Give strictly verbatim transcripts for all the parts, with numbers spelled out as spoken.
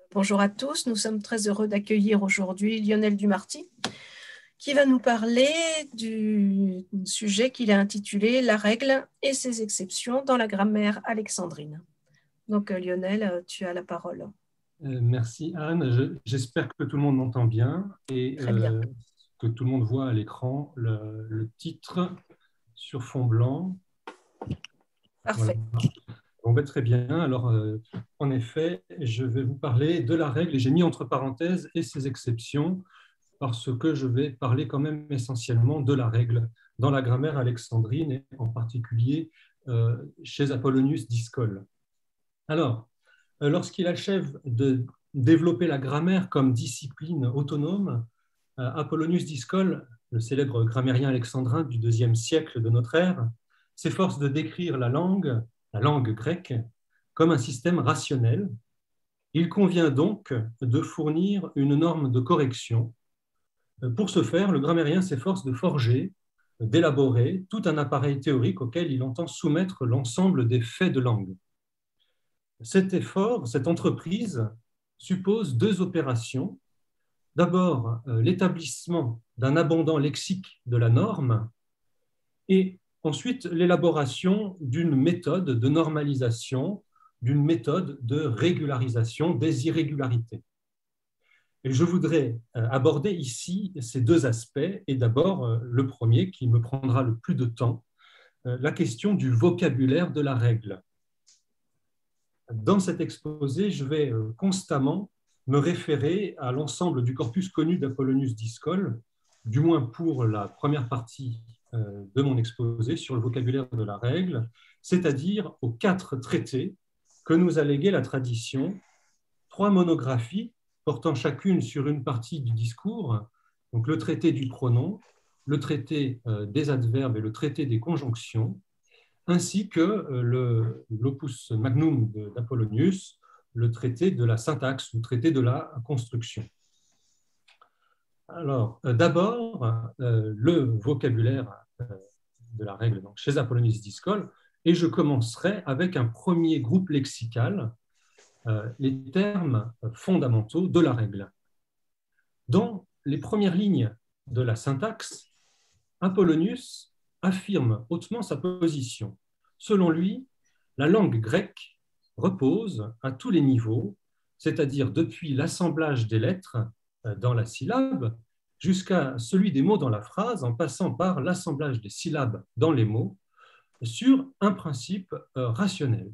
Bonjour à tous, nous sommes très heureux d'accueillir aujourd'hui Lionel Dumarty qui va nous parler du sujet qu'il a intitulé « La règle et ses exceptions dans la grammaire alexandrine ». Donc Lionel, tu as la parole. Euh, merci Anne, j'espère que tout le monde m'entend bien et Très bien. euh, que tout le monde voit à l'écran le, le titre sur fond blanc. Parfait. Voilà. Bon, ben, très bien, alors euh, en effet, je vais vous parler de la règle et j'ai mis entre parenthèses et ses exceptions parce que je vais parler quand même essentiellement de la règle dans la grammaire alexandrine et en particulier euh, chez Apollonius d'Iscole. Alors, lorsqu'il achève de développer la grammaire comme discipline autonome, Apollonius d'Iscole, le célèbre grammairien alexandrin du deuxième siècle de notre ère, s'efforce de décrire la langue, la langue grecque, comme un système rationnel. Il convient donc de fournir une norme de correction. Pour ce faire, le grammairien s'efforce de forger, d'élaborer tout un appareil théorique auquel il entend soumettre l'ensemble des faits de langue. Cet effort, cette entreprise, suppose deux opérations. D'abord, l'établissement d'un abondant lexique de la norme et ensuite l'élaboration d'une méthode de normalisation, d'une méthode de régularisation des irrégularités. Et je voudrais aborder ici ces deux aspects et d'abord le premier qui me prendra le plus de temps, la question du vocabulaire de la règle. Dans cet exposé, je vais constamment me référer à l'ensemble du corpus connu d'Apollonius d'Iscole, du moins pour la première partie de mon exposé sur le vocabulaire de la règle, c'est-à-dire aux quatre traités que nous a légués la tradition, trois monographies portant chacune sur une partie du discours, donc le traité du pronom, le traité des adverbes et le traité des conjonctions, ainsi que l'opus magnum d'Apollonius, le traité de la syntaxe ou traité de la construction. Alors, d'abord, le vocabulaire de la règle donc, chez Apollonius d'Iscole, et je commencerai avec un premier groupe lexical, les termes fondamentaux de la règle. Dans les premières lignes de la syntaxe, Apollonius affirme hautement sa position. Selon lui, la langue grecque repose à tous les niveaux, c'est-à-dire depuis l'assemblage des lettres dans la syllabe jusqu'à celui des mots dans la phrase, en passant par l'assemblage des syllabes dans les mots, sur un principe rationnel.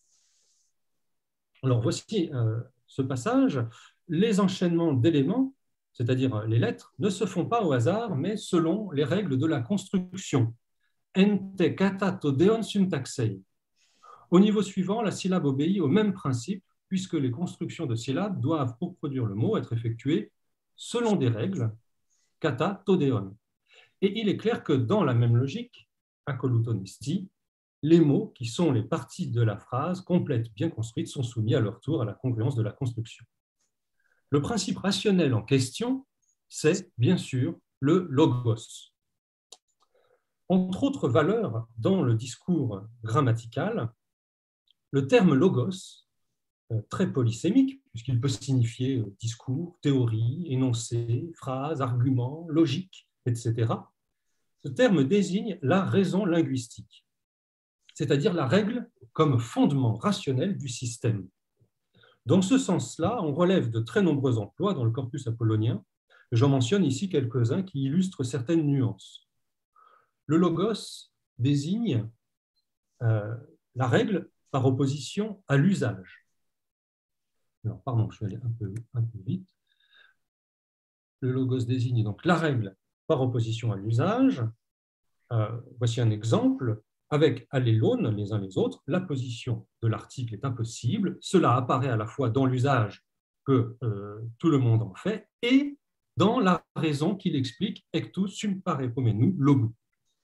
Alors voici ce passage. Les enchaînements d'éléments, c'est-à-dire les lettres, ne se font pas au hasard, mais selon les règles de la construction. Ente kata to deon syntaxei. Au niveau suivant, la syllabe obéit au même principe, puisque les constructions de syllabes doivent, pour produire le mot, être effectuées selon des règles, kata to deon. Et il est clair que dans la même logique, akolutonesti, les mots qui sont les parties de la phrase complète bien construite sont soumis à leur tour à la congruence de la construction. Le principe rationnel en question, c'est bien sûr le logos. Entre autres valeurs dans le discours grammatical, le terme logos, très polysémique, puisqu'il peut signifier discours, théorie, énoncé, phrase, argument, logique, et cetera. Ce terme désigne la raison linguistique, c'est-à-dire la règle comme fondement rationnel du système. Dans ce sens-là, on relève de très nombreux emplois dans le corpus apollonien. J'en mentionne ici quelques-uns qui illustrent certaines nuances. Le logos désigne euh, la règle par opposition à l'usage. Alors, pardon, je vais aller un peu, un peu vite. Le logos désigne donc la règle par opposition à l'usage. Euh, voici un exemple. Avec allélone, les uns les autres, la position de l'article est impossible. Cela apparaît à la fois dans l'usage que euh, tout le monde en fait et dans la raison qu'il explique ectus sum parepomenu logu.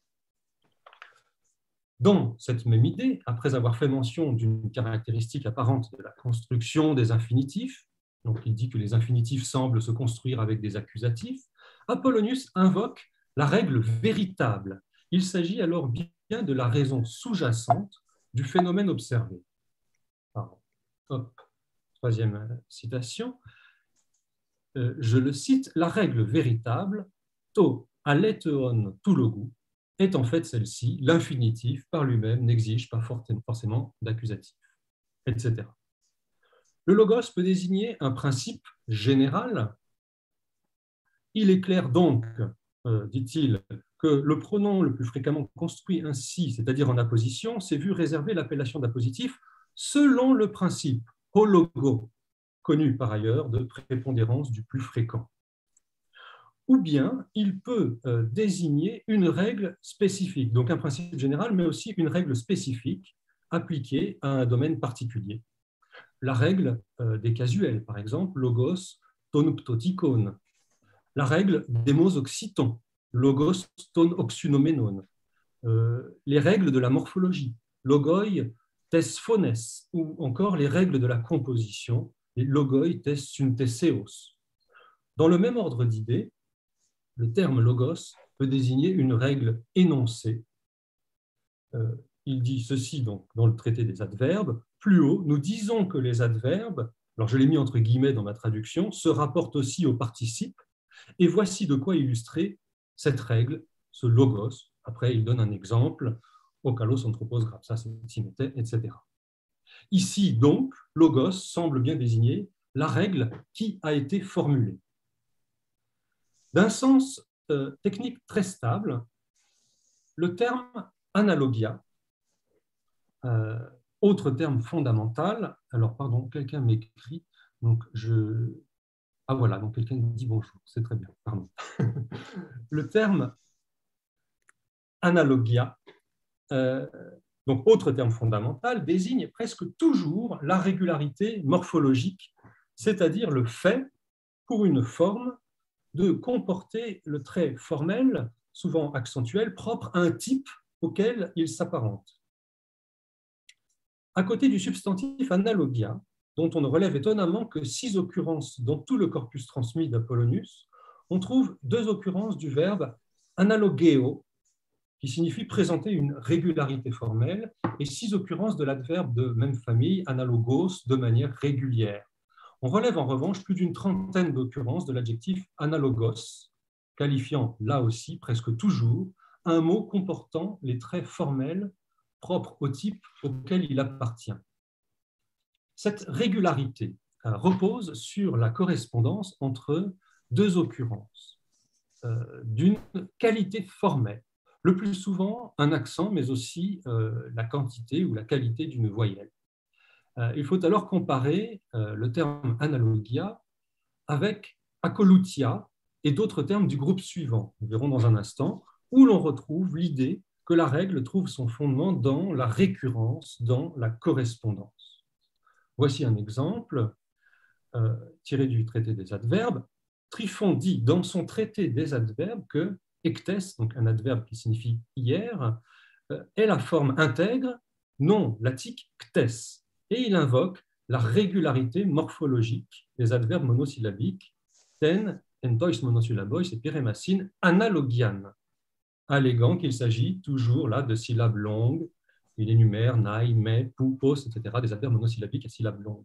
Dans cette même idée, après avoir fait mention d'une caractéristique apparente de la construction des infinitifs, donc il dit que les infinitifs semblent se construire avec des accusatifs, Apollonius invoque la règle véritable. Il s'agit alors bien de la raison sous-jacente du phénomène observé. Hop. troisième citation, euh, je le cite, la règle véritable, to aletheon tout le goût, est en fait celle-ci, l'infinitif par lui-même n'exige pas forcément d'accusatif, et cetera. Le logos peut désigner un principe général. Il est clair donc, euh, dit-il, que le pronom le plus fréquemment construit ainsi, c'est-à-dire en apposition, s'est vu réserver l'appellation d'appositif selon le principe hologo, connu par ailleurs de prépondérance du plus fréquent. Ou bien il peut euh, désigner une règle spécifique, donc un principe général, mais aussi une règle spécifique appliquée à un domaine particulier. La règle euh, des casuels, par exemple, logos ton ptotikon. La règle des mots occitans, logos ton oxunomenon. Euh, les règles de la morphologie, logoi tes phones, ou encore les règles de la composition, les logoi tes syntheseos. Dans le même ordre d'idées, le terme logos peut désigner une règle énoncée. Euh, il dit ceci donc dans le traité des adverbes. Plus haut, nous disons que les adverbes, alors je l'ai mis entre guillemets dans ma traduction, se rapportent aussi au participe. Et voici de quoi illustrer cette règle, ce logos. Après, il donne un exemple, okalos anthropos grapsas etimete, et cetera. Ici, donc, logos semble bien désigner la règle qui a été formulée. D'un sens euh, technique très stable, le terme analogia, euh, autre terme fondamental, alors pardon, quelqu'un m'écrit, donc je... Ah voilà, donc quelqu'un me dit bonjour, c'est très bien, pardon. Le terme analogia, euh, donc autre terme fondamental, désigne presque toujours la régularité morphologique, c'est-à-dire le fait, pour une forme, de comporter le trait formel, souvent accentuel, propre à un type auquel il s'apparente. À côté du substantif analogia, dont on ne relève étonnamment que six occurrences dans tout le corpus transmis d'Apollonius, on trouve deux occurrences du verbe analogeo, qui signifie présenter une régularité formelle, et six occurrences de l'adverbe de même famille, analogos, de manière régulière. On relève en revanche plus d'une trentaine d'occurrences de l'adjectif analogos, qualifiant là aussi presque toujours un mot comportant les traits formels propres au type auquel il appartient. Cette régularité repose sur la correspondance entre deux occurrences euh, d'une qualité formelle, le plus souvent un accent, mais aussi euh, la quantité ou la qualité d'une voyelle. Euh, il faut alors comparer euh, le terme analogia avec acolutia et d'autres termes du groupe suivant, nous verrons dans un instant, où l'on retrouve l'idée que la règle trouve son fondement dans la récurrence, dans la correspondance. Voici un exemple euh, tiré du traité des adverbes. Tryphon dit dans son traité des adverbes que ectes, donc un adverbe qui signifie hier, euh, est la forme intègre, non latique ctes, et il invoque la régularité morphologique des adverbes monosyllabiques ten, entois monosyllabois et pyrémacine analogian, alléguant qu'il s'agit toujours là de syllabes longues. Il énumère nai, mais, pou, pos, et cetera, des adverbes monosyllabiques à syllabes longues.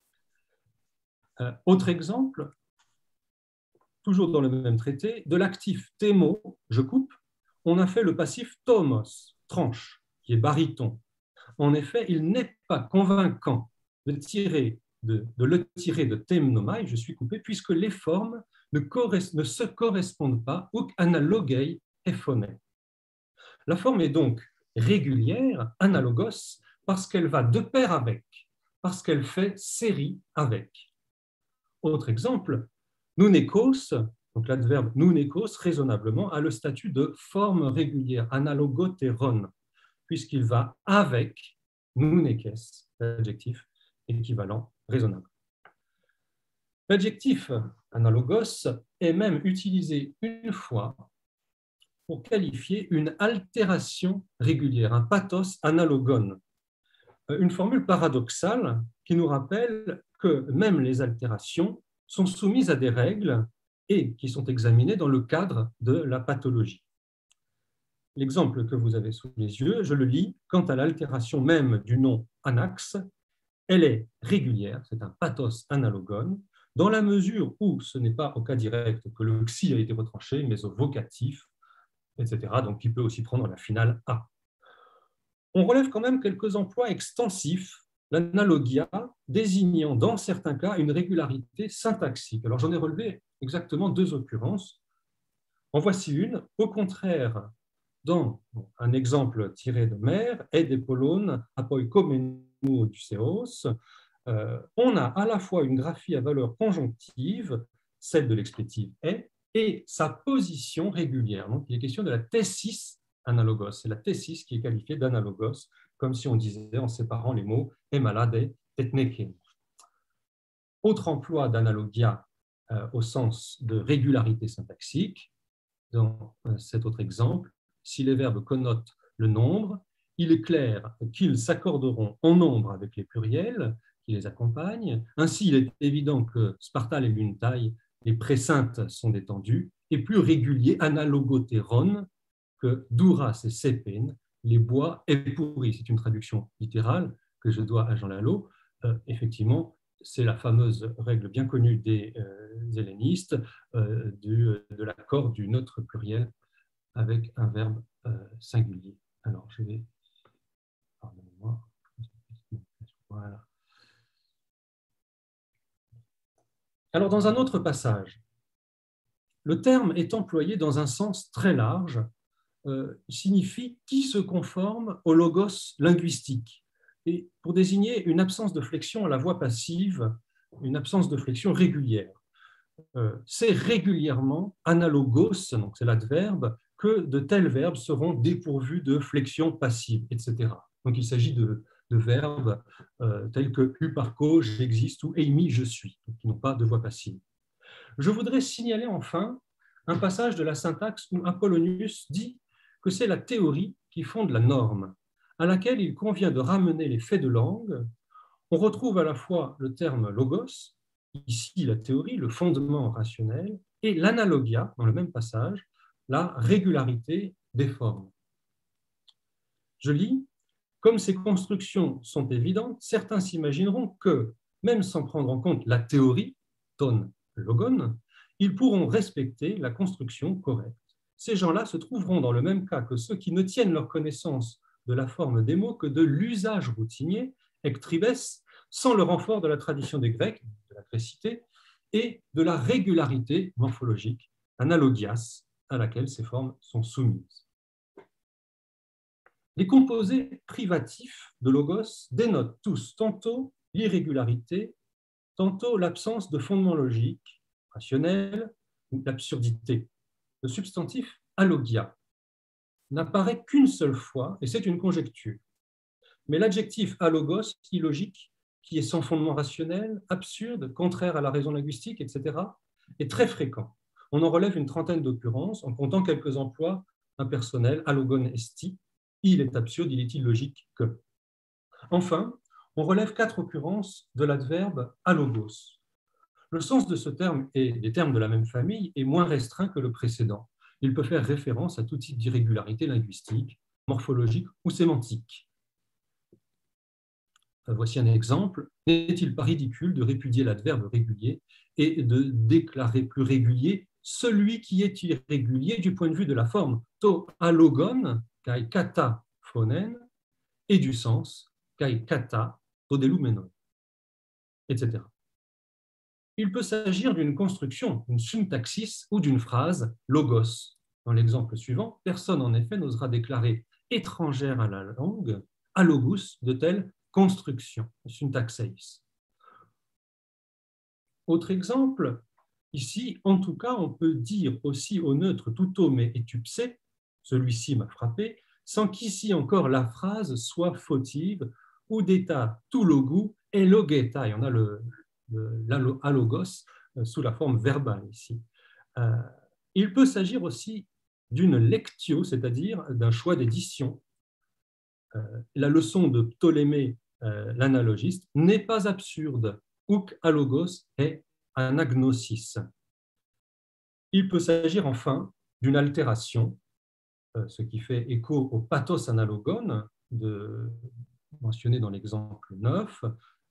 Euh, autre exemple, toujours dans le même traité, de l'actif thémo, je coupe, on a fait le passif tomos, tranche, qui est baryton. En effet, il n'est pas convaincant de, tirer, de, de le tirer de temnomai, je suis coupé, puisque les formes ne, ne se correspondent pas au analogei ephoné. La forme est donc régulière, analogos, parce qu'elle va de pair avec, parce qu'elle fait série avec. Autre exemple, nunekos, donc l'adverbe nunekos, raisonnablement, a le statut de forme régulière, analogotéron, puisqu'il va avec nunekes, l'adjectif équivalent raisonnable. L'adjectif analogos est même utilisé une fois pour qualifier une altération régulière, un pathos analogon, une formule paradoxale qui nous rappelle que même les altérations sont soumises à des règles et qui sont examinées dans le cadre de la pathologie. L'exemple que vous avez sous les yeux, je le lis, quant à l'altération même du nom anax, Elle est régulière, c'est un pathos analogone, dans la mesure où ce n'est pas au cas direct que le xi a été retranché, mais au vocatif, et cetera. Donc, il peut aussi prendre la finale a. On relève quand même quelques emplois extensifs, l'analogia désignant dans certains cas une régularité syntaxique. Alors, j'en ai relevé exactement deux occurrences. En voici une. Au contraire, dans un exemple tiré de Mère, et des Polone, apoikomenu odysseos, euh, on a à la fois une graphie à valeur conjonctive, celle de l'explétive est, et sa position régulière. Donc, il est question de la tessis analogos. C'est la tessis qui est qualifiée d'analogos, comme si on disait en séparant les mots e malade tetneke. Autre emploi d'analogia euh, au sens de régularité syntaxique, dans euh, cet autre exemple, si les verbes connotent le nombre, il est clair qu'ils s'accorderont en nombre avec les pluriels qui les accompagnent. Ainsi, il est évident que spartal et luntae, les préceintes sont détendues, et plus régulier analogotéron que duras et sepen, les bois est pourri. C'est une traduction littérale que je dois à Jean Lalo. Euh, effectivement, c'est la fameuse règle bien connue des euh, hellénistes euh, du, de l'accord du neutre pluriel avec un verbe euh, singulier. Alors, je vais... Pardonnez-moi. Voilà. Alors, dans un autre passage, le terme est employé dans un sens très large, euh, signifie qui se conforme au logos linguistique, et pour désigner une absence de flexion à la voix passive, une absence de flexion régulière. Euh, c'est régulièrement analogos, donc c'est l'adverbe, que de tels verbes seront dépourvus de flexion passive, et cetera. Donc il s'agit de, de verbes euh, tels que huparco, j'existe, ou eimi, je suis, qui n'ont pas de voix passive. Je voudrais signaler enfin un passage de la syntaxe où Apollonius dit que c'est la théorie qui fonde la norme, à laquelle il convient de ramener les faits de langue. On retrouve à la fois le terme logos, ici la théorie, le fondement rationnel, et l'analogia, dans le même passage, la régularité des formes. Je lis, comme ces constructions sont évidentes, certains s'imagineront que, même sans prendre en compte la théorie, ton logon, ils pourront respecter la construction correcte. Ces gens-là se trouveront dans le même cas que ceux qui ne tiennent leur connaissance de la forme des mots que de l'usage routinier, ectribes, sans le renfort de la tradition des Grecs, de la grécité, et de la régularité morphologique, analogias, à laquelle ces formes sont soumises. Les composés privatifs de logos dénotent tous tantôt l'irrégularité, tantôt l'absence de fondement logique, rationnel ou l'absurdité. Le substantif allogia n'apparaît qu'une seule fois, et c'est une conjecture. Mais l'adjectif allogos, illogique, qui est sans fondement rationnel, absurde, contraire à la raison linguistique, et cetera, est très fréquent. On en relève une trentaine d'occurrences, en comptant quelques emplois impersonnels, allogon esti, il est absurde, il est illogique que. Enfin, on relève quatre occurrences de l'adverbe allogos. Le sens de ce terme et des termes de la même famille est moins restreint que le précédent. Il peut faire référence à tout type d'irrégularité linguistique, morphologique ou sémantique. Voici un exemple. N'est-il pas ridicule de répudier l'adverbe régulier et de déclarer plus régulier celui qui est irrégulier du point de vue de la forme to allogon, kai kata phonen, et du sens kai kata todelumenon, et cetera. Il peut s'agir d'une construction, d'une syntaxis ou d'une phrase logos. Dans l'exemple suivant, personne en effet n'osera déclarer étrangère à la langue allogus de telle construction, syntaxeis. Autre exemple, ici, en tout cas, on peut dire aussi au neutre tutome et tupse, celui-ci m'a frappé, sans qu'ici encore la phrase soit fautive, ou d'état tout logu et logeta. Il y en a le, l'allogos sous la forme verbale ici. Euh, il peut s'agir aussi d'une lectio, c'est-à-dire d'un choix d'édition. Euh, la leçon de Ptolémée, euh, l'analogiste, n'est pas absurde. Uk allogos est un agnosis. Il peut s'agir enfin d'une altération, euh, ce qui fait écho au pathos analogon de, mentionné dans l'exemple neuf,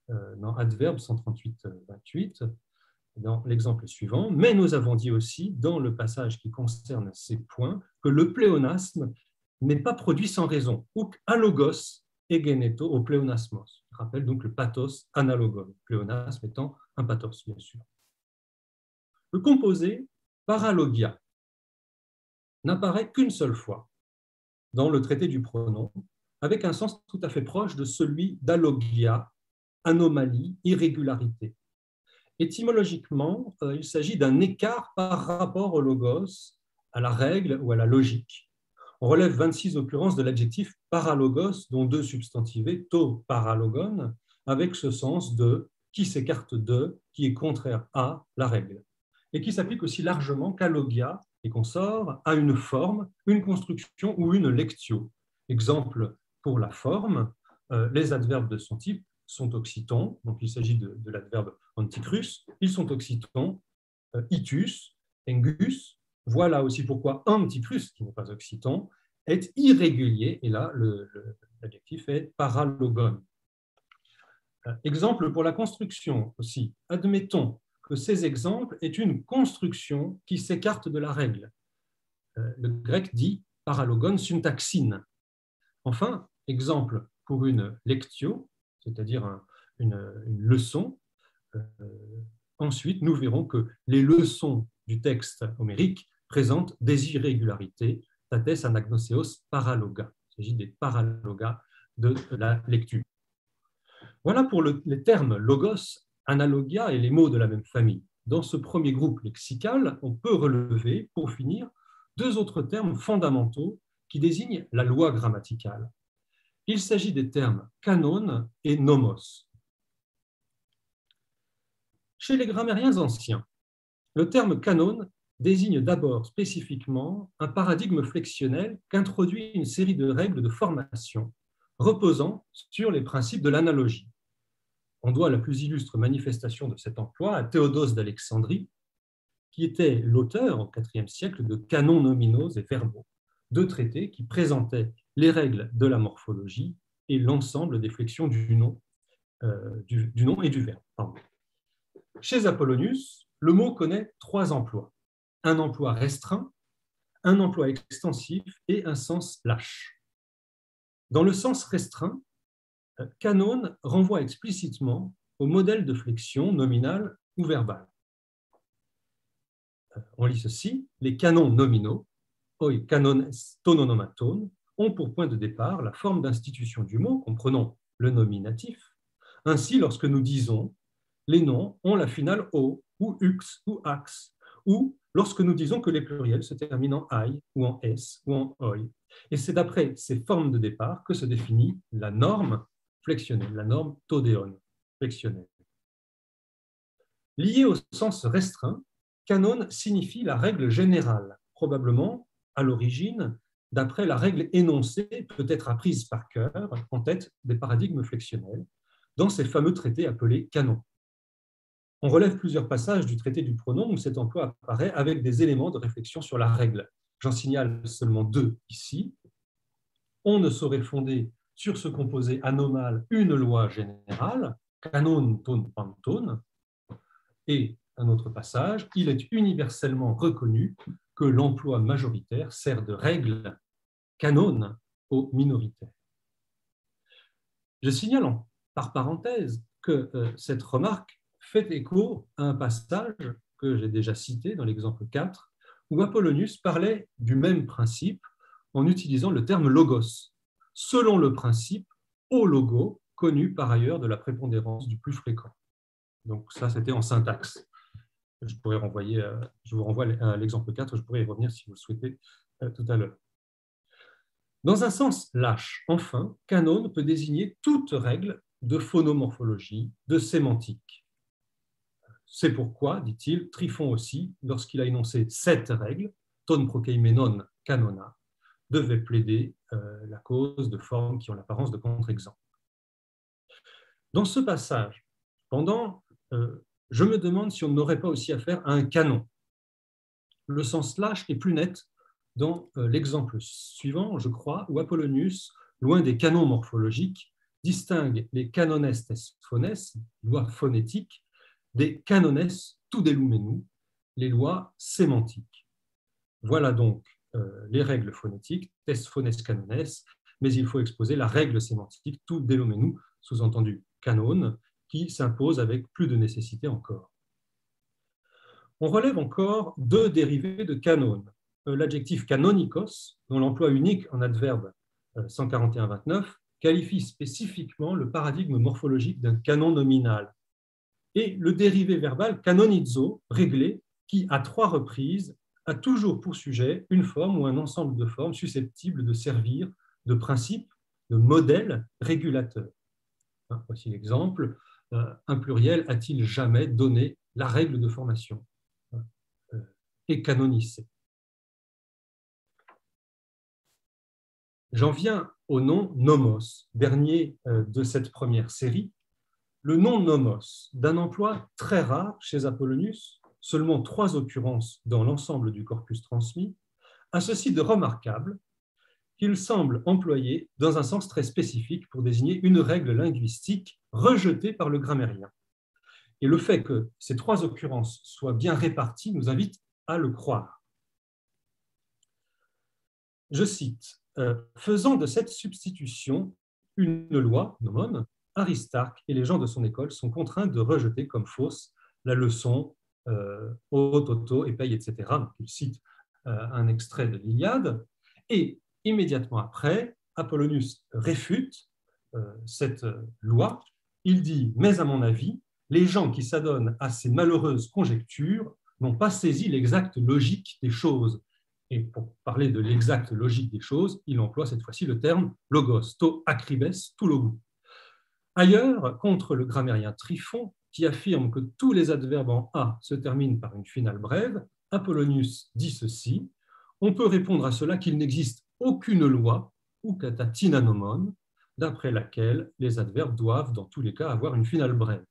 euh, dans Adverbe cent trente-huit vingt-huit, dans l'exemple suivant. Mais nous avons dit aussi, dans le passage qui concerne ces points, que le pléonasme n'est pas produit sans raison. Uk alogos egeneto au pléonasmos. Je rappelle donc le pathos analogon, pléonasme étant un pathos, bien sûr. Le composé paralogia n'apparaît qu'une seule fois dans le traité du pronom, avec un sens tout à fait proche de celui d'alogia, anomalie, irrégularité. Étymologiquement, il s'agit d'un écart par rapport au logos, à la règle ou à la logique. On relève vingt-six occurrences de l'adjectif paralogos, dont deux substantivés, to paralogon, avec ce sens de qui s'écarte de, qui est contraire à la règle, et qui s'applique aussi largement qu'à logia et consort, à une forme, une construction ou une lectio. Exemple pour la forme, euh, les adverbes de son type sont occitons, donc il s'agit de, de l'adverbe anticrus, ils sont occitons, euh, itus, engus. Voilà aussi pourquoi anticrus, qui n'est pas occiton, est irrégulier, et là l'adjectif est paralogon. Euh, exemple pour la construction aussi. Admettons que ces exemples aient une construction qui s'écarte de la règle. Euh, le grec dit paralogon syntaxine. Enfin, exemple pour une lectio, c'est-à-dire un, une, une leçon. Euh, ensuite, nous verrons que les leçons du texte homérique présentent des irrégularités, tates anagnoseos paraloga. Il s'agit des paralogas de la lecture. Voilà pour le, les termes logos, analogia et les mots de la même famille. Dans ce premier groupe lexical, on peut relever, pour finir, deux autres termes fondamentaux qui désignent la loi grammaticale. Il s'agit des termes canon et nomos. Chez les grammairiens anciens, le terme canon désigne d'abord spécifiquement un paradigme flexionnel qu'introduit une série de règles de formation reposant sur les principes de l'analogie. On doit la plus illustre manifestation de cet emploi à Théodose d'Alexandrie, qui était l'auteur au quatrième siècle de Canons nominaux et verbaux, deux traités qui présentaient les règles de la morphologie et l'ensemble des flexions du nom, euh, du, du nom et du verbe. Pardon. Chez Apollonius, le mot connaît trois emplois. Un emploi restreint, un emploi extensif et un sens lâche. Dans le sens restreint, canon renvoie explicitement au modèle de flexion nominale ou verbale. On lit ceci, les canons nominaux, oi canon tononomaton, ont pour point de départ la forme d'institution du mot, comprenant le nominatif. Ainsi, lorsque nous disons les noms ont la finale o, ou ux, ou ax, ou lorsque nous disons que les pluriels se terminent en ai, ou en s, ou en oi. Et c'est d'après ces formes de départ que se définit la norme flexionnelle, la norme todéon, flexionnelle. Liée au sens restreint, canon signifie la règle générale, probablement à l'origine, d'après la règle énoncée, peut-être apprise par cœur, en tête des paradigmes flexionnels, dans ces fameux traités appelés canons. On relève plusieurs passages du traité du pronom où cet emploi apparaît avec des éléments de réflexion sur la règle. J'en signale seulement deux ici. On ne saurait fonder sur ce composé anomal une loi générale, canon ton panton, et un autre passage, il est universellement reconnu que l'emploi majoritaire sert de règle canon aux minoritaires. Je signale en, par parenthèse que euh, cette remarque fait écho à un passage que j'ai déjà cité dans l'exemple quatre, où Apollonius parlait du même principe en utilisant le terme logos, selon le principe au logo, connu par ailleurs de la prépondérance du plus fréquent. Donc ça, c'était en syntaxe. Je pourrais renvoyer, je vous renvoie à l'exemple quatre, je pourrais y revenir si vous le souhaitez tout à l'heure. Dans un sens lâche, enfin, canon peut désigner toute règle de phonomorphologie, de sémantique. C'est pourquoi, dit-il, Tryphon aussi, lorsqu'il a énoncé cette règle, ton prokeimenon canona, devait plaider euh, la cause de formes qui ont l'apparence de contre-exemple. Dans ce passage, pendant, euh, je me demande si on n'aurait pas aussi affaire à un canon. Le sens lâche est plus net dans euh, l'exemple suivant, je crois, où Apollonius, loin des canons morphologiques, distingue les canones tes phones, lois phonétiques, des canones tout delumenum, les lois sémantiques. Voilà donc euh, les règles phonétiques, tes phones canones, mais il faut exposer la règle sémantique, tout delumenum, sous-entendu canone, qui s'impose avec plus de nécessité encore. On relève encore deux dérivés de canone. L'adjectif canonikos, dont l'emploi unique en adverbe cent quarante et un vingt-neuf, qualifie spécifiquement le paradigme morphologique d'un canon nominal. Et le dérivé verbal canonizo, réglé, qui, à trois reprises, a toujours pour sujet une forme ou un ensemble de formes susceptibles de servir de principe, de modèle régulateur. Voici l'exemple. Un pluriel a-t-il jamais donné la règle de formation et canonisé? J'en viens au nom nomos, dernier de cette première série. Le nom nomos, d'un emploi très rare chez Apollonius, seulement trois occurrences dans l'ensemble du corpus transmis, a ceci de remarquable qu'il semble employé dans un sens très spécifique pour désigner une règle linguistique rejetée par le grammairien. Et le fait que ces trois occurrences soient bien réparties nous invite à le croire. Je cite, euh, « Faisant de cette substitution une loi, nomon, Aristarque et les gens de son école sont contraints de rejeter comme fausse la leçon euh, O, Toto, Epei, et cetera » Donc, il cite euh, un extrait de l'Iliade. Et immédiatement après, Apollonius réfute euh, cette loi. Il dit « Mais à mon avis, les gens qui s'adonnent à ces malheureuses conjectures n'ont pas saisi l'exacte logique des choses. » Et pour parler de l'exacte logique des choses, il emploie cette fois-ci le terme logos, to acribes, tout logo. Ailleurs, contre le grammairien Tryphon, qui affirme que tous les adverbes en a se terminent par une finale brève, Apollonius dit ceci: on peut répondre à cela qu'il n'existe aucune loi, ou kata tinanomon, d'après laquelle les adverbes doivent, dans tous les cas, avoir une finale brève.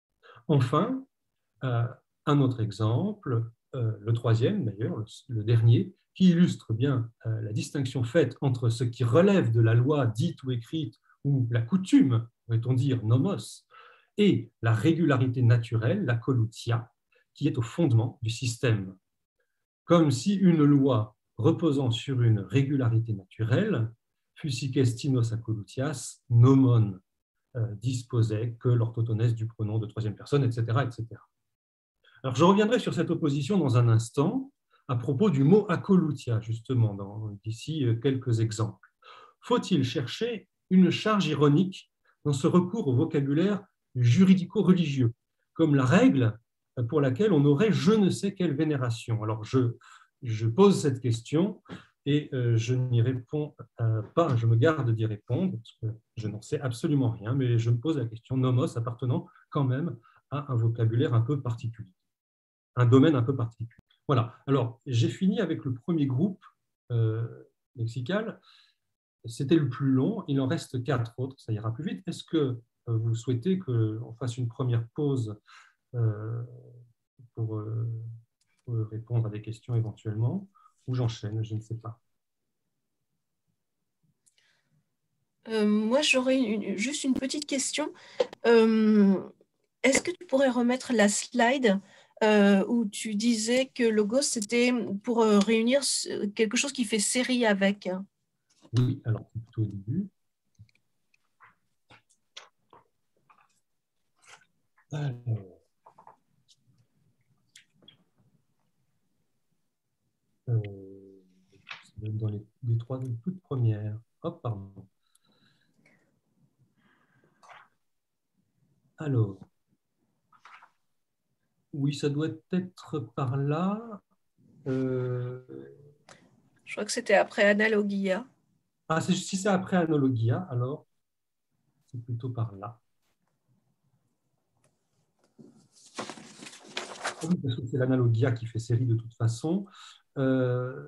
Enfin, euh, un autre exemple, euh, le troisième d'ailleurs, le, le dernier, qui illustre bien euh, la distinction faite entre ce qui relève de la loi dite ou écrite, ou la coutume, pourrait-on dire nomos, et la régularité naturelle, la colutia, qui est au fondement du système. Comme si une loi reposant sur une régularité naturelle, fusique stinos a colutias, nomon, euh, disposait que l'orthotonèse du pronom de troisième personne, et cetera, et cetera. Alors, je reviendrai sur cette opposition dans un instant à propos du mot acolutia, justement, d'ici quelques exemples. Faut-il chercher une charge ironique dans ce recours au vocabulaire juridico-religieux, comme la règle pour laquelle on aurait je ne sais quelle vénération? Alors, je, je pose cette question et je n'y réponds pas, je me garde d'y répondre, parce que je n'en sais absolument rien, mais je me pose la question nomos appartenant quand même à un vocabulaire un peu particulier, un domaine un peu particulier. Voilà, alors j'ai fini avec le premier groupe euh, lexical. C'était le plus long, il en reste quatre autres, ça ira plus vite. Est-ce que vous souhaitez qu'on fasse une première pause euh, pour, euh, pour répondre à des questions éventuellement, ou j'enchaîne, je ne sais pas. Euh, moi, j'aurais une, juste une petite question. Euh, est-ce que tu pourrais remettre la slide euh, où tu disais que logos, c'était pour euh, réunir quelque chose qui fait série avec? Oui, alors c'est plutôt au début. Alors. Euh, dans les, les trois les toutes premières. Hop, pardon. Alors. Oui, ça doit être par là. Euh... Je crois que c'était après Analogia. Ah, si c'est après Analogia, alors c'est plutôt par là. Oui, parce que c'est l'Analogia qui fait série de toute façon. Euh...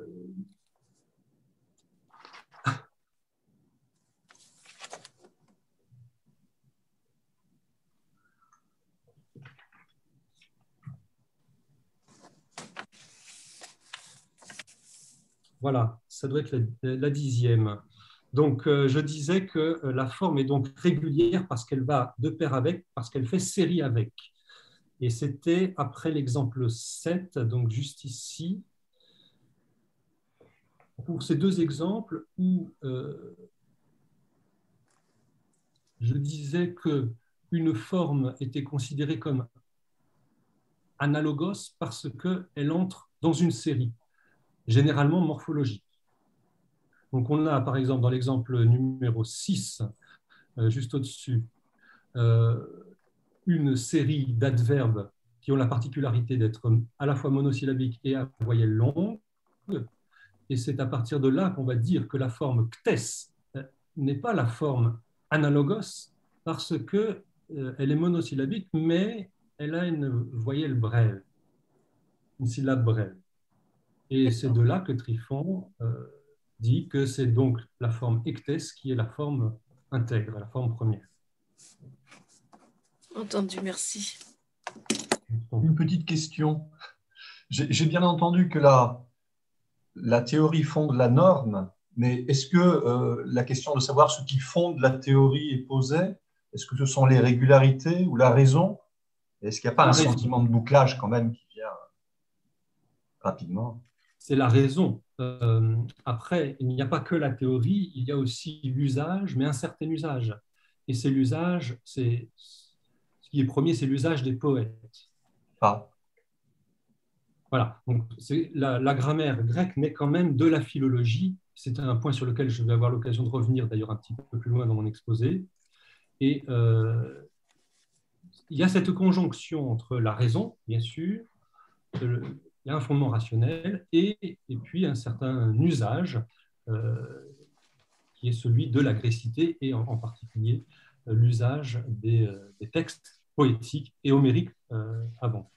Voilà, ça doit être la, la dixième. Donc, euh, je disais que euh, la forme est donc régulière parce qu'elle va de pair avec, parce qu'elle fait série avec. Et c'était après l'exemple sept, donc juste ici, pour ces deux exemples où euh, je disais qu'une forme était considérée comme analogos parce qu'elle entre dans une série, généralement morphologique. Donc, on a, par exemple, dans l'exemple numéro six, euh, juste au-dessus, euh, une série d'adverbes qui ont la particularité d'être à la fois monosyllabiques et à voyelle longue. Et c'est à partir de là qu'on va dire que la forme ctes n'est pas la forme analogos parce qu'elle euh, est monosyllabique, mais elle a une voyelle brève, une syllabe brève. Et c'est de là que Trifon euh, dit que c'est donc la forme ectes qui est la forme intègre, la forme première. Entendu, merci. Une petite question. J'ai bien entendu que la, la théorie fonde la norme, mais est-ce que euh, la question de savoir ce qui fonde la théorie est posée? Est-ce que ce sont les régularités ou la raison? Est-ce qu'il n'y a pas un sentiment de bouclage quand même qui vient rapidement? C'est la raison. Euh, après, il n'y a pas que la théorie, il y a aussi l'usage, mais un certain usage. Et c'est l'usage, c'est ce qui est premier, c'est l'usage des poètes. Ah. Voilà. Donc, la, la grammaire grecque naît quand même de la philologie. C'est un point sur lequel je vais avoir l'occasion de revenir d'ailleurs un petit peu plus loin dans mon exposé. Et euh, il y a cette conjonction entre la raison, bien sûr, le, il y a un fondement rationnel et, et puis un certain usage euh, qui est celui de l'agressité et en, en particulier euh, l'usage des, euh, des textes poétiques et homériques euh, avant.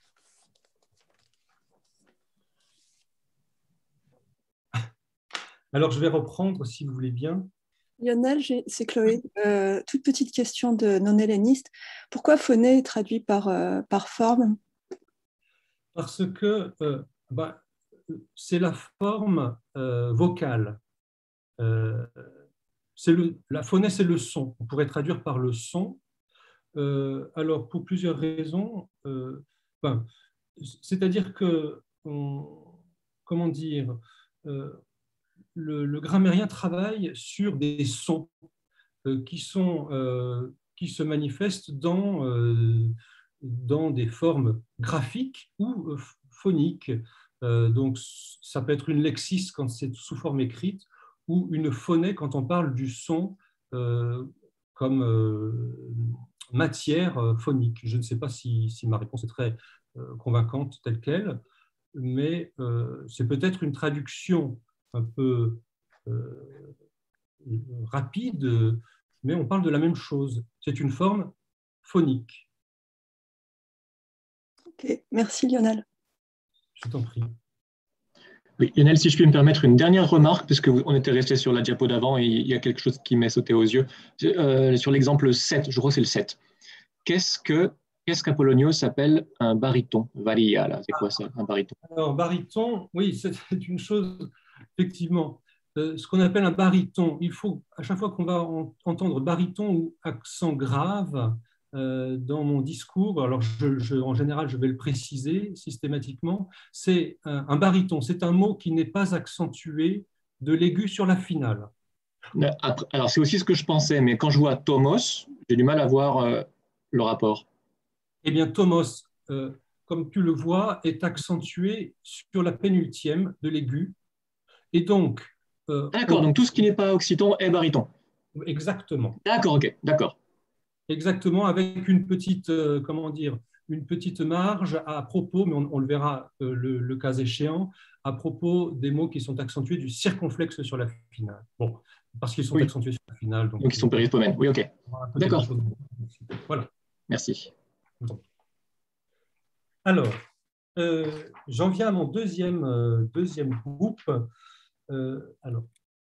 Alors, je vais reprendre, si vous voulez bien. Lionel, c'est Chloé. Euh, toute petite question de non-helléniste. Pourquoi phoné est traduit par, euh, par forme? Parce que euh, bah, c'est la forme euh, vocale. Euh, le, la phonèse, c'est le son. On pourrait traduire par le son. Euh, alors, pour plusieurs raisons. Euh, ben, c'est-à-dire que, on, comment dire, euh, le, le grammairien travaille sur des sons euh, qui, sont, euh, qui se manifestent dans, euh, dans des formes graphiques ou euh, phoniques. Euh, donc, ça peut être une lexis quand c'est sous forme écrite ou une phonée quand on parle du son euh, comme euh, matière euh, phonique. Je ne sais pas si, si ma réponse est très euh, convaincante telle qu'elle, mais euh, c'est peut-être une traduction un peu euh, rapide, mais on parle de la même chose. C'est une forme phonique. Ok, merci Lionel. Je t'en prie. Oui, Lionel, si je puis me permettre une dernière remarque, puisque on était resté sur la diapo d'avant et il y a quelque chose qui m'est sauté aux yeux. Euh, sur l'exemple sept, je crois que c'est le sept. Qu'est-ce que qu'est-ce qu'Apollonios s'appelle un baryton? Varia, là, c'est quoi ça, un baryton? Alors, baryton, oui, c'est une chose, effectivement. Euh, ce qu'on appelle un baryton, il faut, à chaque fois qu'on va en, entendre baryton ou accent grave euh, dans mon discours, alors je, je, en général, je vais le préciser systématiquement, c'est un, un baryton, c'est un mot qui n'est pas accentué de l'aigu sur la finale. Après, alors, c'est aussi ce que je pensais, mais quand je vois Tomos, j'ai du mal à voir euh, le rapport. Eh bien, Tomos, euh, comme tu le vois, est accentué sur la pénultième de l'aigu. Et donc... Euh, d'accord, on... donc tout ce qui n'est pas occitan est baryton. Exactement. D'accord, ok, d'accord. Exactement, avec une petite, euh, comment dire, une petite marge à propos, mais on, on le verra euh, le, le cas échéant, à propos des mots qui sont accentués du circonflexe sur la finale. Bon, parce qu'ils sont oui. accentués sur la finale. Donc, donc ils sont périphomènes, oui, ok. D'accord. Voilà. Merci. Alors, euh, j'en viens à mon deuxième, euh, deuxième groupe. Euh, alors,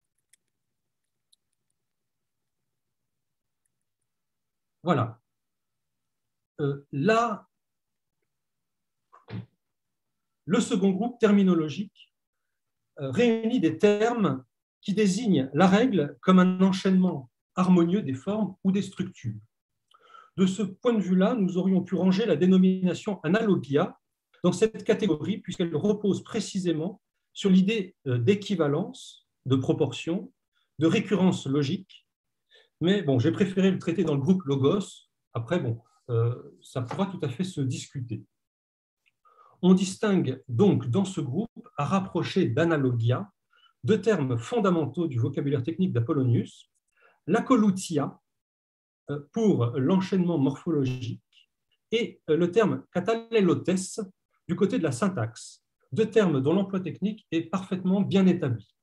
voilà. Euh, là, le second groupe terminologique euh, réunit des termes qui désigne la règle comme un enchaînement harmonieux des formes ou des structures. De ce point de vue-là, nous aurions pu ranger la dénomination analogia dans cette catégorie, puisqu'elle repose précisément sur l'idée d'équivalence, de proportion, de récurrence logique. Mais bon, j'ai préféré le traiter dans le groupe logos. Après, bon, euh, ça pourra tout à fait se discuter. On distingue donc dans ce groupe, à rapprocher d'analogia, deux termes fondamentaux du vocabulaire technique d'Apollonius, l'acolutia pour l'enchaînement morphologique et le terme katalelotes du côté de la syntaxe, deux termes dont l'emploi technique est parfaitement bien établi.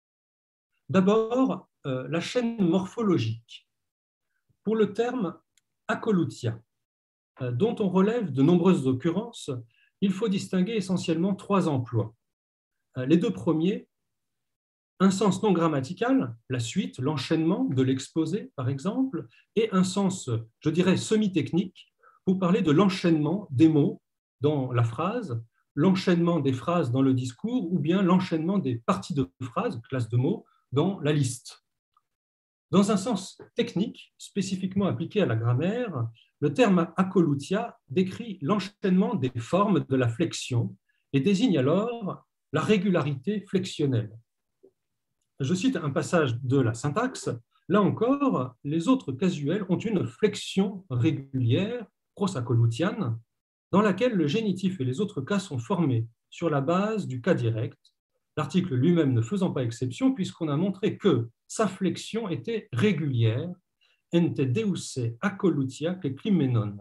D'abord, la chaîne morphologique. Pour le terme acolutia, dont on relève de nombreuses occurrences, il faut distinguer essentiellement trois emplois. Les deux premiers, un sens non grammatical, la suite, l'enchaînement de l'exposé, par exemple, et un sens, je dirais, semi-technique, pour parler de l'enchaînement des mots dans la phrase, l'enchaînement des phrases dans le discours, ou bien l'enchaînement des parties de phrases, classe de mots, dans la liste. Dans un sens technique, spécifiquement appliqué à la grammaire, le terme acolutia décrit l'enchaînement des formes de la flexion et désigne alors la régularité flexionnelle. Je cite un passage de la syntaxe. Là encore, les autres casuels ont une flexion régulière, prosacolutiane, dans laquelle le génitif et les autres cas sont formés sur la base du cas direct, l'article lui-même ne faisant pas exception puisqu'on a montré que sa flexion était régulière, ente deuse acolutia que climenon.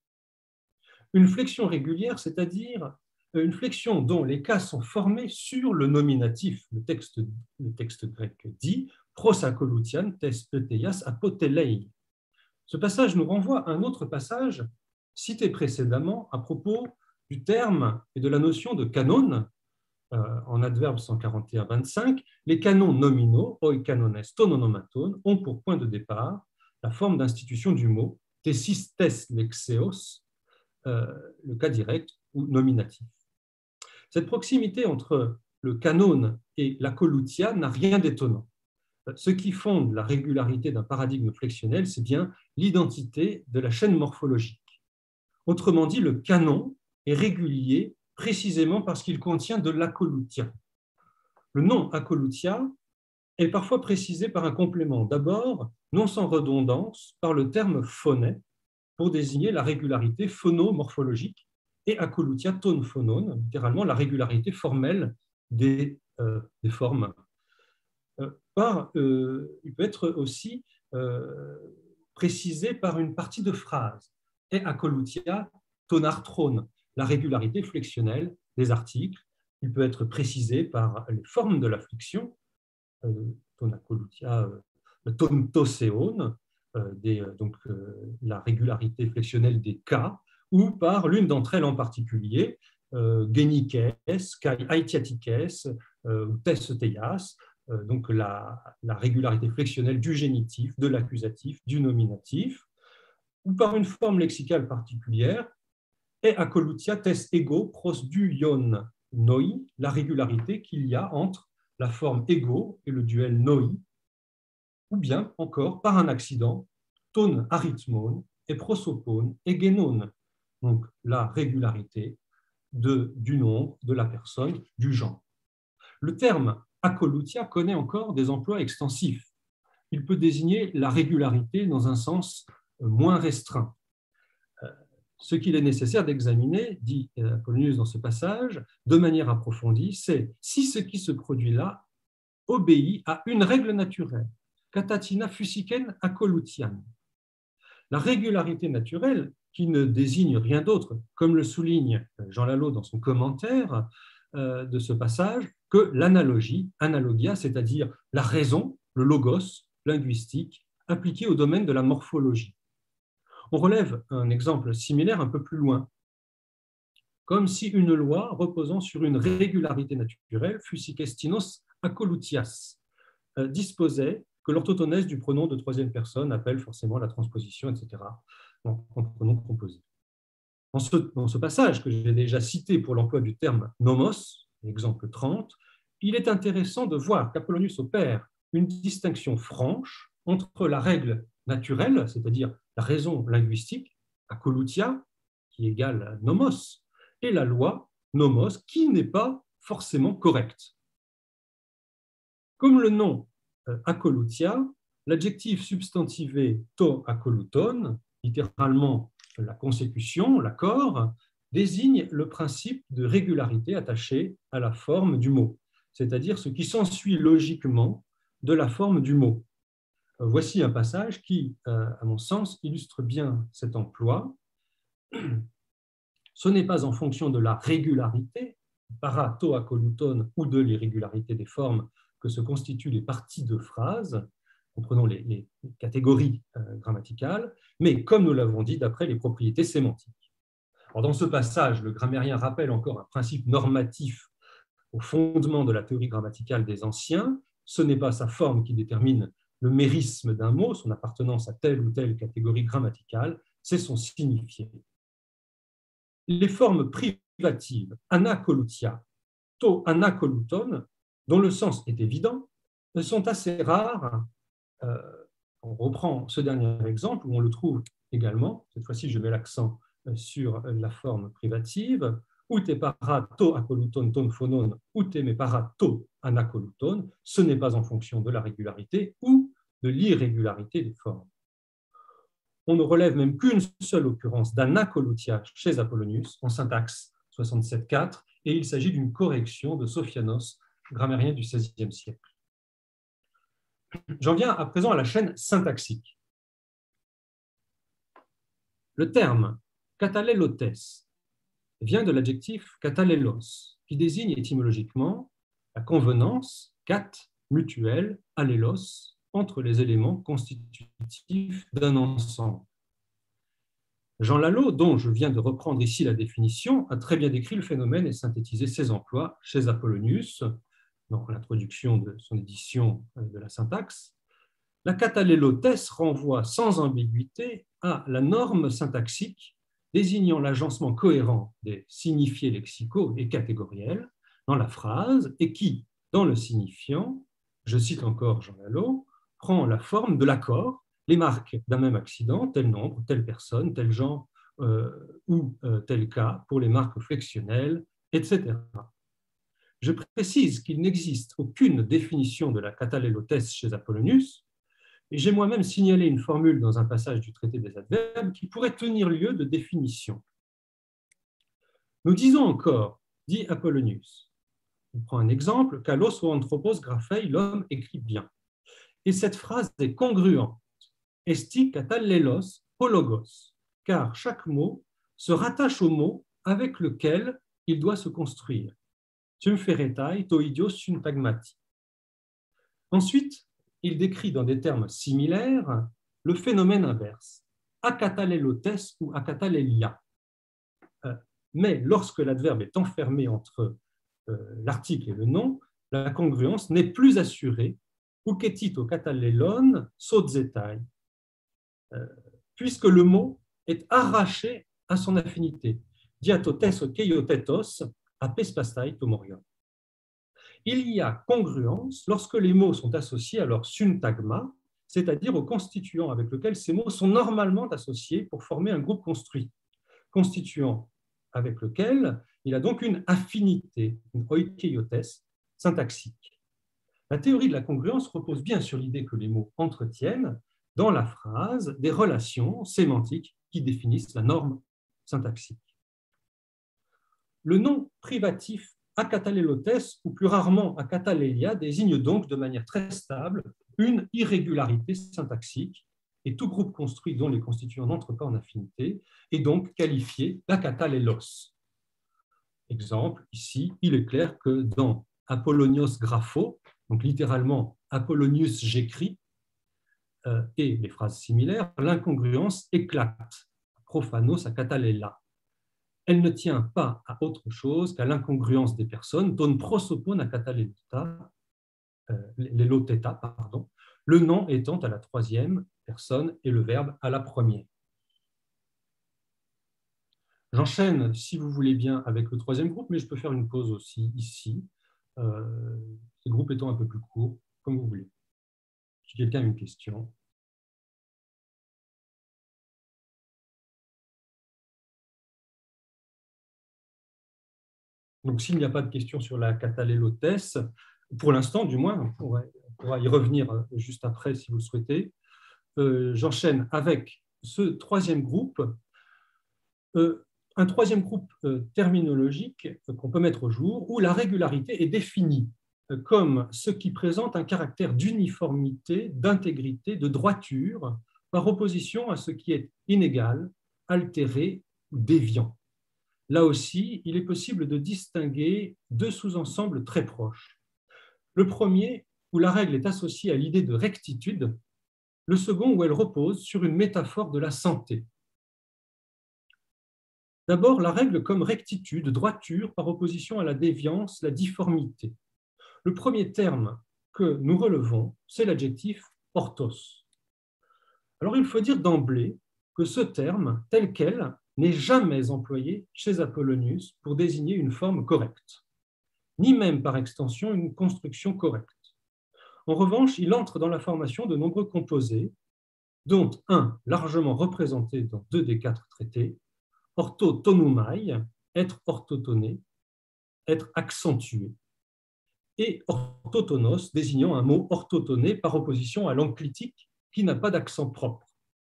Une flexion régulière, c'est-à-dire une flexion dont les cas sont formés sur le nominatif. Le texte, le texte grec dit « prosacolutian tes eteias apotelei ». Ce passage nous renvoie à un autre passage cité précédemment à propos du terme et de la notion de canon, euh, en adverbe cent quarante et un vingt-cinq. Les canons nominaux, oi canones tononomaton, ont pour point de départ la forme d'institution du mot tesis tes lexeos, euh, le cas direct ou nominatif. Cette proximité entre le canon et l'acolutia n'a rien d'étonnant. Ce qui fonde la régularité d'un paradigme flexionnel, c'est bien l'identité de la chaîne morphologique. Autrement dit, le canon est régulier précisément parce qu'il contient de l'acolutia. Le nom acolutia est parfois précisé par un complément. D'abord, non sans redondance, par le terme phoné pour désigner la régularité phonomorphologique et acolutia tone phonone, littéralement la régularité formelle des, euh, des formes. Euh, par, euh, il peut être aussi euh, précisé par une partie de phrase, et acolutia tonarthrone, la régularité flexionnelle des articles. Il peut être précisé par les formes de la flexion, euh, tonacolutia euh, tontoséone, euh, des, donc euh, la régularité flexionnelle des cas, ou par l'une d'entre elles en particulier, euh, genikes, kai aitiatikes, euh, ou tes teias, euh, donc la, la régularité flexionnelle du génitif, de l'accusatif, du nominatif, ou par une forme lexicale particulière, et acolutia tes ego pros duion noi, la régularité qu'il y a entre la forme ego et le duel noi, ou bien encore par un accident, ton arithmone et prosopone et génone, donc la régularité de, du nombre, de la personne, du genre. Le terme acolutia connaît encore des emplois extensifs. Il peut désigner la régularité dans un sens moins restreint. Ce qu'il est nécessaire d'examiner, dit Apollonius dans ce passage, de manière approfondie, c'est si ce qui se produit là obéit à une règle naturelle, katatina fusicen acolutiam. La régularité naturelle, qui ne désigne rien d'autre, comme le souligne Jean Lalo dans son commentaire de ce passage, que l'analogie, analogia, c'est-à-dire la raison, le logos linguistique, appliqué au domaine de la morphologie. On relève un exemple similaire un peu plus loin, comme si une loi reposant sur une régularité naturelle, fusic-estinos acolutias, disposait que l'orthotonèse du pronom de troisième personne appelle forcément la transposition, et cetera, en pronom composé. Dans ce, dans ce passage que j'ai déjà cité pour l'emploi du terme nomos, exemple trente, il est intéressant de voir qu'Apollonius opère une distinction franche entre la règle naturelle, c'est-à-dire la raison linguistique, akouloutia, qui égale nomos, et la loi, nomos, qui n'est pas forcément correcte. Comme le nom euh, akouloutia, l'adjectif substantivé to akoulouton, littéralement la consécution, l'accord, désigne le principe de régularité attaché à la forme du mot, c'est-à-dire ce qui s'ensuit logiquement de la forme du mot. Voici un passage qui, à mon sens, illustre bien cet emploi. Ce n'est pas en fonction de la régularité, para to akoulouton, ou de l'irrégularité des formes que se constituent les parties de phrases, comprenons les, les catégories euh, grammaticales, mais comme nous l'avons dit, d'après les propriétés sémantiques. Alors, dans ce passage, le grammairien rappelle encore un principe normatif au fondement de la théorie grammaticale des anciens. Ce n'est pas sa forme qui détermine le mérisme d'un mot, son appartenance à telle ou telle catégorie grammaticale, c'est son signifié. Les formes privatives, anakouloutia, to anakoulouton, dont le sens est évident, sont assez rares. Euh, on reprend ce dernier exemple où on le trouve également. Cette fois-ci, je mets l'accent sur la forme privative. Ute para to akoulouton ton phonon, ute me para to anakoulouton. Ce n'est pas en fonction de la régularité ou de l'irrégularité des formes. On ne relève même qu'une seule occurrence d'anakouloutia chez Apollonius en syntaxe soixante-sept quatre, et il s'agit d'une correction de Sophianos, grammairien du seizième siècle. J'en viens à présent à la chaîne syntaxique. Le terme katalelotes vient de l'adjectif katalelos, qui désigne étymologiquement la convenance, kat, mutuelle, alélos, entre les éléments constitutifs d'un ensemble. Jean Lalo, dont je viens de reprendre ici la définition, a très bien décrit le phénomène et synthétisé ses emplois chez Apollonius, dans l'introduction de son édition de la syntaxe. La katalélotes renvoie sans ambiguïté à la norme syntaxique désignant l'agencement cohérent des signifiés lexicaux et catégoriels dans la phrase et qui, dans le signifiant, je cite encore Jean Lalo, prend la forme de l'accord, les marques d'un même accident, tel nombre, telle personne, tel genre euh, ou euh, tel cas pour les marques flexionnelles, et cetera. Je précise qu'il n'existe aucune définition de la katalélotes chez Apollonius, et j'ai moi-même signalé une formule dans un passage du traité des adverbes qui pourrait tenir lieu de définition. Nous disons encore, dit Apollonius, on prend un exemple, kalos ou anthropos graphei, l'homme écrit bien. Et cette phrase est congruente, esti katalelos hologos, car chaque mot se rattache au mot avec lequel il doit se construire. Symferetai toidios syntagmati. Ensuite, il décrit dans des termes similaires le phénomène inverse, akatalelotes ou akatalelia. Mais lorsque l'adverbe est enfermé entre l'article et le nom, la congruence n'est plus assurée, uketito katalelon sodzetai, puisque le mot est arraché à son affinité. Diatotes keiotetos apespastai tomorion. Il y a congruence lorsque les mots sont associés à leur syntagma, c'est-à-dire au constituant avec lequel ces mots sont normalement associés pour former un groupe construit, constituant avec lequel il a donc une affinité, une oikeiotes syntaxique. La théorie de la congruence repose bien sur l'idée que les mots entretiennent dans la phrase des relations sémantiques qui définissent la norme syntaxique. Le nom privatif akatalelotes ou plus rarement akatalelia désigne donc de manière très stable une irrégularité syntaxique et tout groupe construit dont les constituants n'entrent pas en affinité est donc qualifié d'akatalelos. Exemple, ici, il est clair que dans Apollonios grapho, donc littéralement Apollonius j'écris, euh, et les phrases similaires, l'incongruence éclate, profanos akatalela. Elle ne tient pas à autre chose qu'à l'incongruence des personnes, don prosopon akatalelota, leloteta, pardon, le nom étant à la troisième personne et le verbe à la première. J'enchaîne, si vous voulez bien, avec le troisième groupe, mais je peux faire une pause aussi ici, euh, ces groupes étant un peu plus courts, comme vous voulez. Si quelqu'un a une question. Donc, s'il n'y a pas de questions sur la catalélotesse, pour l'instant, du moins, on pourra, on pourra y revenir juste après si vous le souhaitez. Euh, J'enchaîne avec ce troisième groupe, euh, un troisième groupe euh, terminologique qu'on peut mettre au jour, où la régularité est définie euh, comme ce qui présente un caractère d'uniformité, d'intégrité, de droiture, par opposition à ce qui est inégal, altéré ou déviant. Là aussi, il est possible de distinguer deux sous-ensembles très proches. Le premier, où la règle est associée à l'idée de rectitude, le second, où elle repose sur une métaphore de la santé. D'abord, la règle comme rectitude, droiture, par opposition à la déviance, la difformité. Le premier terme que nous relevons, c'est l'adjectif orthos. Alors, il faut dire d'emblée que ce terme, tel quel, n'est jamais employé chez Apollonius pour désigner une forme correcte, ni même par extension une construction correcte. En revanche, il entre dans la formation de nombreux composés, dont un largement représenté dans deux des quatre traités, orthotonumai, être orthotoné, être accentué, et orthotonos, désignant un mot orthotoné par opposition à l'enclitique qui n'a pas d'accent propre.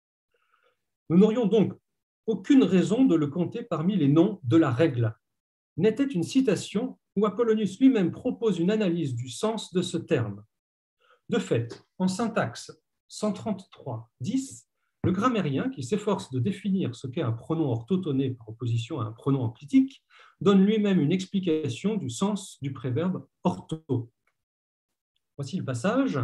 Nous n'aurions donc aucune raison de le compter parmi les noms de la règle. N'était une citation où Apollonius lui-même propose une analyse du sens de ce terme. De fait, en syntaxe cent trente-trois dix, le grammairien, qui s'efforce de définir ce qu'est un pronom orthotoné par opposition à un pronom enclitique, donne lui-même une explication du sens du préverbe ortho. Voici le passage.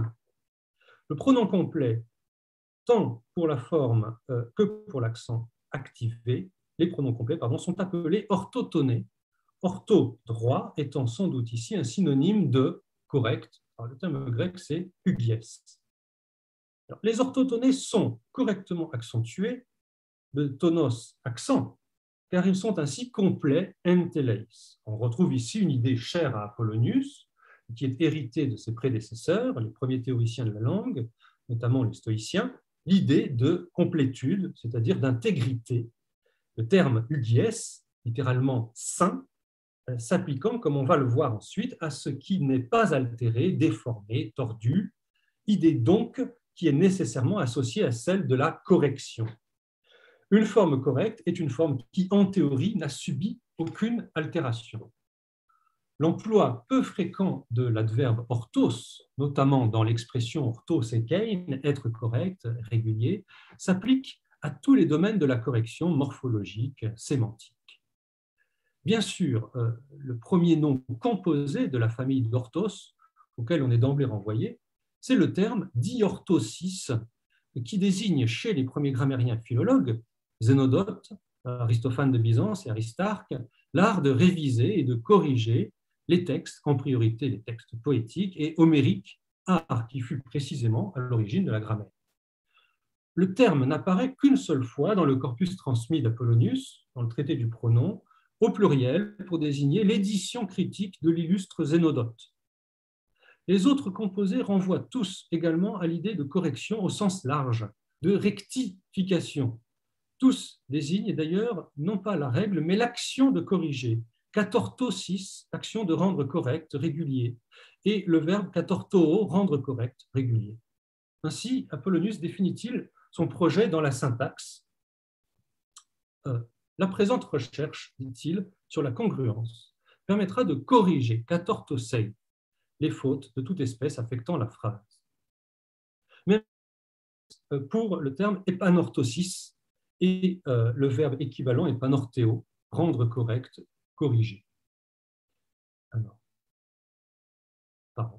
Le pronom complet, tant pour la forme euh, que pour l'accent activé, les pronoms complets pardon, sont appelés orthotonés. Ortho, droit, étant sans doute ici un synonyme de correct. Alors, le terme grec, c'est ugies. Alors, les orthotonés sont correctement accentués, de tonos, accent, car ils sont ainsi complets enteleis. On retrouve ici une idée chère à Apollonius, qui est héritée de ses prédécesseurs, les premiers théoriciens de la langue, notamment les stoïciens, l'idée de complétude, c'est-à-dire d'intégrité. Le terme ugies, littéralement saint, s'appliquant, comme on va le voir ensuite, à ce qui n'est pas altéré, déformé, tordu, idée donc qui est nécessairement associée à celle de la correction. Une forme correcte est une forme qui, en théorie, n'a subi aucune altération. L'emploi peu fréquent de l'adverbe orthos, notamment dans l'expression orthos ekein, être correct, régulier, s'applique à tous les domaines de la correction morphologique, sémantique. Bien sûr, euh, le premier nom composé de la famille d'orthos, auquel on est d'emblée renvoyé, c'est le terme diorthosis, qui désigne chez les premiers grammairiens philologues, Zénodote, Aristophane de Byzance et Aristarque, l'art de réviser et de corriger les textes, en priorité les textes poétiques et homériques, art qui fut précisément à l'origine de la grammaire. Le terme n'apparaît qu'une seule fois dans le corpus transmis d'Apollonius, dans le traité du pronom, au pluriel pour désigner l'édition critique de l'illustre Zénodote. Les autres composés renvoient tous également à l'idée de correction au sens large, de rectification. Tous désignent d'ailleurs non pas la règle, mais l'action de corriger, katortosis, action de rendre correct, régulier, et le verbe katortoo, rendre correct, régulier. Ainsi, Apollonius définit-il son projet dans la syntaxe. Euh, La présente recherche, dit-il, sur la congruence, permettra de corriger, katortosei, les fautes de toute espèce affectant la phrase. Même pour le terme épanorthosis et euh, le verbe équivalent épanorthéo, rendre correct, corriger. Alors, pardon.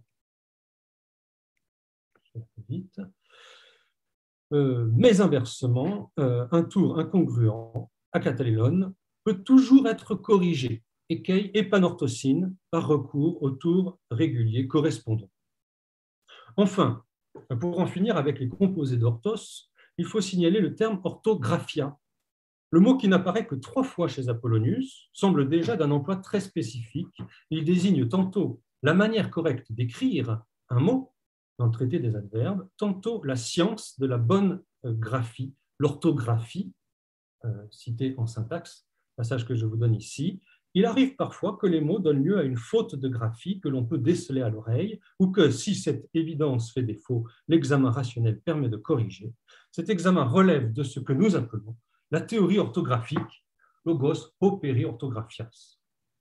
Je vais vite. Euh, mais inversement, euh, un tour incongruent à catalélone peut toujours être corrigé, ekei épanorthosine, par recours au tour régulier correspondant. Enfin, pour en finir avec les composés d'orthos, il faut signaler le terme orthographia. Le mot qui n'apparaît que trois fois chez Apollonius semble déjà d'un emploi très spécifique. Il désigne tantôt la manière correcte d'écrire un mot, dans le traité des adverbes, tantôt la science de la bonne graphie, l'orthographie, euh, citée en syntaxe, passage que je vous donne ici. Il arrive parfois que les mots donnent lieu à une faute de graphie que l'on peut déceler à l'oreille, ou que, si cette évidence fait défaut, l'examen rationnel permet de corriger. Cet examen relève de ce que nous appelons la théorie orthographique, logos operi orthographias.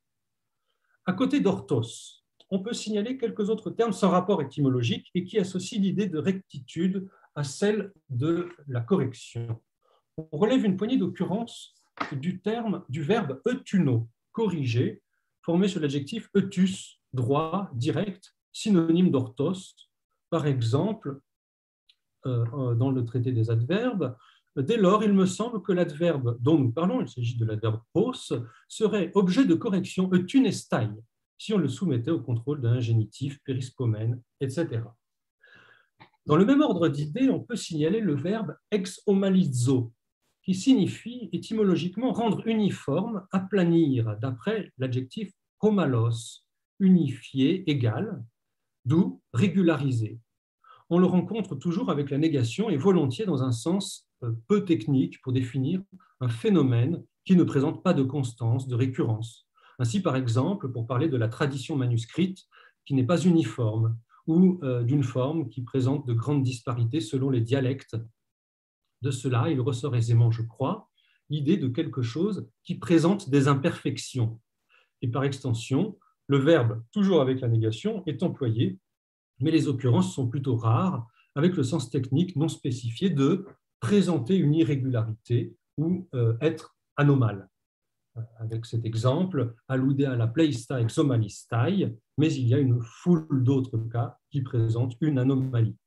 À côté d'orthos, on peut signaler quelques autres termes sans rapport étymologique et qui associent l'idée de rectitude à celle de la correction. On relève une poignée d'occurrences du terme, du verbe eutuno, corriger, formé sur l'adjectif eutus, droit, direct, synonyme d'orthos. Par exemple, euh, dans le traité des adverbes, dès lors, il me semble que l'adverbe dont nous parlons, il s'agit de l'adverbe os, serait objet de correction eutunestai, si on le soumettait au contrôle d'un génitif, périspomène, et cetera. Dans le même ordre d'idées, on peut signaler le verbe exomalizo, qui signifie étymologiquement rendre uniforme, aplanir, d'après l'adjectif homalos, unifié, égal, d'où régulariser. On le rencontre toujours avec la négation et volontiers dans un sens peu technique pour définir un phénomène qui ne présente pas de constance, de récurrence. Ainsi, par exemple, pour parler de la tradition manuscrite qui n'est pas uniforme ou euh, d'une forme qui présente de grandes disparités selon les dialectes. De cela, il ressort aisément, je crois, l'idée de quelque chose qui présente des imperfections. Et par extension, le verbe, toujours avec la négation, est employé, mais les occurrences sont plutôt rares, avec le sens technique non spécifié de présenter une irrégularité ou euh, être anomale. Avec cet exemple, alluder à la pleista exomalistai, mais il y a une foule d'autres cas qui présentent une anomalie.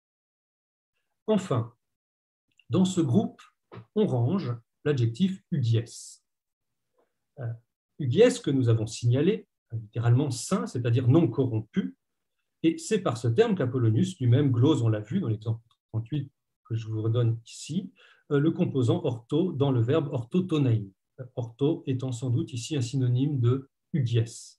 Enfin, dans ce groupe, on range l'adjectif ugies. Euh, ugies que nous avons signalé, littéralement saint, c'est-à-dire non corrompu, et c'est par ce terme qu'Apollonius lui-même glose, on l'a vu dans l'exemple trente-huit que je vous redonne ici, euh, le composant ortho dans le verbe orthotonein. Ortho étant sans doute ici un synonyme de ugies.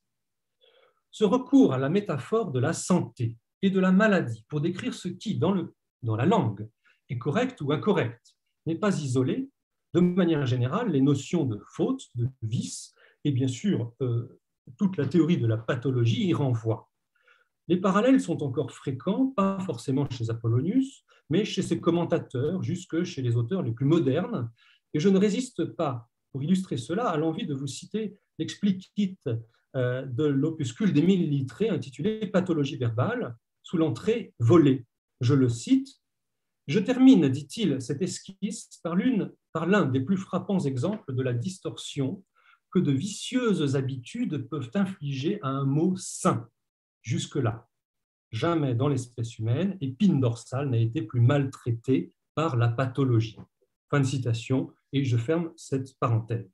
Ce recours à la métaphore de la santé et de la maladie pour décrire ce qui, dans, le, dans la langue, est correct ou incorrect, n'est pas isolé. De manière générale, les notions de faute, de vice, et bien sûr, euh, toute la théorie de la pathologie y renvoie. Les parallèles sont encore fréquents, pas forcément chez Apollonius, mais chez ses commentateurs, jusque chez les auteurs les plus modernes, et je ne résiste pas, pour illustrer cela, à l'envie de vous citer l'explicite de l'opuscule d'Émile Littré intitulé « Pathologie verbale » sous l'entrée « volée ». Je le cite. « Je termine, dit-il, cette esquisse par l'une, par l'un des plus frappants exemples de la distorsion que de vicieuses habitudes peuvent infliger à un mot sain. Jusque-là, jamais dans l'espèce humaine, épine dorsale n'a été plus maltraitée par la pathologie. » Fin de citation. Et je ferme cette parenthèse.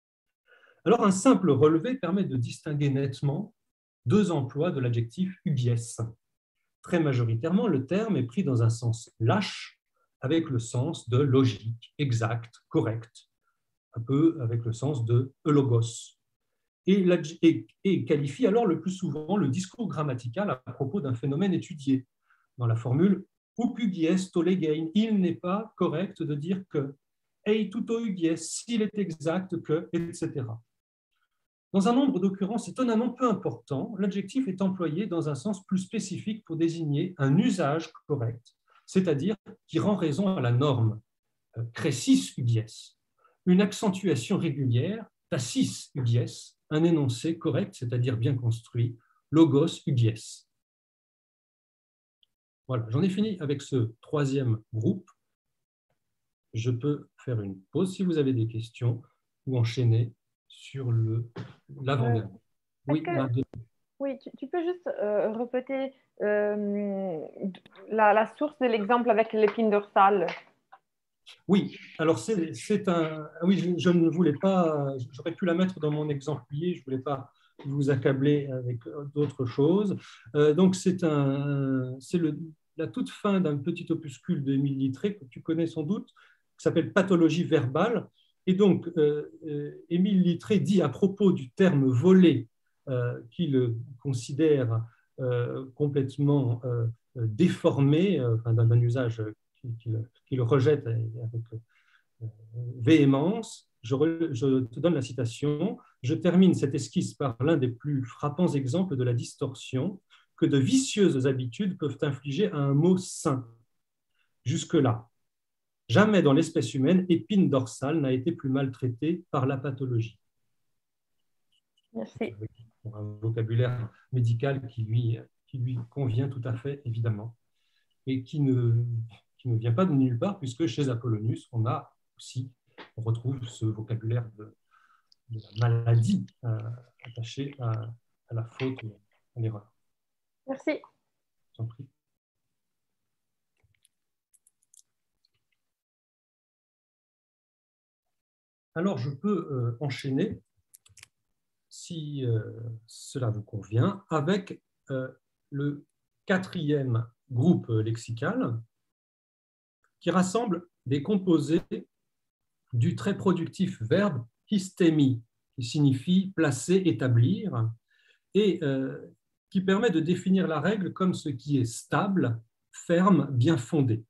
Alors, un simple relevé permet de distinguer nettement deux emplois de l'adjectif ugies. Très majoritairement, le terme est pris dans un sens lâche, avec le sens de logique, exact, correct, un peu avec le sens de eulogos, et, et, et qualifie alors le plus souvent le discours grammatical à propos d'un phénomène étudié, dans la formule «Uc ugies tolegein», il n'est pas correct de dire que «ei tuto ugies», s'il est exact que, et cetera. Dans un nombre d'occurrences étonnamment peu important, l'adjectif est employé dans un sens plus spécifique pour désigner un usage correct, c'est-à-dire qui rend raison à la norme, cressis ugies, une accentuation régulière, tacis ugies, un énoncé correct, c'est-à-dire bien construit, logos ugies. Voilà, j'en ai fini avec ce troisième groupe. Je peux faire une pause si vous avez des questions ou enchaîner sur l'avant-dernier. Euh, oui, que, oui tu, tu peux juste euh, répéter euh, la, la source de l'exemple avec l'épine dorsale. Oui, alors c'est un... Oui, je, je ne voulais pas... J'aurais pu la mettre dans mon exemplier, je ne voulais pas vous accabler avec d'autres choses. Euh, donc c'est un, c'est la toute fin d'un petit opuscule d'Émile Littré que tu connais sans doute, qui s'appelle Pathologie verbale. Et donc, euh, euh, Émile Littré dit à propos du terme volé, euh, qu'il considère euh, complètement euh, déformé, enfin, d'un usage qu'il qui le rejette avec véhémence. Je, re, je te donne la citation. Je termine cette esquisse par l'un des plus frappants exemples de la distorsion que de vicieuses habitudes peuvent infliger à un mot sain. Jusque-là, jamais dans l'espèce humaine, épine dorsale n'a été plus maltraitée par la pathologie. Merci. Un vocabulaire médical qui lui, qui lui convient tout à fait, évidemment, et qui ne, qui ne vient pas de nulle part, puisque chez Apollonius, on a aussi, on retrouve ce vocabulaire de, de la maladie euh, attaché à, à la faute, à l'erreur. Merci. Je t'en prie. Alors, je peux euh, enchaîner, si euh, cela vous convient, avec euh, le quatrième groupe lexical qui rassemble des composés du très productif verbe hystémie, qui signifie placer, établir, et euh, qui permet de définir la règle comme ce qui est stable, ferme, bien fondé.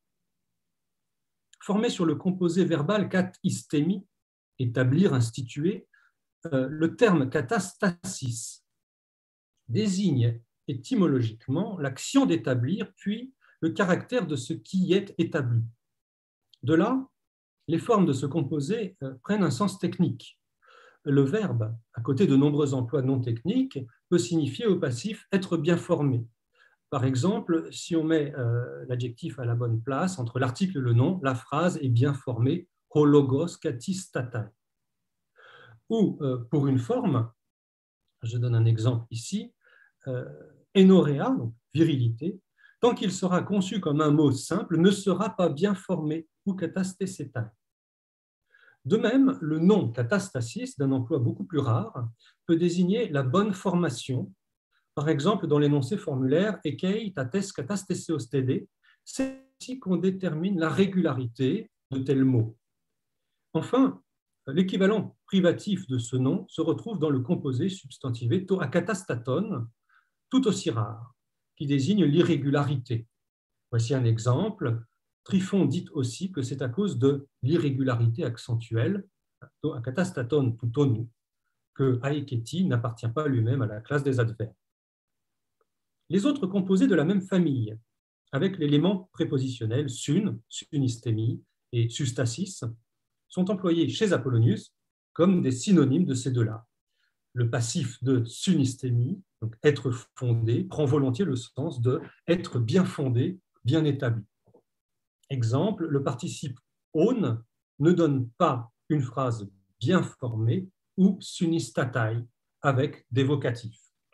Formé sur le composé verbal kat hystémie, établir, instituer, euh, le terme katastasis désigne étymologiquement l'action d'établir, puis le caractère de ce qui est établi. De là, les formes de ce composé euh, prennent un sens technique. Le verbe, à côté de nombreux emplois non techniques, peut signifier au passif être bien formé. Par exemple, si on met euh, l'adjectif à la bonne place, entre l'article et le nom, la phrase est bien formée, ho logos katis tatai. Ou euh, pour une forme, je donne un exemple ici, euh, enorea, donc virilité, tant qu'il sera conçu comme un mot simple, ne sera pas bien formé, ou katastesetai. De même, le nom katastasis, d'un emploi beaucoup plus rare, peut désigner la bonne formation. Par exemple, dans l'énoncé formulaire « ekei tates katasteseostede », c'est ici qu'on détermine la régularité de tel mot. Enfin, l'équivalent privatif de ce nom se retrouve dans le composé substantivé to akatastaton, tout aussi rare, qui désigne l'irrégularité. Voici un exemple. Tryphon dit aussi que c'est à cause de l'irrégularité accentuelle, to akatastaton tutonu, que aeketi n'appartient pas lui-même à la classe des adverbes. Les autres composés de la même famille, avec l'élément prépositionnel sun, sunistémie et sustasis, sont employés chez Apollonius comme des synonymes de ces deux-là. Le passif de sunistémie, donc être fondé, prend volontiers le sens de être bien fondé, bien établi. Exemple, le participe on ne donne pas une phrase bien formée ou sunistatai avec des vocatifs.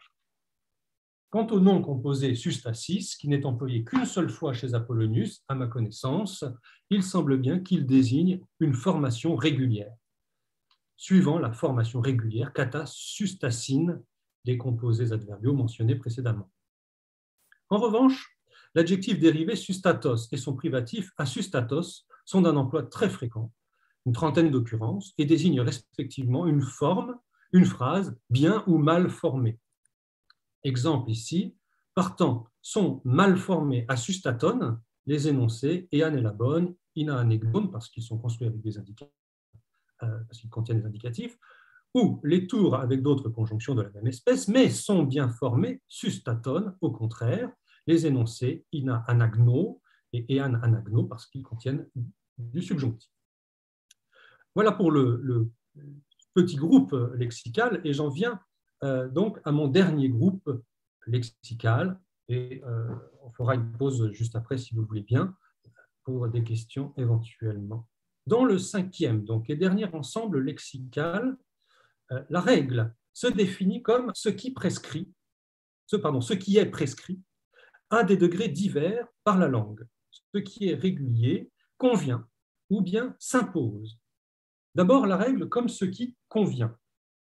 Quant au nom composé sustasis, qui n'est employé qu'une seule fois chez Apollonius, à ma connaissance, il semble bien qu'il désigne une formation régulière, suivant la formation régulière kata-sustacine des composés adverbiaux mentionnés précédemment. En revanche, l'adjectif dérivé sustatos et son privatif asustatos sont d'un emploi très fréquent, une trentaine d'occurrences, et désignent respectivement une forme, une phrase bien ou mal formée. Exemple ici, partant sont mal formés asustaton, les énoncés ean et la bonne, ina anegdon, parce qu'ils sont construits avec des indicatifs, euh, parce qu'ils contiennent des indicatifs, ou les tours avec d'autres conjonctions de la même espèce, mais sont bien formés sustaton, au contraire, les énoncés ina anagno et ean anagno, parce qu'ils contiennent du subjonctif. Voilà pour le, le petit groupe lexical, et j'en viens euh, donc à mon dernier groupe lexical, et euh, on fera une pause juste après, si vous le voulez bien, pour des questions éventuellement. Dans le cinquième donc, et dernier ensemble lexical, euh, la règle se définit comme ce qui prescrit, ce, pardon, ce qui est prescrit à des degrés divers par la langue. Ce qui est régulier convient ou bien s'impose. D'abord, la règle comme ce qui convient.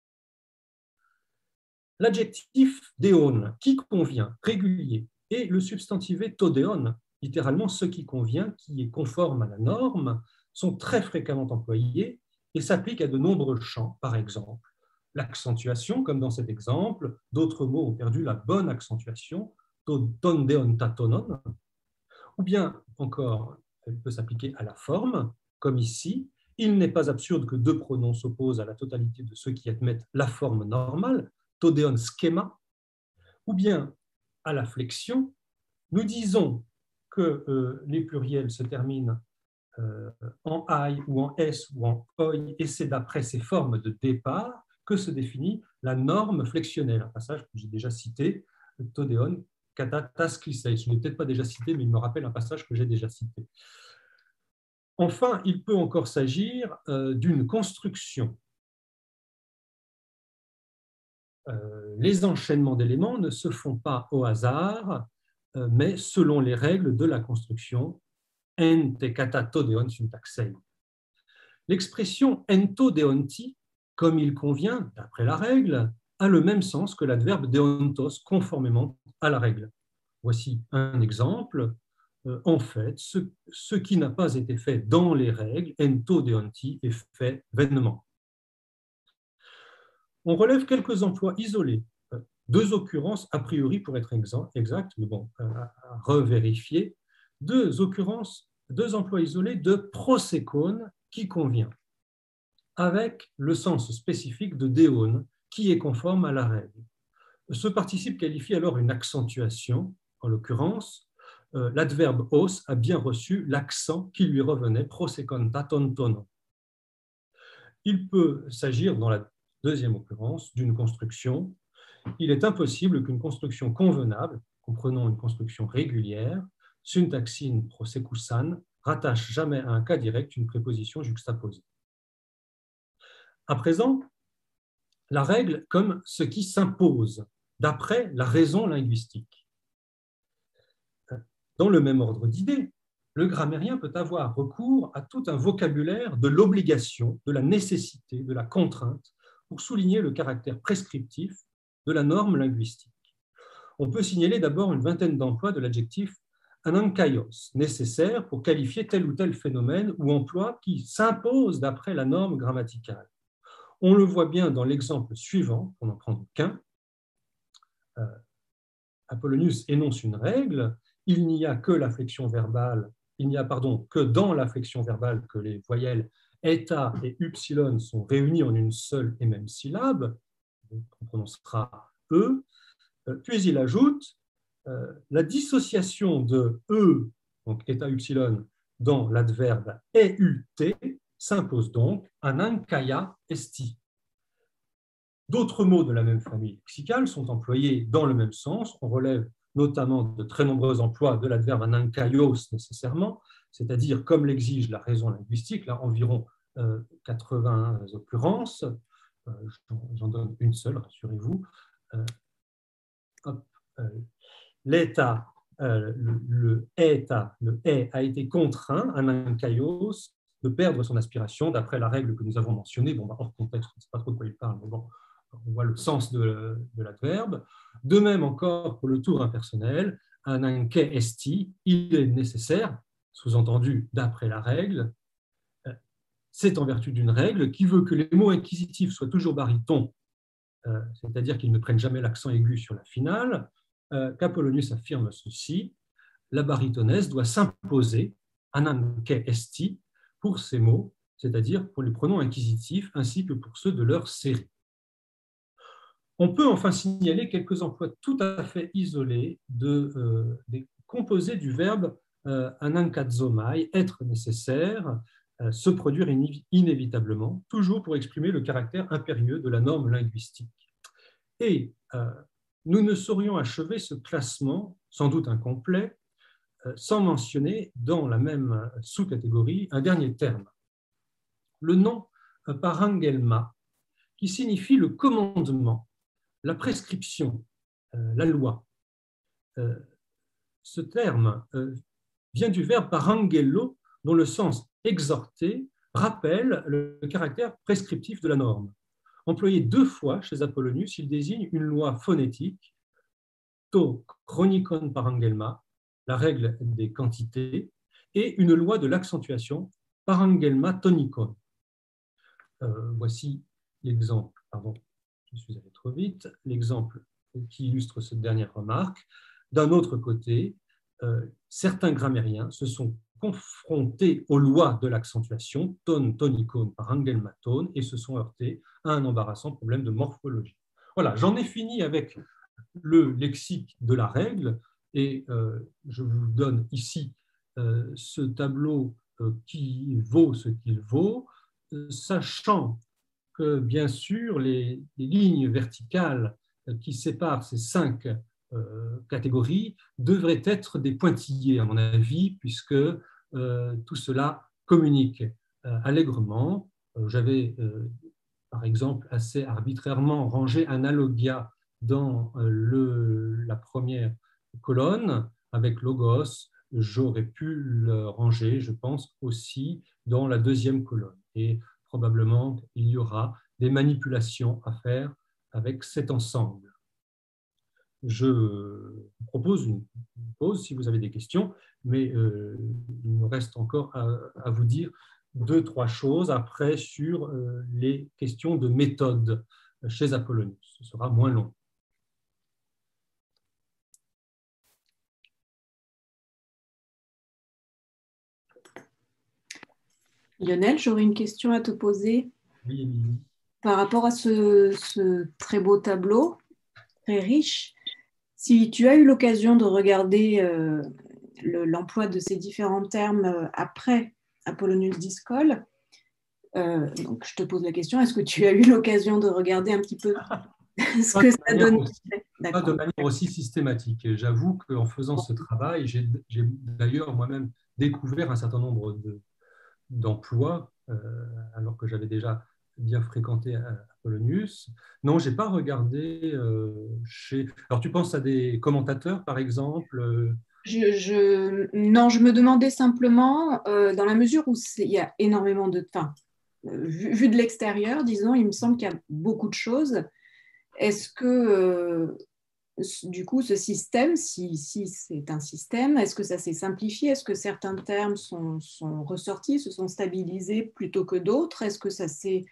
L'adjectif déon, qui convient, régulier, et le substantivé todéon, littéralement ce qui convient, qui est conforme à la norme, sont très fréquemment employés et s'appliquent à de nombreux champs. Par exemple, l'accentuation, comme dans cet exemple, d'autres mots ont perdu la bonne accentuation, to ton deon tatonon, ou bien encore, elle peut s'appliquer à la forme, comme ici, il n'est pas absurde que deux pronoms s'opposent à la totalité de ceux qui admettent la forme normale, to deon schema, ou bien à la flexion, nous disons que euh, les pluriels se terminent euh, en ai ou en s ou en oi, et c'est d'après ces formes de départ que se définit la norme flexionnelle, un passage que j'ai déjà cité, to deon kata tas klisei. Je ne l'ai peut-être pas déjà cité, mais il me rappelle un passage que j'ai déjà cité. Enfin, il peut encore s'agir euh, d'une construction. Euh, les enchaînements d'éléments ne se font pas au hasard, euh, mais selon les règles de la construction ente kata to deon syntaxei. L'expression ento deonti, comme il convient, d'après la règle, a le même sens que l'adverbe deontos, conformément à la règle. Voici un exemple. Euh, en fait, ce, ce qui n'a pas été fait dans les règles, ento deonti, est fait vainement. On relève quelques emplois isolés, deux occurrences a priori pour être exact, mais bon, à revérifier, deux occurrences, deux emplois isolés de prosécone qui convient, avec le sens spécifique de deon qui est conforme à la règle. Ce participe qualifie alors une accentuation, en l'occurrence, euh, l'adverbe os a bien reçu l'accent qui lui revenait, proseconta tontono. Il peut s'agir, dans la deuxième occurrence, d'une construction. Il est impossible qu'une construction convenable, comprenant une construction régulière, syntaxine prosekusan, rattache jamais à un cas direct une préposition juxtaposée. À présent, la règle comme ce qui s'impose, d'après la raison linguistique. Dans le même ordre d'idées, le grammairien peut avoir recours à tout un vocabulaire de l'obligation, de la nécessité, de la contrainte, pour souligner le caractère prescriptif de la norme linguistique. On peut signaler d'abord une vingtaine d'emplois de l'adjectif anankaios, nécessaire pour qualifier tel ou tel phénomène ou emploi qui s'impose d'après la norme grammaticale. On le voit bien dans l'exemple suivant, pour n'en prendre qu'un. Euh, Apollonius énonce une règle, il n'y a que la flexion verbale, il n'y a pardon, que dans la flexion verbale que les voyelles eta et upsilon sont réunies en une seule et même syllabe, on prononcera e, puis il ajoute euh, la dissociation de e, donc eta upsilon, dans l'adverbe eut s'impose donc anankaya esti. D'autres mots de la même famille lexicale sont employés dans le même sens. On relève notamment de très nombreux emplois de l'adverbe anankaios nécessairement, c'est-à-dire comme l'exige la raison linguistique, là environ euh, quatre-vingts occurrences. Euh, J'en donne une seule, rassurez-vous. Euh, euh, L'état, euh, le, le état, le est a été contraint, anankaios, de perdre son aspiration d'après la règle que nous avons mentionnée. Bon, bah, hors contexte, on ne sait pas trop de quoi il parle, mais bon, on voit le sens de, de l'adverbe. De même encore pour le tour impersonnel, ananke esti, il est nécessaire, sous-entendu d'après la règle, c'est en vertu d'une règle qui veut que les mots inquisitifs soient toujours barytons, euh, c'est-à-dire qu'ils ne prennent jamais l'accent aigu sur la finale, euh, qu'Apollonius affirme ceci, la barytonèse doit s'imposer, ananke esti, pour ces mots, c'est-à-dire pour les pronoms inquisitifs ainsi que pour ceux de leur série. On peut enfin signaler quelques emplois tout à fait isolés de, euh, des composés du verbe euh, anankazomai, être nécessaire, euh, se produire inévitablement, toujours pour exprimer le caractère impérieux de la norme linguistique. Et euh, nous ne saurions achever ce classement, sans doute incomplet, euh, sans mentionner dans la même sous-catégorie un dernier terme. Le nom euh, parangelma, qui signifie le commandement, la prescription, euh, la loi. Euh, ce terme euh, vient du verbe parangelo, dont le sens exhorté rappelle le caractère prescriptif de la norme. Employé deux fois chez Apollonius, il désigne une loi phonétique, to chronikon parangelma, la règle des quantités, et une loi de l'accentuation, parangelma tonikon. Euh, voici l'exemple, pardon. Je suis allé trop vite. L'exemple qui illustre cette dernière remarque, d'un autre côté, euh, certains grammairiens se sont confrontés aux lois de l'accentuation, tone, tonicone par Engelma tone, et se sont heurtés à un embarrassant problème de morphologie. Voilà, j'en ai fini avec le lexique de la règle, et euh, je vous donne ici euh, ce tableau euh, qui vaut ce qu'il vaut, euh, sachant que, bien sûr, les, les lignes verticales qui séparent ces cinq euh, catégories devraient être des pointillés, à mon avis, puisque euh, tout cela communique euh, allègrement. Euh, J'avais, euh, par exemple, assez arbitrairement rangé Analogia dans euh, le, la première colonne avec logos. J'aurais pu le ranger, je pense, aussi dans la deuxième colonne. Et probablement, il y aura des manipulations à faire avec cet ensemble. Je vous propose une pause si vous avez des questions, mais euh, il me reste encore à, à vous dire deux, trois choses après sur euh, les questions de méthode chez Apollonius. Ce sera moins long. Lionel, j'aurais une question à te poser. Oui, Émilie. Par rapport à ce, ce très beau tableau, très riche, si tu as eu l'occasion de regarder euh, le, l'emploi de ces différents termes après Apollonius Discol, euh, donc je te pose la question, est-ce que tu as eu l'occasion de regarder un petit peu ce que ça donne? Aussi, pas de manière aussi systématique. J'avoue qu'en faisant ce travail, j'ai, j'ai d'ailleurs moi-même découvert un certain nombre de, d'emplois, euh, alors que j'avais déjà bien fréquenté Apollonius. Non, je n'ai pas regardé euh, chez... Alors, tu penses à des commentateurs, par exemple euh... je, je... Non, je me demandais simplement, euh, dans la mesure où il y a énormément de... Enfin, vu, vu de l'extérieur, disons, il me semble qu'il y a beaucoup de choses. Est-ce que, euh, du coup, ce système, si, si c'est un système, est-ce que ça s'est simplifié? Est-ce que certains termes sont, sont ressortis, se sont stabilisés plutôt que d'autres? Est-ce que ça s'est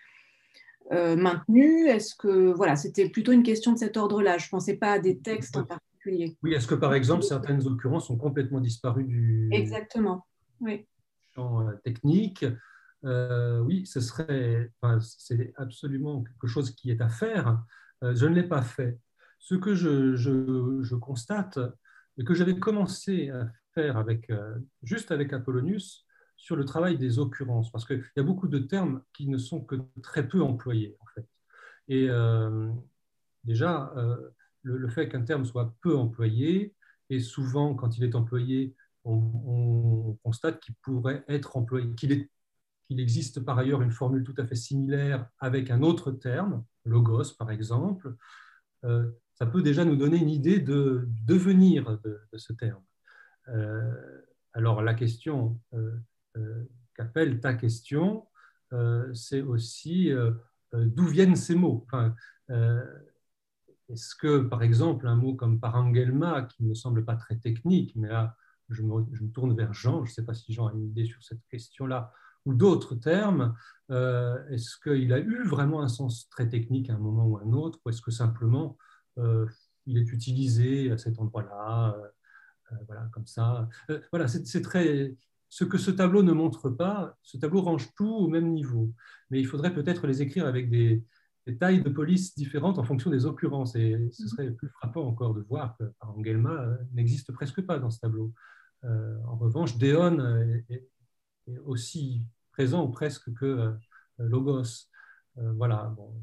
euh, maintenu? Est-ce que, voilà, c'était plutôt une question de cet ordre-là. Je ne pensais pas à des textes en particulier. Oui, est-ce que, par exemple, certaines occurrences ont complètement disparu du Exactement, oui. champ technique? Euh, oui, ce serait, enfin, c'est absolument quelque chose qui est à faire. Euh, je ne l'ai pas fait. Ce que je, je, je constate, et que j'avais commencé à faire avec, euh, juste avec Apollonius, sur le travail des occurrences, parce qu'il y a beaucoup de termes qui ne sont que très peu employés, en fait. Et euh, déjà, euh, le, le fait qu'un terme soit peu employé, et souvent, quand il est employé, on, on constate qu'il pourrait être employé, qu'il est Il existe par ailleurs une formule tout à fait similaire avec un autre terme, logos par exemple. Euh, ça peut déjà nous donner une idée de, du devenir de, de ce terme. Euh, alors la question euh, euh, qu'appelle ta question, euh, c'est aussi euh, euh, d'où viennent ces mots. Enfin, euh, est-ce que, par exemple, un mot comme parangelma, qui ne me semble pas très technique, mais là, je me, je me tourne vers Jean, je ne sais pas si Jean a une idée sur cette question-là, ou d'autres termes, euh, est-ce qu'il a eu vraiment un sens très technique à un moment ou à un autre, ou est-ce que simplement euh, il est utilisé à cet endroit-là, euh, euh, voilà, comme ça. Euh, voilà, c'est, c'est très... Ce que ce tableau ne montre pas, ce tableau range tout au même niveau, mais il faudrait peut-être les écrire avec des, des tailles de police différentes en fonction des occurrences, et ce serait plus frappant encore de voir que Parangelma n'existe presque pas dans ce tableau. Euh, en revanche, Déon est, est aussi présent ou presque que euh, Logos. Euh, voilà. Bon,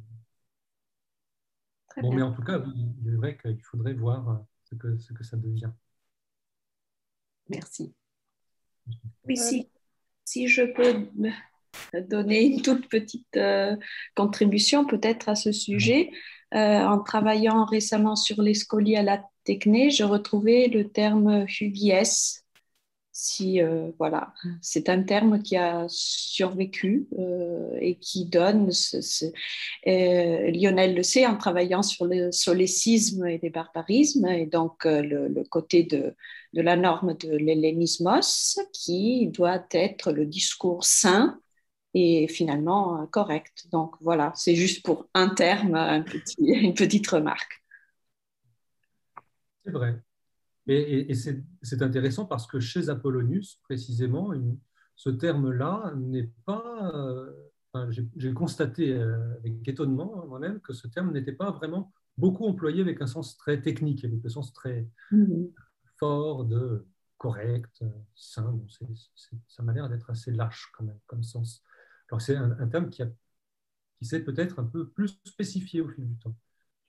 bon mais en tout cas, il est vrai qu'il faudrait voir ce que, ce que ça devient. Merci. Oui, si, si je peux donner une toute petite euh, contribution peut-être à ce sujet. Euh, en travaillant récemment sur les scolies à la techné, je retrouvais le terme hugies. Si, euh, voilà, c'est un terme qui a survécu euh, et qui donne, ce, ce, euh, Lionel le sait, en travaillant sur le solécisme et les barbarismes, et donc euh, le, le côté de, de la norme de l'hellénismos, qui doit être le discours sain et finalement correct. Donc voilà, c'est juste pour un terme, un petit, une petite remarque. C'est vrai. Et, et, et c'est intéressant parce que chez Apollonius, précisément, une, ce terme-là n'est pas... Euh, enfin, j'ai constaté euh, avec étonnement moi-même que ce terme n'était pas vraiment beaucoup employé avec un sens très technique, avec un sens très mmh. fort de correct, sain. Bon, c'est, c'est, ça m'a l'air d'être assez lâche quand même comme sens. Alors c'est un, un terme qui, a, qui s'est peut-être un peu plus spécifié au fil du temps.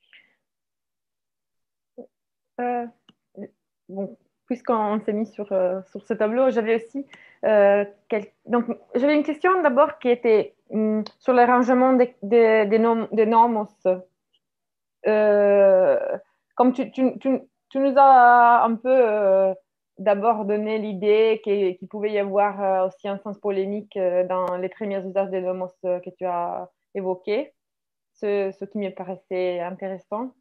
Euh, bon, puisqu'on s'est mis sur, euh, sur ce tableau, j'avais aussi euh, quel... donc j'avais une question d'abord qui était hum, sur le rangement des, des, des, nom, des nomos. Euh, comme tu, tu, tu, tu nous as un peu euh, d'abord donné l'idée qu'il, qu'il pouvait y avoir euh, aussi un sens polémique euh, dans les premiers usages des nomos que tu as évoqués, ce, ce qui me paraissait intéressant.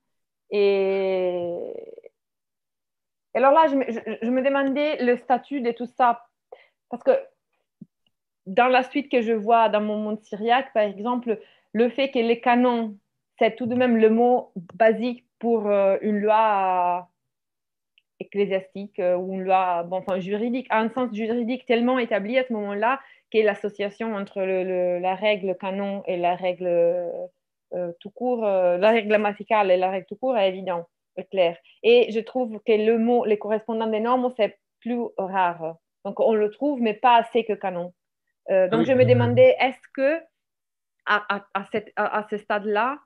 Et alors là, je me, je, je me demandais le statut de tout ça, parce que dans la suite que je vois dans mon monde syriaque, par exemple, le fait que les canons, c'est tout de même le mot basique pour euh, une loi ecclésiastique euh, ou une loi bon, enfin, juridique, a un sens juridique tellement établi à ce moment-là que l'association entre le, le, la règle canon et la règle euh, tout court, euh, la règle grammaticale et la règle tout court est évident, est clair. Et je trouve que le mot, les correspondants des normes, c'est plus rare. Donc on le trouve, mais pas assez que canon. Euh, donc, oui, je me demandais, est-ce que à, à, à, cette, à, à ce stade-là,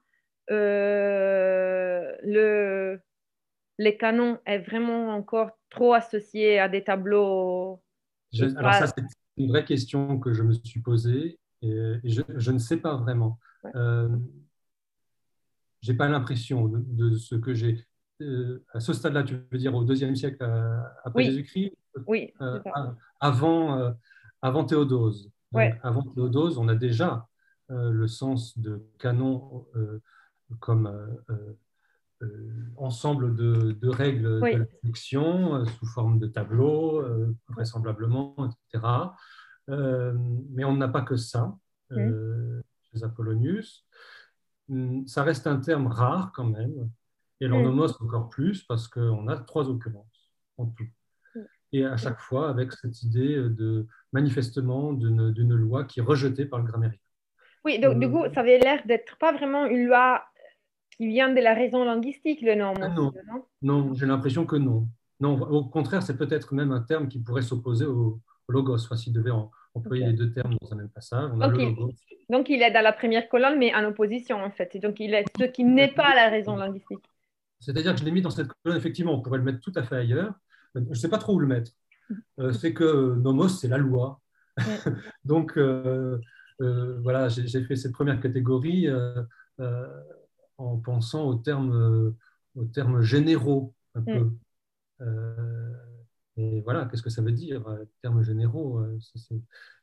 euh, le, les canons est vraiment encore trop associé à des tableaux je, Alors pas... ça, c'est une vraie question que je me suis posée et, et je, je ne sais pas vraiment. Ouais. Euh, je n'ai pas l'impression de, de ce que j'ai... Euh, à ce stade-là, tu veux dire au deuxième siècle euh, après oui. Jésus-Christ Oui, euh, avant... Euh, Avant Théodose. Donc, ouais. Avant Théodose, on a déjà euh, le sens de canon euh, comme euh, euh, ensemble de, de règles oui. de la fiction euh, sous forme de tableaux, euh, vraisemblablement, et cetera. Euh, mais on n'a pas que ça euh, mmh. chez Apollonius. Ça reste un terme rare quand même, et l'onomos mmh. encore plus parce qu'on a trois occurrences en tout. Et à chaque fois avec cette idée de manifestement d'une, d'une loi qui est rejetée par le grammairien. Oui, donc euh, du coup, ça avait l'air d'être pas vraiment une loi qui vient de la raison linguistique, le nom. Ah non, non, non j'ai l'impression que non. Non, au contraire, c'est peut-être même un terme qui pourrait s'opposer au, au logos, enfin, s'il devait en, employer okay. les deux termes dans un même passage. On a donc, le il, logos. donc il est dans la première colonne, mais en opposition, en fait. Et donc, il est ce qui n'est pas la raison linguistique. C'est-à-dire que je l'ai mis dans cette colonne, effectivement, on pourrait le mettre tout à fait ailleurs. Je ne sais pas trop où le mettre. Euh, c'est que nomos, c'est la loi. Donc, euh, euh, voilà, j'ai, j'ai fait cette première catégorie euh, euh, en pensant aux termes, euh, aux termes généraux, un mm. peu. Euh, et voilà, qu'est-ce que ça veut dire, termes généraux euh, c'est, c'est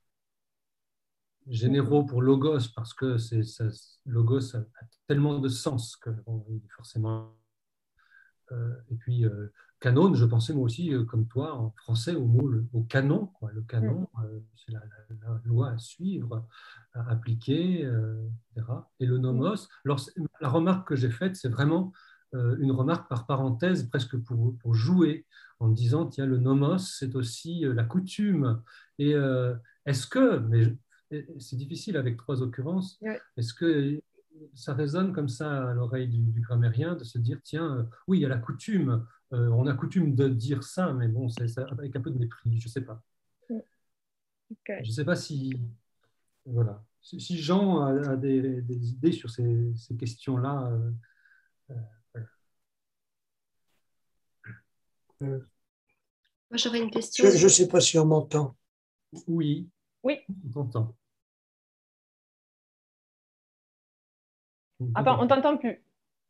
généraux pour logos, parce que c'est, ça, logos a, a tellement de sens que bon, forcément... Euh, et puis, euh, canon, je pensais moi aussi, euh, comme toi, en français, au mot le, au canon. Quoi. Le canon, euh, c'est la, la, la loi à suivre, à appliquer, euh, et cetera. Et le nomos, alors la remarque que j'ai faite, c'est vraiment euh, une remarque par parenthèse, presque pour, pour jouer, en disant, tiens, le nomos, c'est aussi euh, la coutume. Et euh, est-ce que, mais c'est difficile avec trois occurrences, ouais. Est-ce que ça résonne comme ça à l'oreille du, du grammairien de se dire, tiens, euh, oui, il y a la coutume, euh, on a coutume de dire ça, mais bon, c'est, c'est avec un peu de mépris, je ne sais pas. Okay. Je ne sais pas si, voilà, si, si Jean a, a des, des idées sur ces, ces questions-là. Euh, euh, voilà. Euh, Moi, j'aurais une question. Je ne sais pas si on m'entend. Oui, oui. On t'entend. Attends, on ne t'entend plus.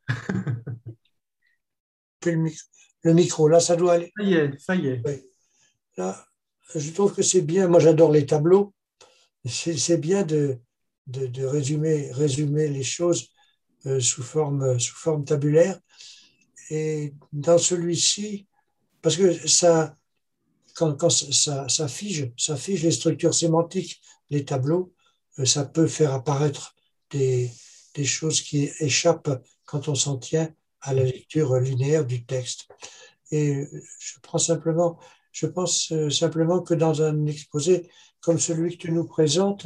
le, micro, le micro, là, ça doit aller. Ça y est, ça y est. Oui. Là, je trouve que c'est bien. Moi, j'adore les tableaux. C'est, c'est bien de, de, de résumer, résumer les choses euh, sous forme, sous forme tabulaire. Et dans celui-ci, parce que ça, quand, quand ça, ça, fige, ça fige les structures sémantiques des tableaux, euh, ça peut faire apparaître des des choses qui échappent quand on s'en tient à la lecture linéaire du texte. et je prends simplement, je pense simplement que dans un exposé comme celui que tu nous présentes,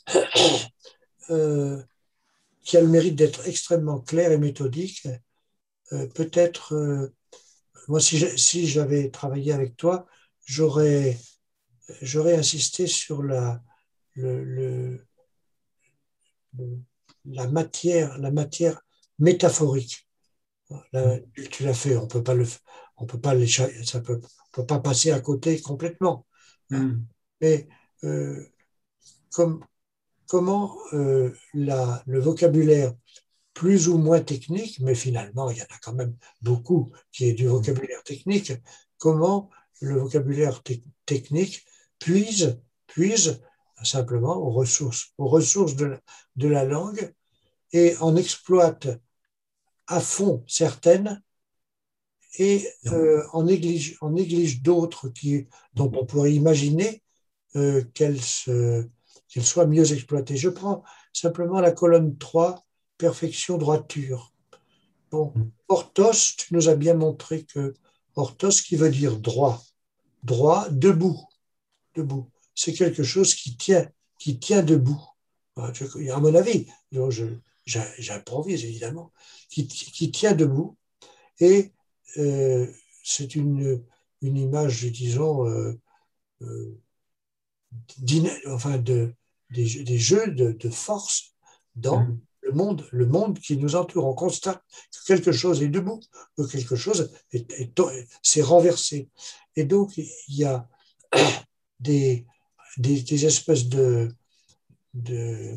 euh, qui a le mérite d'être extrêmement clair et méthodique, euh, peut-être, euh, moi si je- si j'avais travaillé avec toi, j'aurais j'aurais insisté sur la, le, le- le- la matière, la matière métaphorique. Là, tu l'as fait, on peut pas le, on peut pas l'échapper, ça peut, on peut pas passer à côté complètement. Mm. Mais euh, comme, comment euh, la, le vocabulaire plus ou moins technique, mais finalement il y en a quand même beaucoup qui est du vocabulaire technique, comment le vocabulaire te- technique puise, puise simplement aux ressources, aux ressources de la, de la langue et en exploite à fond certaines et euh, en néglige, en néglige d'autres qui, dont on pourrait imaginer euh, qu'elles se- qu'elles soient mieux exploitées. Je prends simplement la colonne trois, perfection, droiture. Bon, orthos, tu nous as bien montré que orthos, qui veut dire droit, droit, debout, debout. C'est quelque chose qui tient, qui tient debout. À mon avis, je, j'improvise évidemment, qui, qui tient debout. Et euh, c'est une, une image, disons, euh, euh, enfin de, des, des jeux de, de force dans Mm. le monde, le monde qui nous entoure. On constate que quelque chose est debout, que quelque chose est, est, s'est renversé. Et donc, il y a des, des, des espèces de... de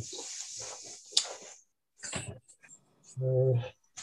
euh,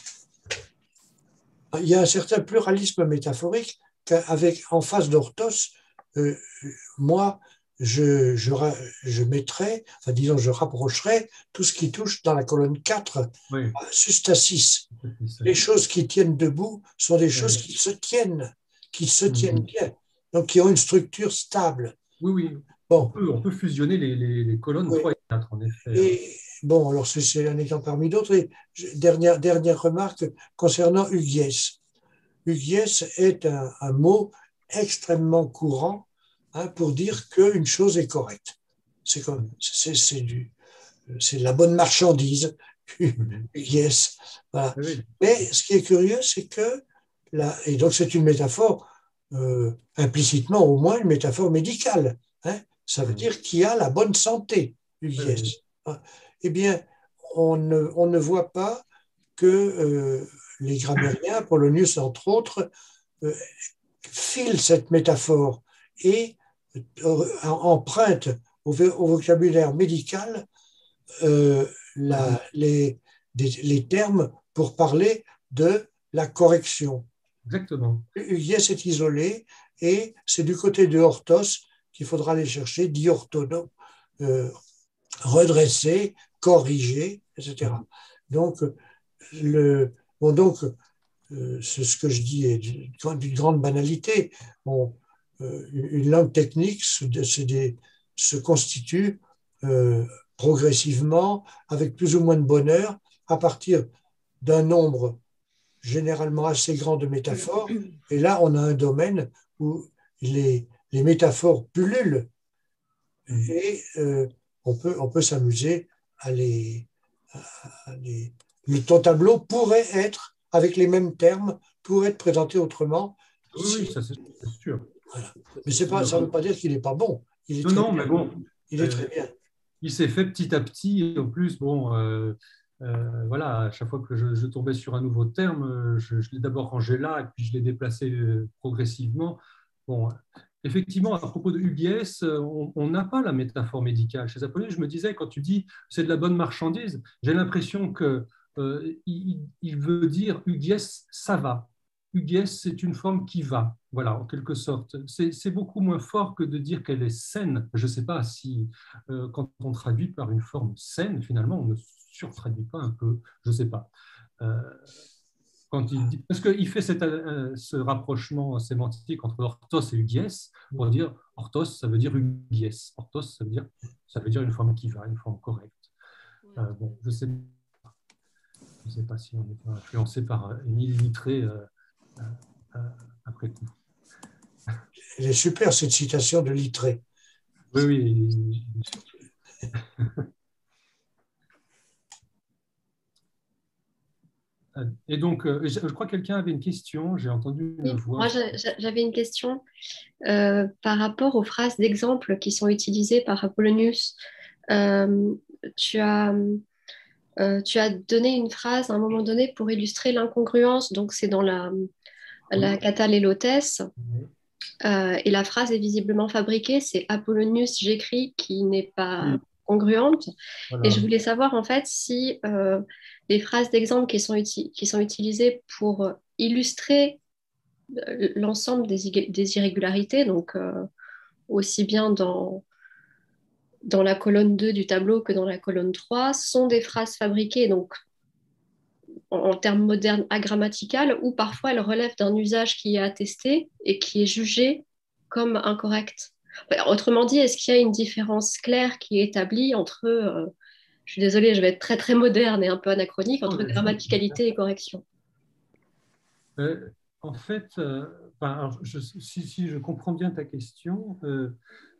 il y a un certain pluralisme métaphorique qu'avec, en face d'orthos, euh, moi, je, je, je mettrais, enfin disons, je rapprocherais tout ce qui touche dans la colonne quatre, Oui. Sustasis. Les choses qui tiennent debout sont des choses qui se tiennent, qui se tiennent bien, donc qui ont une structure stable. Oui, oui. Bon. On peut, on peut fusionner les, les, les colonnes Oui. trois et quatre, en effet. Et bon, alors c'est un exemple parmi d'autres. Et dernière, dernière remarque concernant Huguiès. Huguiès est un, un mot extrêmement courant hein, pour dire qu'une chose est correcte. C'est comme, c'est, c'est du, c'est de la bonne marchandise. Huguiès. Voilà. Oui. Mais ce qui est curieux, c'est que là, et donc c'est une métaphore euh, implicitement au moins une métaphore médicale. Hein. Ça veut dire qu'il a la bonne santé, Huguiès. Oui. Eh bien, on ne, on ne voit pas que euh, les grammairiens, Polonius entre autres, euh, filent cette métaphore et euh, empruntent au, au vocabulaire médical euh, la, les, des, les termes pour parler de la correction. Exactement. Huguiès est isolé et c'est du côté de orthos qu'il faudra aller chercher, diorthono, euh, redresser, corriger, et cetera. Donc, le, bon, donc euh, c'est ce que je dis est d'une grande banalité. Bon, euh, une langue technique se, des, se constitue euh, progressivement, avec plus ou moins de bonheur, à partir d'un nombre généralement assez grand de métaphores. Et là, on a un domaine où les, les métaphores pullulent et euh, on peut, on peut s'amuser à les, à les... Le, ton tableau pourrait être, avec les mêmes termes, pourrait être présenté autrement. Oui, si... oui, ça c'est sûr. Voilà. Mais c'est pas, ça ne veut pas dire qu'il n'est pas bon. Il est non, très non, bien. mais bon. Il est euh, très bien. Il s'est fait petit à petit. En plus, bon, euh, euh, voilà, à chaque fois que je, je tombais sur un nouveau terme, je, je l'ai d'abord rangé là et puis je l'ai déplacé progressivement. Bon, effectivement, à propos de Huguiès, on n'a pas la métaphore médicale. Chez Apollinaire, je me disais, quand tu dis c'est de la bonne marchandise, j'ai l'impression que euh, il, il veut dire Huguiès, ça va. Huguiès, c'est une forme qui va, voilà, en quelque sorte. C'est beaucoup moins fort que de dire qu'elle est saine. Je ne sais pas si, euh, quand on traduit par une forme saine, finalement, on ne surtraduit pas un peu, je ne sais pas. Euh, quand il dit, parce qu'il fait cette, euh, ce rapprochement sémantique entre orthos et Huguiès pour dire orthos, ça veut dire Huguiès. Orthos, ça veut dire, ça veut dire une forme qui va, une forme correcte. Euh, bon, je ne sais, je sais pas si on est influencé par Émile Littré. Euh, Euh, après tout. Elle est super, cette citation de Littré. Oui, oui. Et donc, je crois que quelqu'un avait une question, j'ai entendu une Oui, voix. moi, j'avais une question euh, par rapport aux phrases d'exemple qui sont utilisées par Apollonius. Euh, tu as, euh, tu as donné une phrase à un moment donné pour illustrer l'incongruence, donc c'est dans la, la Catalélotès, euh, et la phrase est visiblement fabriquée, c'est Apollonius, j'écris, qui n'est pas congruente. Voilà. Et je voulais savoir en fait si euh, les phrases d'exemple qui sont, qui sont utilisées pour illustrer l'ensemble des, des irrégularités, donc euh, aussi bien dans, dans la colonne deux du tableau que dans la colonne trois, sont des phrases fabriquées donc, en, en termes modernes agrammaticales, ou parfois elles relèvent d'un usage qui est attesté et qui est jugé comme incorrect. Autrement dit, est-ce qu'il y a une différence claire qui est établie entre, euh, je suis désolée, je vais être très très moderne et un peu anachronique, entre grammaticalité et correction? euh, En fait, euh, enfin, alors, je, si, si je comprends bien ta question, euh,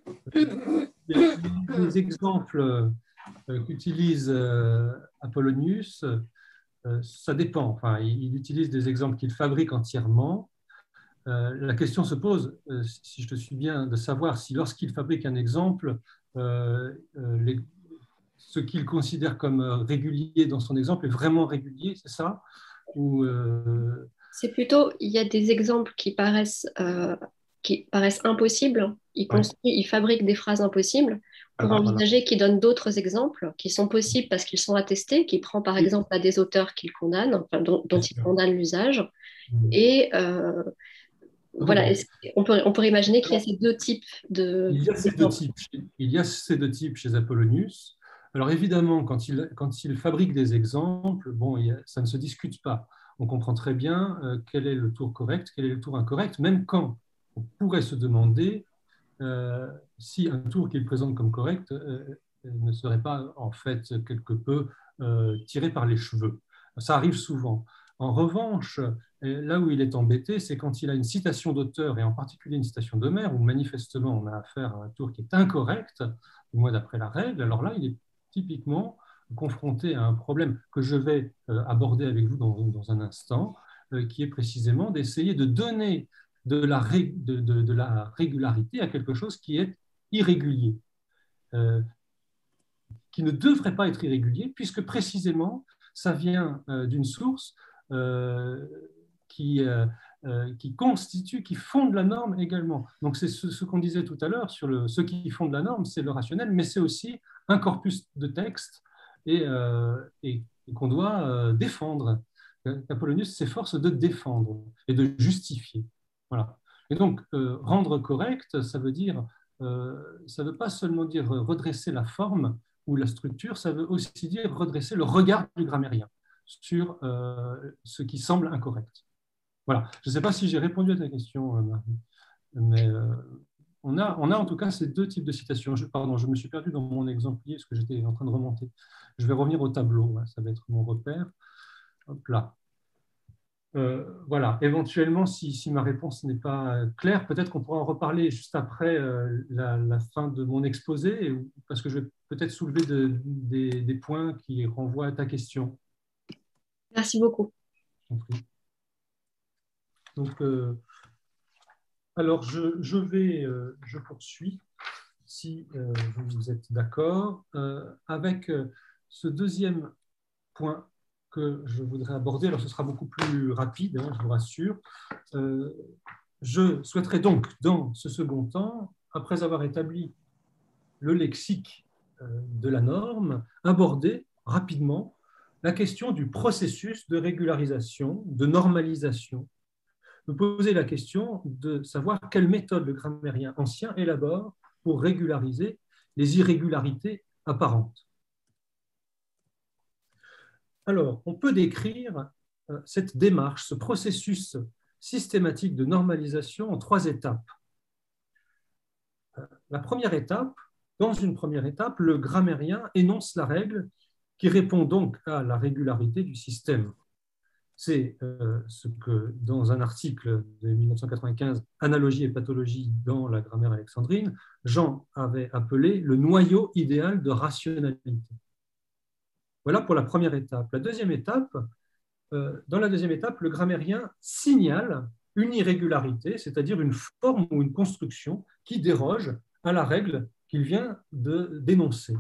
les, les exemples euh, qu'utilise euh, Apollonius, euh, ça dépend. Enfin, il, il utilise des exemples qu'il fabrique entièrement. Euh, la question se pose, euh, si je te suis bien, de savoir si lorsqu'il fabrique un exemple, euh, euh, les, ce qu'il considère comme régulier dans son exemple est vraiment régulier, c'est ça? Ou, euh... C'est plutôt, il y a des exemples qui paraissent, euh, qui paraissent impossibles. Il construit, ouais. il fabrique des phrases impossibles pour ah, envisager voilà. qu'il donne d'autres exemples qui sont possibles parce qu'ils sont attestés, qu'il prend par exemple à des auteurs qu'il condamne, enfin, dont, dont il condamne l'usage. Mmh. Et euh, voilà, on, peut, on pourrait imaginer qu'il y a ces deux types de... Il y a ces deux types, il y a ces deux types chez Apollonius. Alors évidemment, quand il, quand il fabrique des exemples, bon, il y a, ça ne se discute pas. On comprend très bien euh, quel est le tour correct, quel est le tour incorrect, même quand on pourrait se demander euh, si un tour qu'il présente comme correct euh, ne serait pas en fait quelque peu euh, tiré par les cheveux. Ça arrive souvent. En revanche, là où il est embêté, c'est quand il a une citation d'auteur, et en particulier une citation d'Homère, où manifestement on a affaire à un tour qui est incorrect, du moins d'après la règle, alors là, il est typiquement confronté à un problème que je vais aborder avec vous dans, dans un instant, qui est précisément d'essayer de donner de la, ré, de, de, de la régularité à quelque chose qui est irrégulier, euh, qui ne devrait pas être irrégulier, puisque précisément, ça vient euh, d'une source euh, qui, euh, euh, qui constitue, qui fonde la norme également. Donc c'est ce, ce qu'on disait tout à l'heure sur le, ce qui fonde la norme, c'est le rationnel, mais c'est aussi un corpus de textes et, euh, et, et qu'on doit euh, défendre. Apollonius s'efforce de défendre et de justifier. Voilà. Et donc, euh, rendre correct, ça veut dire, euh, ça ne veut pas seulement dire redresser la forme ou la structure, ça veut aussi dire redresser le regard du grammairien sur euh, ce qui semble incorrect. Voilà. Je ne sais pas si j'ai répondu à ta question, Marie, mais euh, on, a, on a en tout cas ces deux types de citations. Je, pardon, je me suis perdu dans mon exemplier parce que j'étais en train de remonter. Je vais revenir au tableau, hein, ça va être mon repère. Hop là. Euh, voilà, éventuellement, si, si ma réponse n'est pas claire, peut-être qu'on pourra en reparler juste après euh, la, la fin de mon exposé, parce que je vais peut-être soulever de, des, des points qui renvoient à ta question. Merci beaucoup. Donc, euh, alors, je, je vais, euh, je poursuis, si euh, vous êtes d'accord, euh, avec euh, ce deuxième point que je voudrais aborder. Alors, ce sera beaucoup plus rapide, hein, je vous rassure. Euh, je souhaiterais donc, dans ce second temps, après avoir établi le lexique euh, de la norme, aborder rapidement la question du processus de régularisation, de normalisation. Me poser la question de savoir quelle méthode le grammairien ancien élabore pour régulariser les irrégularités apparentes. Alors, on peut décrire cette démarche, ce processus systématique de normalisation en trois étapes. La première étape, dans une première étape, le grammairien énonce la règle qui répond donc à la régularité du système. C'est euh, ce que, dans un article de mille neuf cent quatre-vingt-quinze, Analogie et pathologie dans la grammaire alexandrine, Jean avait appelé le noyau idéal de rationalité. Voilà pour la première étape. La deuxième étape, euh, dans la deuxième étape, le grammairien signale une irrégularité, c'est-à-dire une forme ou une construction qui déroge à la règle qu'il vient de dénoncer.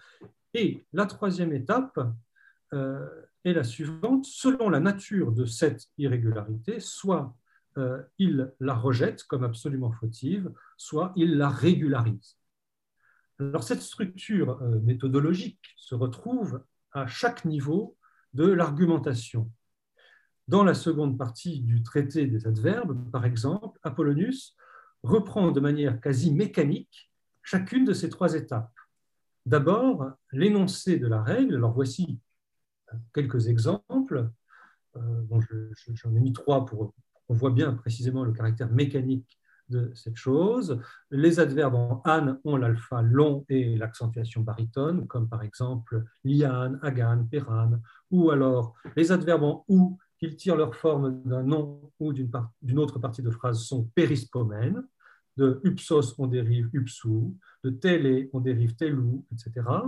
Et la troisième étape euh, est la suivante. Selon la nature de cette irrégularité, soit euh, il la rejette comme absolument fautive, soit il la régularise. Alors cette structure euh, méthodologique se retrouve à chaque niveau de l'argumentation. Dans la seconde partie du traité des adverbes, par exemple, Apollonius reprend de manière quasi mécanique chacune de ces trois étapes. D'abord, l'énoncé de la règle. Alors voici quelques exemples. Euh, bon, j'en ai mis trois pour qu'on voit bien précisément le caractère mécanique de cette chose. Les adverbes en an ont l'alpha long et l'accentuation baryton, comme par exemple lian, agan, peran, ou alors les adverbes en ou, qu'ils tirent leur forme d'un nom ou d'une par- d'une autre partie de phrase, sont périspomènes. De upsos, on dérive upsou, de télé, on dérive telou, et cetera.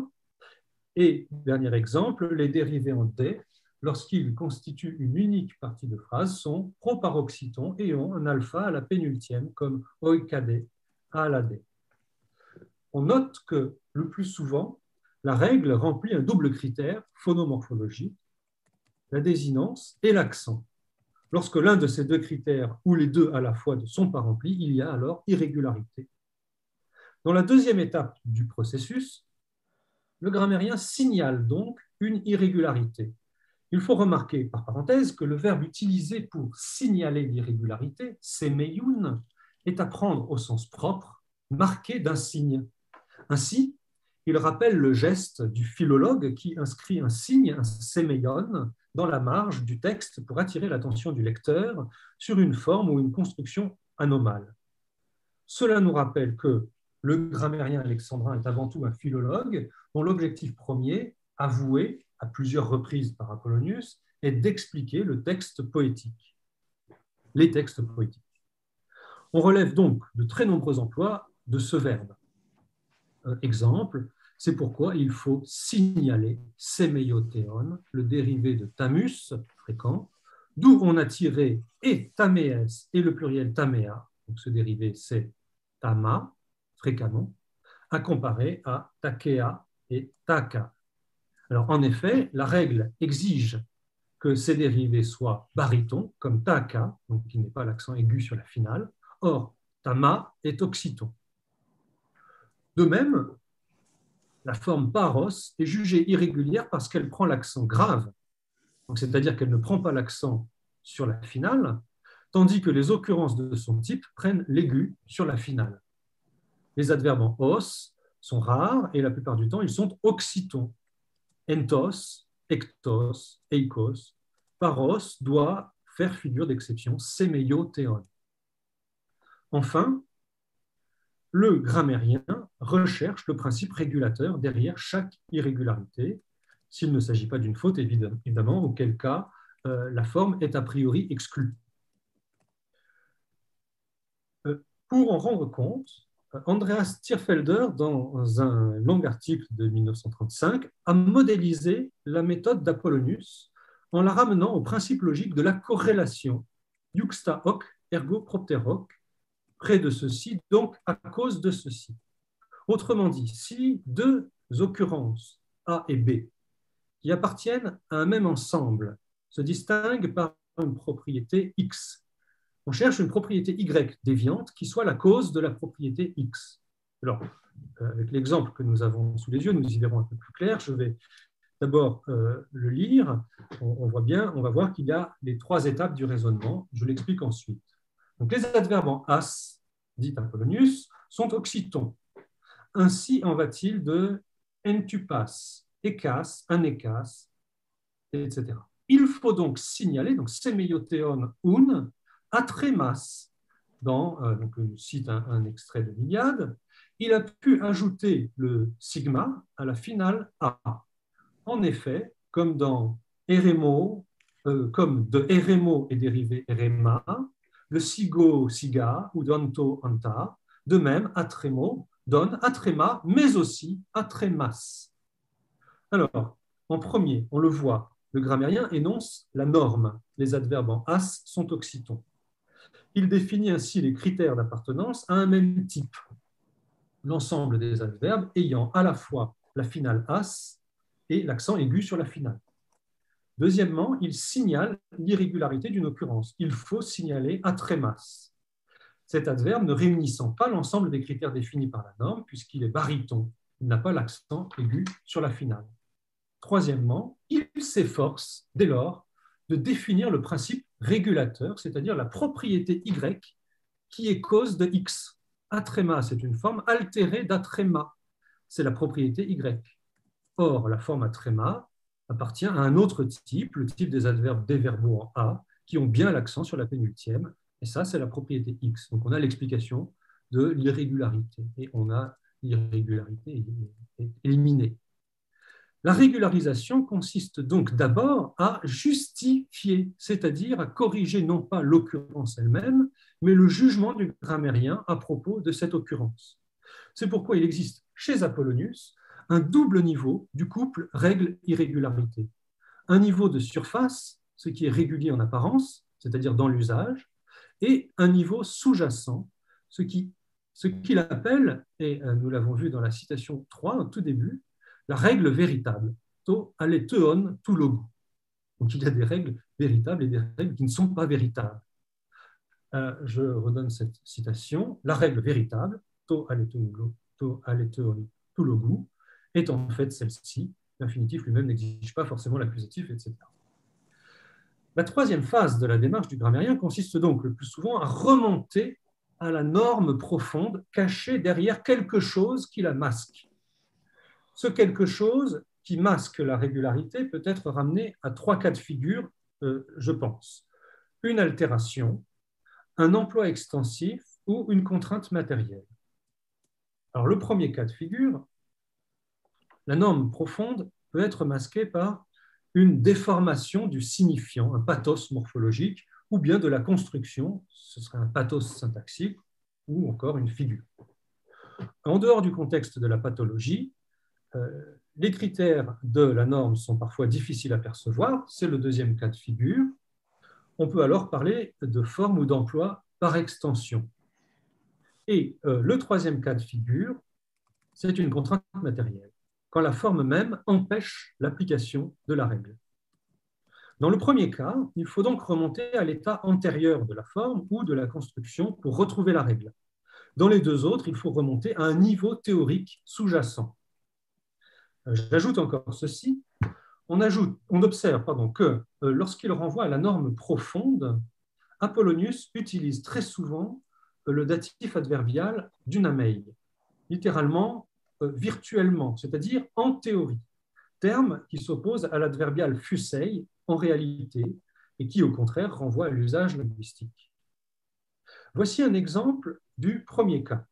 Et, dernier exemple, les dérivés en dé, lorsqu'ils constituent une unique partie de phrase, sont proparoxyton et ont un alpha à la pénultième, comme oikade à la dé. On note que, le plus souvent, la règle remplit un double critère phonomorphologique, la désinence et l'accent. Lorsque l'un de ces deux critères, ou les deux à la fois, ne sont pas remplis, il y a alors irrégularité. Dans la deuxième étape du processus, le grammairien signale donc une irrégularité. Il faut remarquer, par parenthèse, que le verbe utilisé pour signaler l'irrégularité, semeiun, est à prendre au sens propre, marqué d'un signe. Ainsi, il rappelle le geste du philologue qui inscrit un signe, un semeion, dans la marge du texte pour attirer l'attention du lecteur sur une forme ou une construction anomale. Cela nous rappelle que le grammairien alexandrin est avant tout un philologue dont l'objectif premier, avoué à plusieurs reprises par Apollonius, est d'expliquer le texte poétique, les textes poétiques. On relève donc de très nombreux emplois de ce verbe. Euh, exemple, c'est pourquoi il faut signaler semeiotheon, le dérivé de tamus, fréquent, d'où on a tiré et tamees et le pluriel tamea, donc ce dérivé c'est tama, fréquemment, à comparer à takea et taka. Alors en effet, la règle exige que ces dérivés soient barytons, comme taka, donc qui n'est pas l'accent aigu sur la finale. Or, tama est oxyton. De même, la forme paros est jugée irrégulière parce qu'elle prend l'accent grave, c'est-à-dire qu'elle ne prend pas l'accent sur la finale, tandis que les occurrences de son type prennent l'aigu sur la finale. Les adverbes en os sont rares et la plupart du temps, ils sont oxytons. Entos, ectos, eikos. Paros doit faire figure d'exception, semeiotheon. Enfin, le grammairien recherche le principe régulateur derrière chaque irrégularité, s'il ne s'agit pas d'une faute, évidemment, auquel cas euh, la forme est a priori exclue. Euh, pour en rendre compte, Andreas Thierfelder, dans un long article de mille neuf cent trente-cinq, a modélisé la méthode d'Apollonius en la ramenant au principe logique de la corrélation, juxta hoc ergo propter hoc, près de ceci, donc à cause de ceci. Autrement dit, si deux occurrences A et B qui appartiennent à un même ensemble se distinguent par une propriété X, on cherche une propriété Y déviante qui soit la cause de la propriété X. Alors, avec l'exemple que nous avons sous les yeux, nous y verrons un peu plus clair. Je vais d'abord euh, le lire. On, on voit bien, on va voir qu'il y a les trois étapes du raisonnement. Je l'explique ensuite. Donc, les adverbes en as, dit Apollonius, sont oxytons. Ainsi en va-t-il de entupas, ekas, anekas, et cetera. Il faut donc signaler, donc semeiotheon un, atremas, dans, euh, donc je cite un, un extrait de l'Iliade, il a pu ajouter le sigma à la finale A. En effet, comme dans eremo, euh, comme de eremo est dérivé erema, le sigo, siga, ou de anto, anta. De même, atremo donne atrema, mais aussi atremas. Alors, en premier, on le voit, le grammairien énonce la norme. Les adverbes en as sont occitons. Il définit ainsi les critères d'appartenance à un même type. L'ensemble des adverbes ayant à la fois la finale as et l'accent aigu sur la finale. Deuxièmement, il signale l'irrégularité d'une occurrence. Il faut signaler atremas. Cet adverbe ne réunissant pas l'ensemble des critères définis par la norme, puisqu'il est baryton. Il n'a pas l'accent aigu sur la finale. Troisièmement, il s'efforce, dès lors, de définir le principe régulateur, c'est-à-dire la propriété Y qui est cause de X. Atrema, c'est une forme altérée d'atrema. C'est la propriété Y. Or, la forme atrema appartient à un autre type, le type des adverbes déverbaux en A, qui ont bien l'accent sur la pénultième. Et ça, c'est la propriété X. Donc, on a l'explication de l'irrégularité. Et on a l'irrégularité éliminée. La régularisation consiste donc d'abord à justifier, c'est-à-dire à corriger non pas l'occurrence elle-même, mais le jugement du grammairien à propos de cette occurrence. C'est pourquoi il existe chez Apollonius un double niveau du couple règle-irrégularité. Un niveau de surface, ce qui est régulier en apparence, c'est-à-dire dans l'usage, et un niveau sous-jacent, ce qui, ce qu'il appelle, et nous l'avons vu dans la citation trois, au tout début, la règle véritable, to aletheon tout logo. Donc il y a des règles véritables et des règles qui ne sont pas véritables. Euh, je redonne cette citation. La règle véritable, to aletheon tout logo, est en fait celle-ci. L'infinitif lui-même n'exige pas forcément l'accusatif, et cetera. La troisième phase de la démarche du grammairien consiste donc le plus souvent à remonter à la norme profonde cachée derrière quelque chose qui la masque. Ce quelque chose qui masque la régularité peut être ramené à trois cas de figure, euh, je pense. Une altération, un emploi extensif ou une contrainte matérielle. Alors, le premier cas de figure, la norme profonde peut être masquée par une déformation du signifiant, un pathos morphologique, ou bien de la construction, ce serait un pathos syntaxique, ou encore une figure. En dehors du contexte de la pathologie, Euh, les critères de la norme sont parfois difficiles à percevoir, c'est le deuxième cas de figure. On peut alors parler de forme ou d'emploi par extension. Et euh, le troisième cas de figure, c'est une contrainte matérielle, quand la forme même empêche l'application de la règle. Dans le premier cas, il faut donc remonter à l'état antérieur de la forme ou de la construction pour retrouver la règle. Dans les deux autres, il faut remonter à un niveau théorique sous-jacent. J'ajoute encore ceci, on, ajoute, on observe pardon, que euh, lorsqu'il renvoie à la norme profonde, Apollonius utilise très souvent euh, le datif adverbial dunamei, littéralement euh, virtuellement, c'est-à-dire en théorie, terme qui s'oppose à l'adverbial fusei en réalité et qui au contraire renvoie à l'usage linguistique. Voici un exemple du premier cas.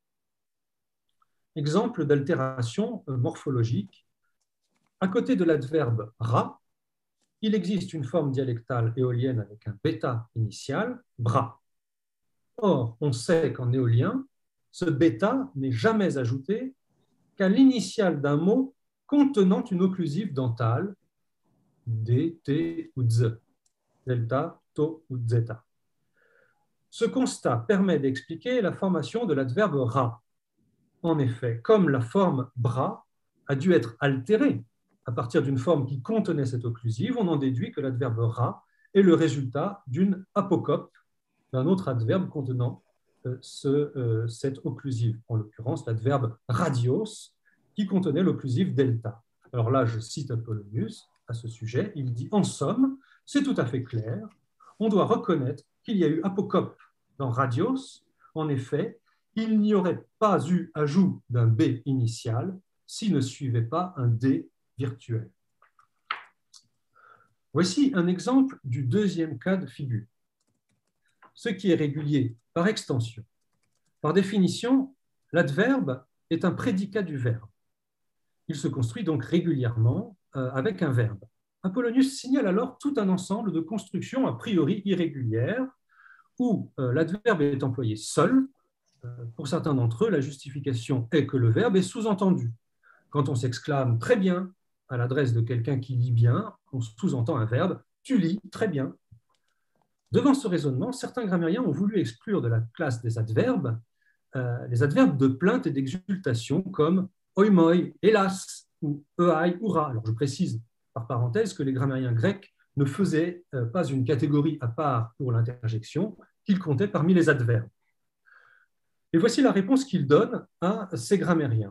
Exemple d'altération morphologique. À côté de l'adverbe ra, il existe une forme dialectale éolienne avec un bêta initial, bra. Or, on sait qu'en éolien, ce bêta n'est jamais ajouté qu'à l'initiale d'un mot contenant une occlusive dentale, d, t ou z, delta, to ou zeta. Ce constat permet d'expliquer la formation de l'adverbe ra. En effet, comme la forme bras a dû être altérée à partir d'une forme qui contenait cette occlusive, on en déduit que l'adverbe ra est le résultat d'une apocope, d'un autre adverbe contenant euh, ce, euh, cette occlusive, en l'occurrence l'adverbe radios, qui contenait l'occlusive delta. Alors là, je cite Apollonius à ce sujet, il dit « En somme, c'est tout à fait clair, on doit reconnaître qu'il y a eu apocope dans radios, en effet, il n'y aurait pas eu ajout d'un B initial s'il ne suivait pas un D virtuel. » Voici un exemple du deuxième cas de figure. Ce qui est régulier par extension. Par définition, l'adverbe est un prédicat du verbe. Il se construit donc régulièrement avec un verbe. Apollonius signale alors tout un ensemble de constructions a priori irrégulières où euh, l'adverbe est employé seul. Euh, pour certains d'entre eux, la justification est que le verbe est sous-entendu. Quand on s'exclame « très bien » à l'adresse de quelqu'un qui lit bien, on sous-entend un verbe « tu lis très bien ». Devant ce raisonnement, certains grammairiens ont voulu exclure de la classe des adverbes euh, les adverbes de plainte et d'exultation comme « oimoi »,« hélas » ou « euai » ou « ra ». Alors je précise par parenthèse que les grammairiens grecs ne faisaient euh, pas une catégorie à part pour l'interjection, qu'ils comptaient parmi les adverbes. Et voici la réponse qu'ils donnent à ces grammairiens.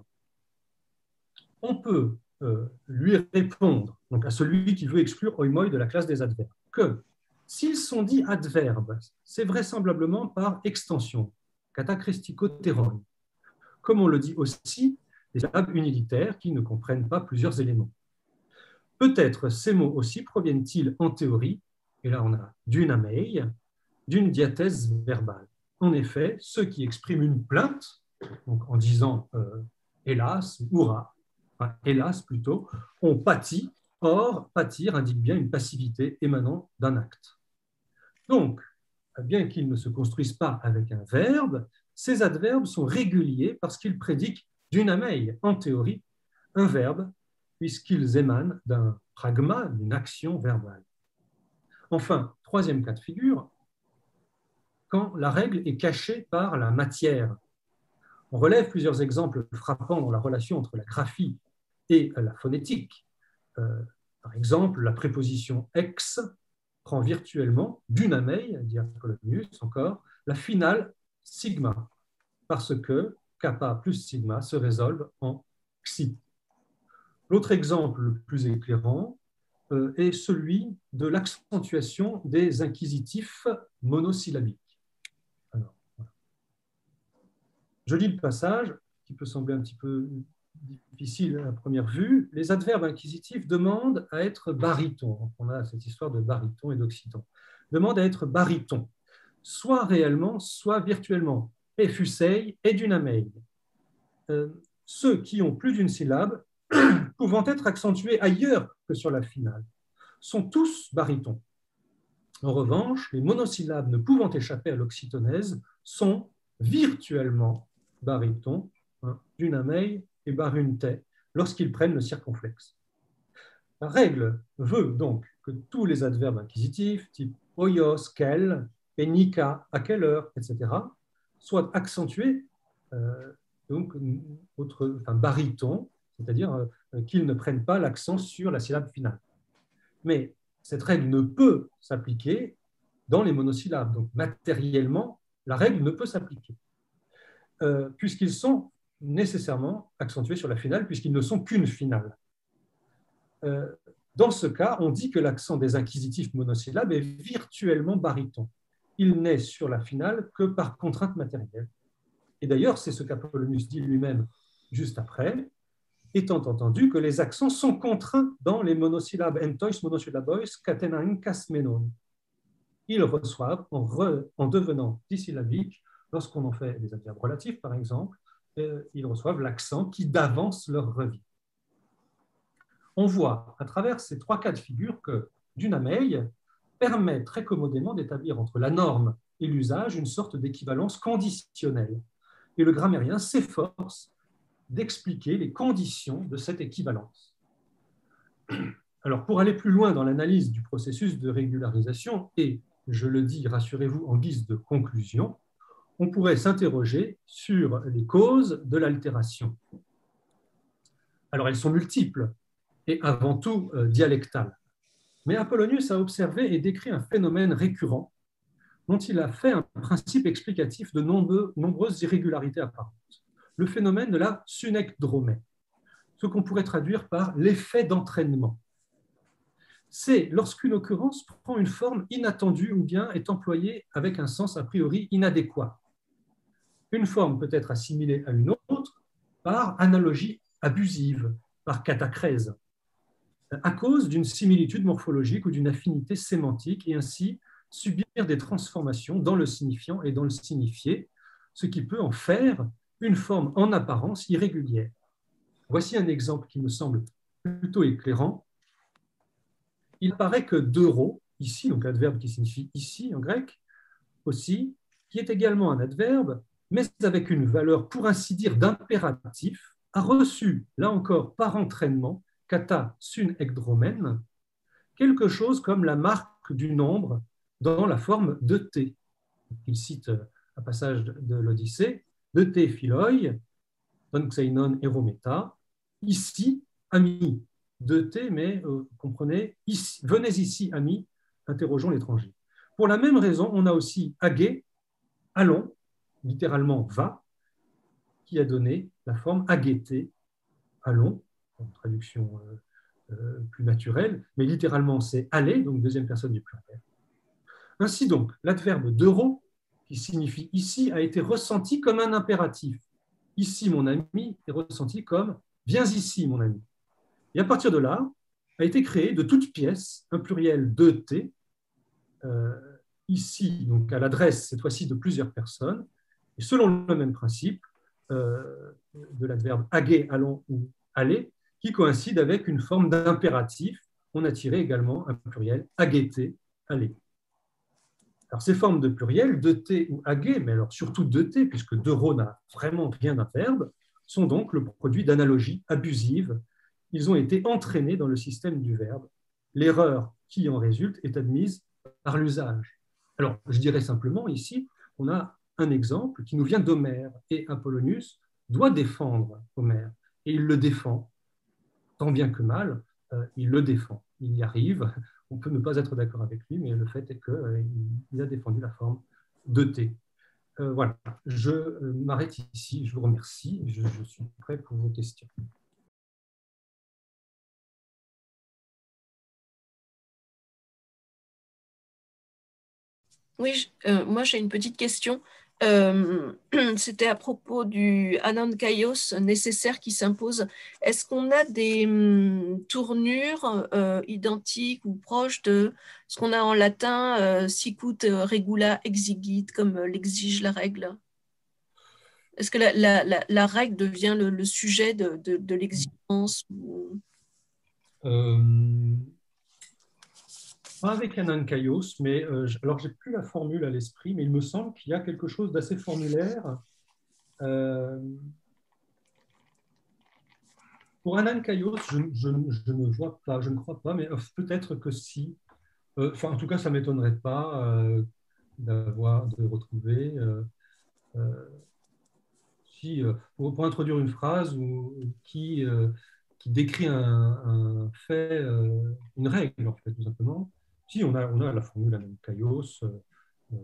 On peut euh, lui répondre, donc à celui qui veut exclure oimoi de la classe des adverbes, que s'ils sont dits adverbes, c'est vraisemblablement par extension, katakristikoteron, comme on le dit aussi des syllabes unilitaires qui ne comprennent pas plusieurs éléments. Peut-être ces mots aussi proviennent-ils en théorie, et là on a d'une amei, d'une diathèse verbale. En effet, ceux qui expriment une plainte, donc en disant euh, hélas, hurrah, enfin, hélas plutôt, ont pâti. Or, pâtir indique bien une passivité émanant d'un acte. Donc, bien qu'ils ne se construisent pas avec un verbe, ces adverbes sont réguliers parce qu'ils prédiquent d'une amei, en théorie, un verbe, puisqu'ils émanent d'un pragma, d'une action verbale. Enfin, troisième cas de figure, quand la règle est cachée par la matière. On relève plusieurs exemples frappants dans la relation entre la graphie et la phonétique. Euh, par exemple, la préposition ex prend virtuellement d'une amei, dit Apollonius encore, la finale sigma, parce que kappa plus sigma se résolve en xi. L'autre exemple le plus éclairant euh, est celui de l'accentuation des inquisitifs monosyllabiques. Alors, voilà. Je lis le passage, qui peut sembler un petit peu difficile à première vue. Les adverbes inquisitifs demandent à être barytons. On a cette histoire de baryton et d'occitan. Demandent à être barytons, soit réellement, soit virtuellement. Et fusei et d'une amei. Euh, ceux qui ont plus d'une syllabe, pouvant être accentués ailleurs que sur la finale, sont tous barytons. En revanche, les monosyllabes ne pouvant échapper à l'occitonèse sont virtuellement barytons, hein, d'une amei et barunte, lorsqu'ils prennent le circonflexe. La règle veut donc que tous les adverbes inquisitifs, type oyos, quel, penika, à quelle heure, et cetera, soient accentués, euh, donc, autre, enfin, baryton, c'est-à-dire euh, qu'ils ne prennent pas l'accent sur la syllabe finale. Mais cette règle ne peut s'appliquer dans les monosyllabes. Donc, matériellement, la règle ne peut s'appliquer, euh, puisqu'ils sont nécessairement accentués sur la finale, puisqu'ils ne sont qu'une finale. Euh, dans ce cas, on dit que l'accent des inquisitifs monosyllabes est virtuellement baryton. Il n'est sur la finale que par contrainte matérielle. Et d'ailleurs, c'est ce qu'Apollonius dit lui-même juste après, étant entendu que les accents sont contraints dans les monosyllabes entois monosyllabois catenain kasmenon. Ils reçoivent, en, re, en devenant dissyllabiques, lorsqu'on en fait des adverbes relatifs, par exemple, euh, ils reçoivent l'accent qui d'avance leur revient. On voit à travers ces trois cas de figure que d'une amei permet très commodément d'établir entre la norme et l'usage une sorte d'équivalence conditionnelle. Et le grammairien s'efforce d'expliquer les conditions de cette équivalence. Alors, pour aller plus loin dans l'analyse du processus de régularisation, et je le dis, rassurez-vous, en guise de conclusion, on pourrait s'interroger sur les causes de l'altération. Alors, elles sont multiples et avant tout euh, dialectales. Mais Apollonius a observé et décrit un phénomène récurrent dont il a fait un principe explicatif de nombreux, nombreuses irrégularités apparentes. Le phénomène de la synecdromée, ce qu'on pourrait traduire par l'effet d'entraînement. C'est lorsqu'une occurrence prend une forme inattendue ou bien est employée avec un sens a priori inadéquat. Une forme peut être assimilée à une autre par analogie abusive, par catacrèse, à cause d'une similitude morphologique ou d'une affinité sémantique, et ainsi subir des transformations dans le signifiant et dans le signifié, ce qui peut en faire une forme en apparence irrégulière. Voici un exemple qui me semble plutôt éclairant. il paraît que d'euro, ici, donc adverbe qui signifie ici en grec, aussi, qui est également un adverbe, mais avec une valeur, pour ainsi dire, d'impératif, a reçu, là encore, par entraînement, kata sun ekdromen, quelque chose comme la marque du nombre dans la forme de t. Il cite un passage de l'Odyssée, de t philoi, don xeinon erometa, ici, ami, de t, mais euh, comprenez, ici, venez ici, ami, interrogeons l'étranger. Pour la même raison, on a aussi agé, allons, littéralement va, qui a donné la forme agété, allons, en traduction euh, euh, plus naturelle, mais littéralement c'est aller, donc deuxième personne du pluriel. Ainsi donc, l'adverbe d'euro, qui signifie ici, a été ressenti comme un impératif. Ici, mon ami, est ressenti comme viens ici, mon ami. Et à partir de là, a été créé de toutes pièces un pluriel de t, euh, ici, donc à l'adresse, cette fois-ci, de plusieurs personnes, et selon le même principe euh, de l'adverbe agé, allons ou aller, qui coïncide avec une forme d'impératif. On a tiré également un pluriel agété, aller. Alors, ces formes de pluriel, de t ou agé, mais alors surtout de t, puisque d'euro n'a vraiment rien d'un verbe, sont donc le produit d'analogies abusives. Ils ont été entraînés dans le système du verbe. L'erreur qui en résulte est admise par l'usage. Alors, je dirais simplement ici, on a un exemple qui nous vient d'Homère, et Apollonius doit défendre Homère, et il le défend, tant bien que mal, euh, il le défend, il y arrive. On peut ne pas être d'accord avec lui, mais le fait est qu'il euh, a défendu la forme de T. Euh, voilà, je euh, m'arrête ici, je vous remercie, je, je suis prêt pour vos questions. Oui, euh, moi j'ai une petite question. Euh, C'était à propos du anankaios nécessaire qui s'impose. Est-ce qu'on a des hum, tournures euh, identiques ou proches de ce qu'on a en latin, euh, sicut regula exigit, comme l'exige la règle? Est-ce que la, la, la, la règle devient le, le sujet de, de, de l'exigence ou... euh... Pas avec anankaios, mais euh, alors j'ai plus la formule à l'esprit, mais il me semble qu'il y a quelque chose d'assez formulaire. Euh, pour anankaios, je, je, je ne vois pas, je ne crois pas, mais euh, peut-être que si. Euh, enfin, en tout cas, ça ne m'étonnerait pas euh, d'avoir, de retrouver. Euh, euh, si, euh, pour, pour introduire une phrase où, qui, euh, qui décrit un, un fait, euh, une règle, en fait, tout simplement. Si, on a, on a la formule anankaios. Euh,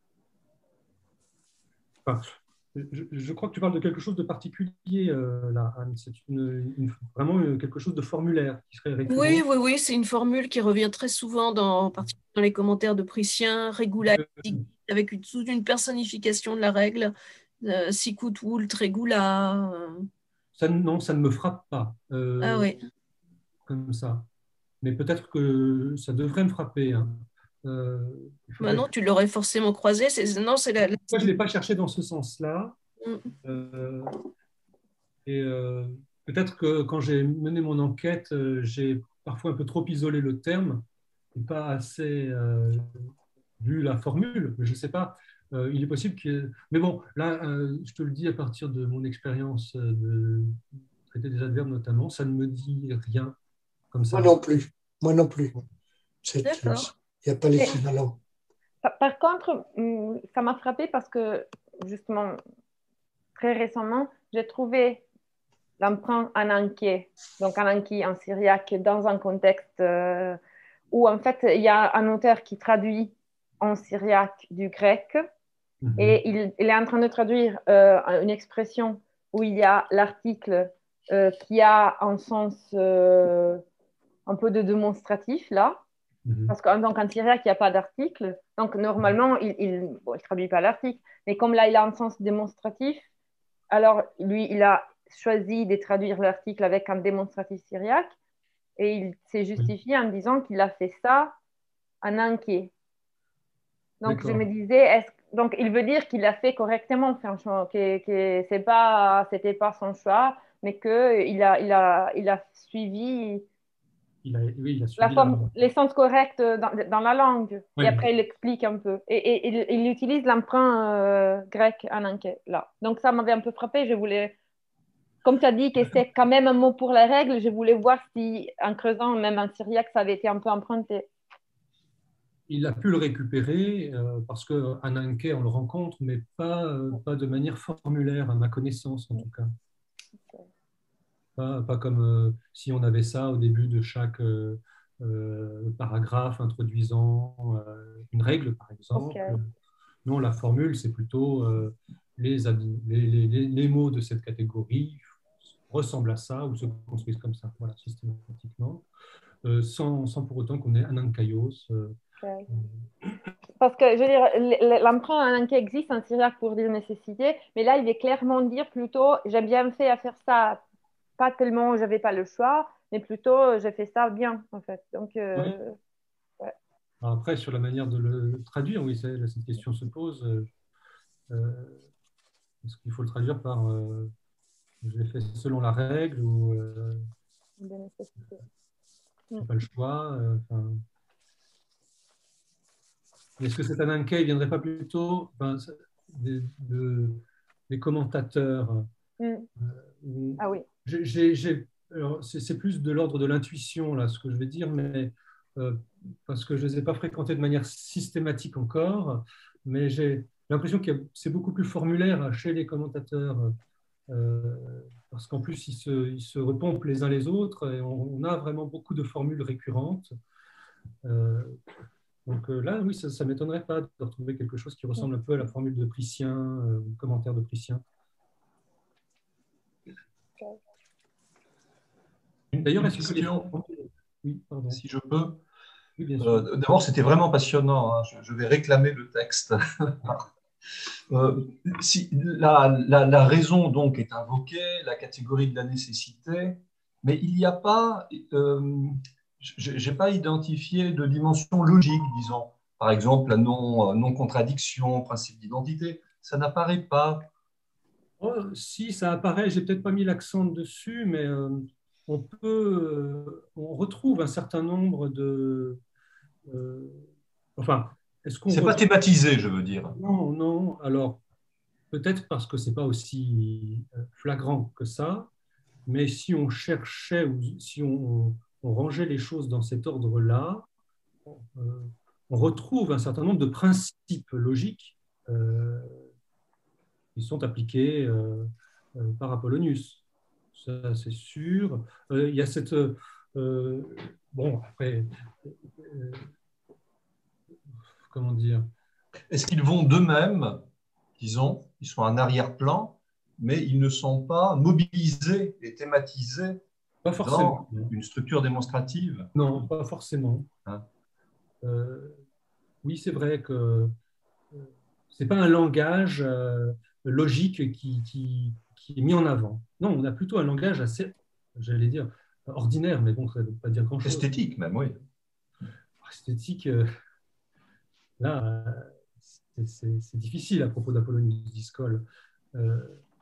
Enfin, je, je crois que tu parles de quelque chose de particulier, euh, là, Anne. C'est une, une, vraiment quelque chose de formulaire qui serait récurrent. Oui, oui, oui, c'est une formule qui revient très souvent, dans, en particulier dans les commentaires de Pritien, regula, avec une, sous une personnification de la règle, euh, sicut vult regula. Euh. Ça, non, ça ne me frappe pas euh, Ah oui. comme ça. Mais peut-être que ça devrait me frapper. Hein. Euh, bah non, tu l'aurais forcément croisé. Non, c'est la, la... Moi, je ne l'ai pas cherché dans ce sens-là. Mm. Euh, et euh, peut-être que quand j'ai mené mon enquête, euh, j'ai parfois un peu trop isolé le terme et pas assez euh, vu la formule. Je ne sais pas. Euh, il est possible que... Mais bon, là, euh, je te le dis à partir de mon expérience de traiter des adverbes notamment, ça ne me dit rien comme ça. Moi non plus. Moi non plus. Il n'y a pas l'équivalent. Par contre, ça m'a frappé parce que, justement, très récemment, j'ai trouvé l'emprunt ananké, donc ananki en syriaque, dans un contexte euh, où, en fait, il y a un auteur qui traduit en syriaque du grec mm-hmm. et il, il est en train de traduire euh, une expression où il y a l'article euh, qui a un sens euh, un peu de démonstratif, là. Mmh. Parce qu'en donc, en syriaque, il n'y a pas d'article. Donc, normalement, il ne bon, traduit pas l'article. Mais comme là, il a un sens démonstratif, alors lui, il a choisi de traduire l'article avec un démonstratif syriaque et il s'est justifié en disant qu'il a fait ça en anké. Donc, je me disais, est-ce... donc, il veut dire qu'il a fait correctement, franchement, que, que ce n'était pas, pas son choix, mais qu'il a, il a, il a suivi... il a, oui, il a suivi la forme, la... l'essence correcte dans, dans la langue. Oui. Et après, il explique un peu. Et, et, et il utilise l'emprunt euh, grec ananké, là. Donc, ça m'avait un peu frappé. Je voulais, comme tu as dit que c'est quand même un mot pour les règles, je voulais voir si, en creusant, même en syriaque, ça avait été un peu emprunté. Il a pu le récupérer euh, parce qu'un ananké, on le rencontre, mais pas, euh, pas de manière formulaire, à ma connaissance en tout cas. Okay. Pas, pas comme euh, si on avait ça au début de chaque euh, euh, paragraphe introduisant euh, une règle, par exemple. Okay. Non, la formule, c'est plutôt euh, les, les, les, les mots de cette catégorie ressemblent à ça ou se construisent comme ça, voilà, systématiquement, euh, sans, sans pour autant qu'on ait anankaios. Euh, okay. Parce que, je veux dire, l'emprunt ananké existe en syriaque pour dire nécessité, mais là, il veut clairement dire plutôt j'ai bien fait à faire ça, pas tellement j'avais pas le choix, mais plutôt j'ai fait ça bien, en fait. Donc, euh, oui. Ouais. Après, sur la manière de le traduire, oui, cette question se pose. Euh, Est-ce qu'il faut le traduire par euh, je l'ai fait selon la règle ou euh, de nécessité. je n'ai pas le choix euh, enfin, est-ce que cet ananké ne viendrait pas plutôt enfin, des, de, des commentateurs mm. euh, Ah oui. C'est plus de l'ordre de l'intuition, là, ce que je vais dire, mais euh, parce que je ne les ai pas fréquentés de manière systématique encore, mais j'ai l'impression que c'est beaucoup plus formulaire chez les commentateurs, euh, parce qu'en plus, ils se, ils se repompent les uns les autres, et on, on a vraiment beaucoup de formules récurrentes. Euh, donc euh, là, oui, ça ne m'étonnerait pas de retrouver quelque chose qui ressemble un peu à la formule de Pritien, euh, le commentaire de Pritien. Okay. D'ailleurs, est-ce que les... Oui, pardon. Si je peux. Oui, bien sûr. Euh, D'abord, c'était vraiment passionnant. Hein. Je, je vais réclamer le texte. euh, si, la, la, la raison donc est invoquée, la catégorie de la nécessité, mais il n'y a pas, euh, je n'ai pas identifié de dimension logique, disons. Par exemple, la non, non-contradiction, principe d'identité, ça n'apparaît pas. Oh, si, ça apparaît, j'ai peut-être pas mis l'accent dessus, mais euh, on peut, euh, on retrouve un certain nombre de, euh, enfin, est-ce qu'on c'est retrouve... pas thématisé, je veux dire. Non, non. Alors peut-être parce que c'est pas aussi flagrant que ça, mais si on cherchait ou si on, on rangeait les choses dans cet ordre-là, euh, on retrouve un certain nombre de principes logiques. Euh, qui sont appliqués euh, euh, par Apollonius. Ça, c'est sûr. Euh, il y a cette... Euh, bon, après... Euh, comment dire? Est-ce qu'ils vont d'eux-mêmes, disons, ils sont en arrière-plan, mais ils ne sont pas mobilisés et thématisés pas forcément. dans une structure démonstrative? Non, pas forcément. Hein? Euh, oui, c'est vrai que euh, ce n'est pas un langage euh, logique qui, qui, qui est mis en avant. Non, on a plutôt un langage assez, j'allais dire, ordinaire, mais bon, ça ne veut pas dire grand-chose. Esthétique même, oui. Esthétique, euh, là, c'est difficile à propos d'Apollonius Discol. Euh,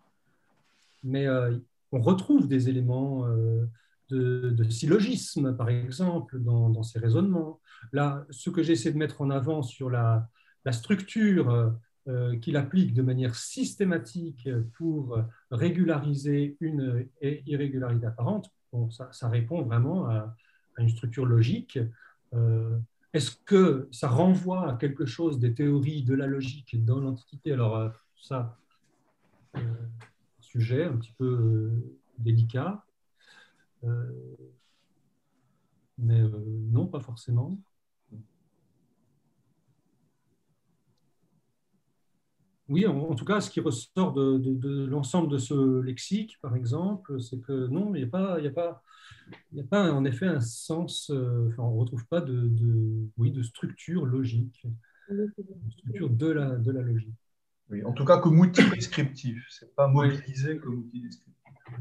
mais euh, on retrouve des éléments euh, de, de syllogisme, par exemple, dans, dans ces raisonnements. Là, ce que j'essaie de mettre en avant sur la, la structure euh, qu'il applique de manière systématique pour régulariser une irrégularité apparente, bon, ça, ça répond vraiment à, à une structure logique. Euh, Est-ce que ça renvoie à quelque chose des théories de la logique dans l'Antiquité? Alors, ça, euh, sujet un petit peu euh, délicat, euh, mais euh, non, pas forcément. Oui, en, en tout cas, ce qui ressort de, de, de l'ensemble de ce lexique, par exemple, c'est que non, il n'y a pas, il n'y a pas, il n'y a pas en effet un sens, euh, enfin, on ne retrouve pas de, de, oui, de structure logique, de structure de la, de la logique. Oui, en tout cas, comme outil descriptif, ce n'est pas mobilisé oui. comme outil descriptif.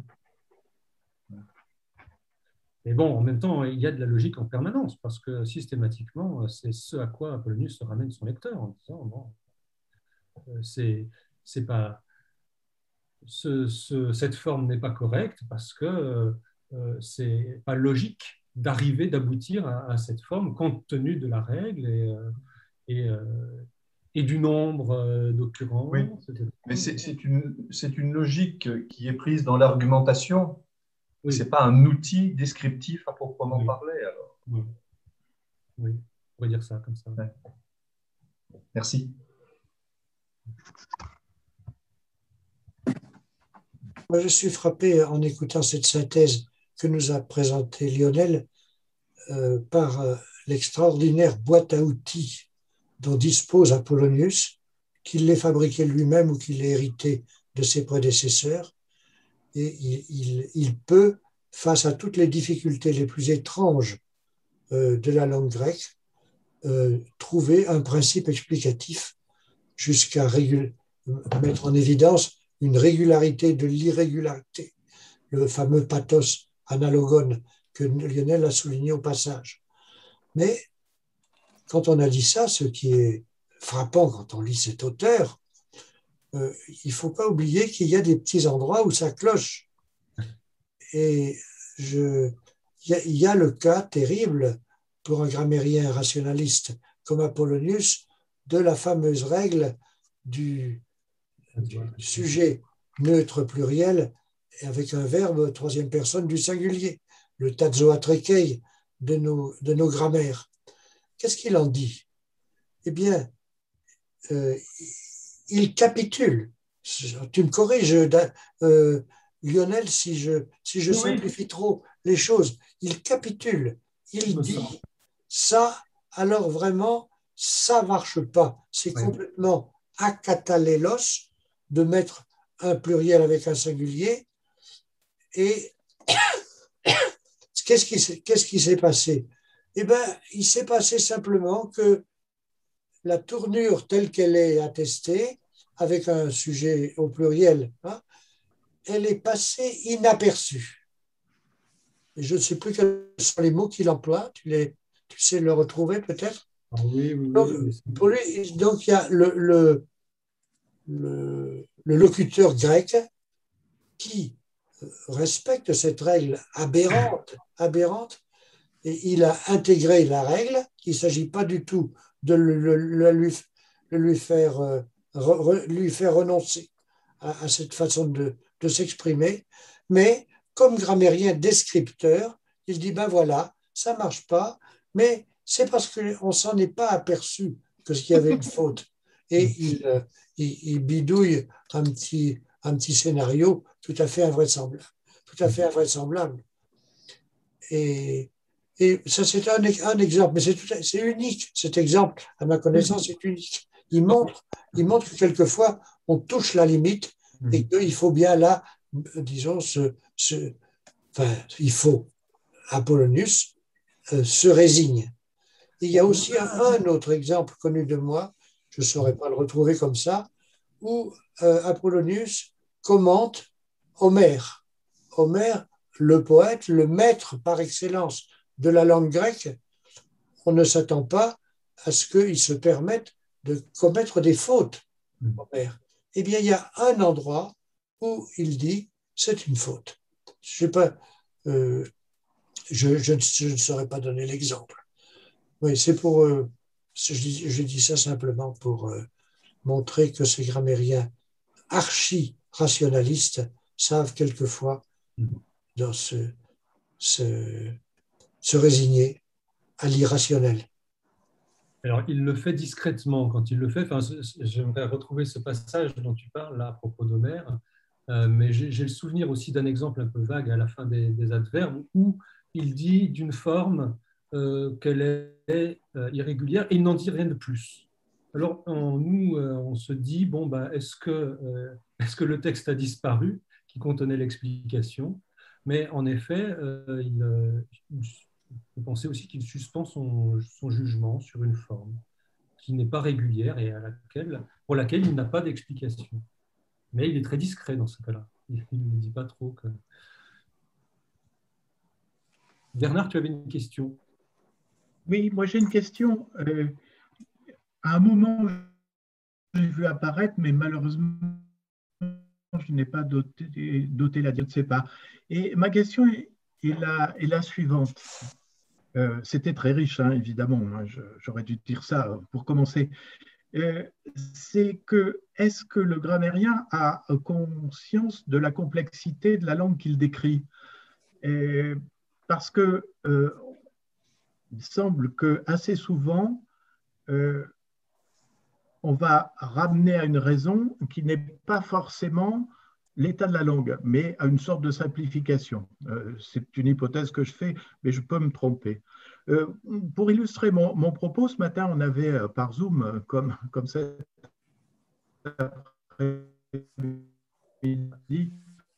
Mais bon, en même temps, il y a de la logique en permanence, parce que systématiquement, c'est ce à quoi Apollonius se ramène son lecteur, en disant, bon, c'est, c'est pas, ce, ce, cette forme n'est pas correcte, parce que euh, c'est pas logique d'arriver, d'aboutir à, à cette forme compte tenu de la règle et, et, et du nombre d'occurrences. Oui. Mais c'est une, c'est une logique qui est prise dans l'argumentation. Oui. Ce n'est pas un outil descriptif à proprement oui. parler. Alors. Oui. oui, on pourrait dire ça comme ça. Ouais. Merci. Moi, je suis frappé en écoutant cette synthèse que nous a présentée Lionel euh, par euh, l'extraordinaire boîte à outils dont dispose Apollonius, qu'il l'ait fabriqué lui-même ou qu'il l'ait hérité de ses prédécesseurs. Et il, il, il peut, face à toutes les difficultés les plus étranges euh, de la langue grecque, euh, trouver un principe explicatif jusqu'à mettre en évidence une régularité de l'irrégularité, le fameux pathos analogone que Lionel a souligné au passage. Mais quand on a dit ça, ce qui est frappant quand on lit cet auteur, euh, il ne faut pas oublier qu'il y a des petits endroits où ça cloche. Et je, il, y a, il y a le cas terrible pour un grammairien rationaliste comme Apollonius de la fameuse règle du, du sujet neutre pluriel avec un verbe troisième personne du singulier, le tazoatrekei de nos, de nos grammaires. Qu'est-ce qu'il en dit? Eh bien, euh, il capitule. Tu me corriges, euh, Lionel, si je, si je oui. simplifie trop les choses. Il capitule. Il dit ça, alors vraiment, ça ne marche pas. C'est oui. complètement akatalélos de mettre un pluriel avec un singulier. Et qu'est-ce qui, qu'est-ce qui s'est passé? Eh bien, il s'est passé simplement que la tournure telle qu'elle est attestée, avec un sujet au pluriel, hein, elle est passée inaperçue. Et je ne sais plus quels sont les mots qu'il emploie, tu, les, tu sais le retrouver peut-être? Ah oui, oui, donc, oui, pour lui, donc, il y a le, le, le, le locuteur grec qui respecte cette règle aberrante, aberrante, et il a intégré la règle. Il ne s'agit pas du tout de le, le, le, lui, de lui, faire, euh, re, lui faire renoncer à, à cette façon de, de s'exprimer, mais comme grammairien descripteur, il dit ben voilà, ça ne marche pas, mais c'est parce qu'on ne s'en est pas aperçu que qu'il y avait une faute. Et il, euh, il, il bidouille un petit, un petit scénario tout à fait invraisemblable. Tout à fait invraisemblable. Et, et ça, c'est un, un exemple, mais c'est unique. Cet exemple, à ma connaissance, est unique. Il montre, il montre que quelquefois, on touche la limite et qu'il faut bien là, disons, se, se, enfin, il faut, Apollonius euh, se résigne. Il y a aussi un, un autre exemple connu de moi, je ne saurais pas le retrouver comme ça, où euh, Apollonius commente Homère. Homère, le poète, le maître par excellence de la langue grecque, on ne s'attend pas à ce qu'il se permette de commettre des fautes, Homère. Eh bien, il y a un endroit où il dit c'est une faute. Je sais pas, euh, je, je, je ne saurais pas donner l'exemple. Oui, c'est pour, euh, je, dis, je dis ça simplement pour euh, montrer que ces grammairiens archi-rationalistes savent quelquefois dans ce, ce, se résigner à l'irrationnel. Alors, il le fait discrètement quand il le fait. Enfin, j'aimerais retrouver ce passage dont tu parles là à propos d'Homère, euh, mais j'ai le souvenir aussi d'un exemple un peu vague à la fin des, des adverbes où il dit d'une forme euh, qu'elle est euh, irrégulière et il n'en dit rien de plus. Alors, en, nous, euh, on se dit, bon, bah, est-ce que, euh, est-ce que le texte a disparu qui contenait l'explication? Mais en effet, euh, il, euh, il pensait aussi qu'il suspend son, son jugement sur une forme qui n'est pas régulière et à laquelle, pour laquelle il n'a pas d'explication. Mais il est très discret dans ce cas-là. Il ne dit pas trop que... Bernard, tu avais une question? Oui, moi j'ai une question. Euh, à un moment, j'ai vu apparaître, mais malheureusement, je n'ai pas doté, doté la, je ne sais pas. Et ma question est, est, la, est la suivante. Euh, C'était très riche, hein, évidemment. J'aurais dû dire ça pour commencer. Euh, C'est que, est-ce que le grammairien a conscience de la complexité de la langue qu'il décrit? Et parce que euh, il semble que assez souvent, euh, on va ramener à une raison qui n'est pas forcément l'état de la langue, mais à une sorte de simplification. Euh, c'est une hypothèse que je fais, mais je peux me tromper. Euh, pour illustrer mon, mon, propos, ce matin, on avait euh, par Zoom, euh, comme, comme cet après-midi,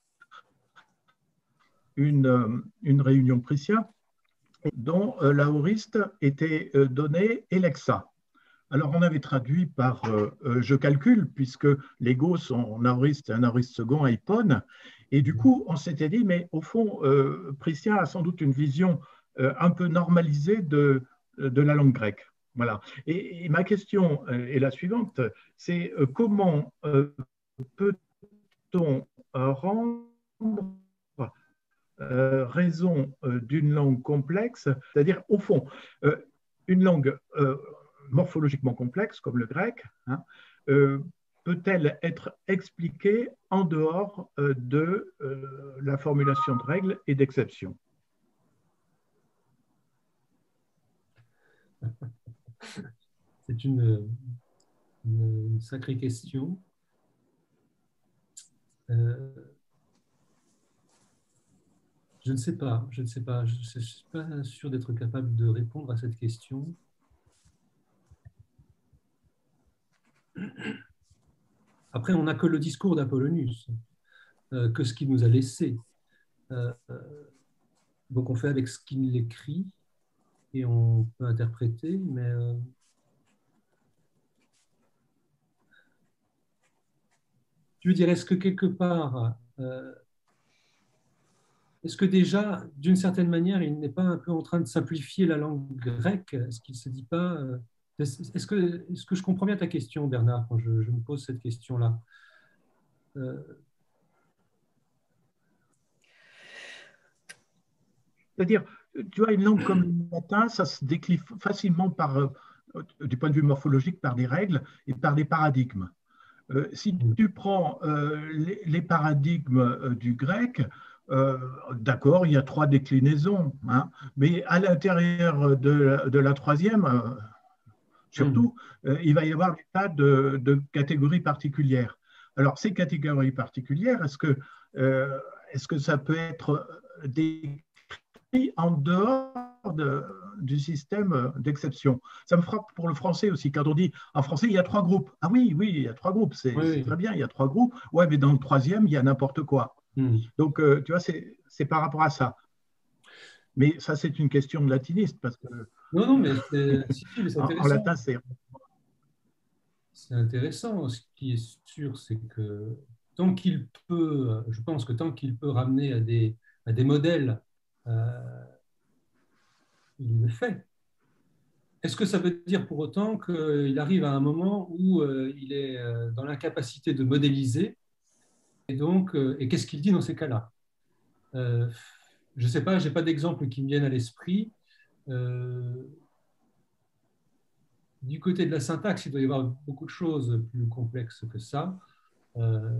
une, euh, une réunion Priscia dont euh, l'aoriste était euh, donné Alexa. Alors, on avait traduit par euh, euh, je calcule, puisque l'ego, son aoriste, un aoriste second, iPhone. Et du coup, on s'était dit, mais au fond, euh, Priscia a sans doute une vision euh, un peu normalisée de, de la langue grecque. Voilà. Et, et ma question est la suivante, c'est euh, comment euh, peut-on rendre euh, raison euh, d'une langue complexe, c'est-à-dire, au fond, euh, une langue euh, morphologiquement complexe, comme le grec, hein, euh, peut-elle être expliquée en dehors euh, de euh, la formulation de règles et d'exceptions? C'est une, une, une sacrée question. Euh, je ne sais pas, je ne sais pas, je ne suis pas sûr d'être capable de répondre à cette question. Après, on n'a que le discours d'Apollonius, euh, que ce qu'il nous a laissé. Euh, donc, on fait avec ce qu'il écrit et on peut interpréter, mais euh, je veux dire, est-ce que quelque part, euh, est-ce que déjà, d'une certaine manière, il n'est pas un peu en train de simplifier la langue grecque? Est-ce qu'il ne se dit pas... Euh, est-ce que, est-ce que je comprends bien ta question, Bernard, quand je, je me pose cette question-là? euh, C'est-à-dire, tu vois, une langue comme le latin, ça se décline facilement par, euh, du point de vue morphologique par des règles et par des paradigmes. Euh, si tu prends euh, les, les paradigmes euh, du grec, euh, d'accord, il y a trois déclinaisons, hein, mais à l'intérieur de, de la troisième, euh, surtout, euh, il va y avoir des tas de, de catégories particulières. Alors, ces catégories particulières, est-ce que, euh, est-ce que ça peut être des en dehors de, du système d'exception? Ça me frappe pour le français aussi, quand on dit en français il y a trois groupes. Ah oui, oui, il y a trois groupes, c'est oui. Très bien, il y a trois groupes. Ouais, mais dans le troisième, il y a n'importe quoi. Mm. Donc, euh, tu vois, c'est par rapport à ça. Mais ça, c'est une question de latiniste, parce que. Non, non, mais c'est en, en latin, c'est. C'est intéressant. Ce qui est sûr, c'est que tant qu'il peut, je pense que tant qu'il peut ramener à des, à des modèles, Euh, il le fait. Est-ce que ça veut dire pour autant qu'il arrive à un moment où euh, il est euh, dans l'incapacité de modéliser? Et donc, euh, et qu'est-ce qu'il dit dans ces cas-là? euh, Je ne sais pas, je n'ai pas d'exemple qui me viennent à l'esprit. Euh, du côté de la syntaxe, il doit y avoir beaucoup de choses plus complexes que ça. Euh,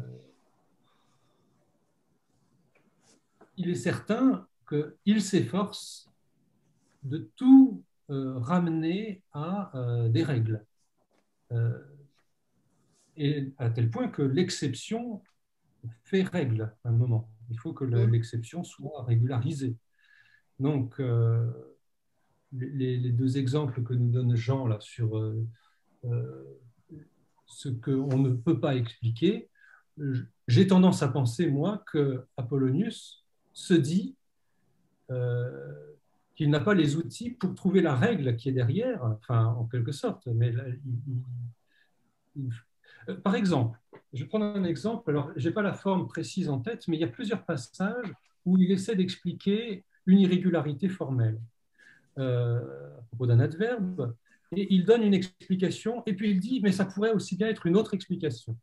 il est certain qu'il s'efforce de tout euh, ramener à euh, des règles. Euh, et à tel point que l'exception fait règle à un moment. Il faut que l'exception soit régularisée. Donc, euh, les, les deux exemples que nous donne Jean là, sur euh, euh, ce qu'on ne peut pas expliquer, j'ai tendance à penser, moi, que Apollonius se dit euh, qu'il n'a pas les outils pour trouver la règle qui est derrière, enfin, en quelque sorte. Mais là, il, il, il... Par exemple, je vais prendre un exemple, alors je n'ai pas la forme précise en tête, mais il y a plusieurs passages où il essaie d'expliquer une irrégularité formelle euh, à propos d'un adverbe, et il donne une explication, et puis il dit, mais ça pourrait aussi bien être une autre explication.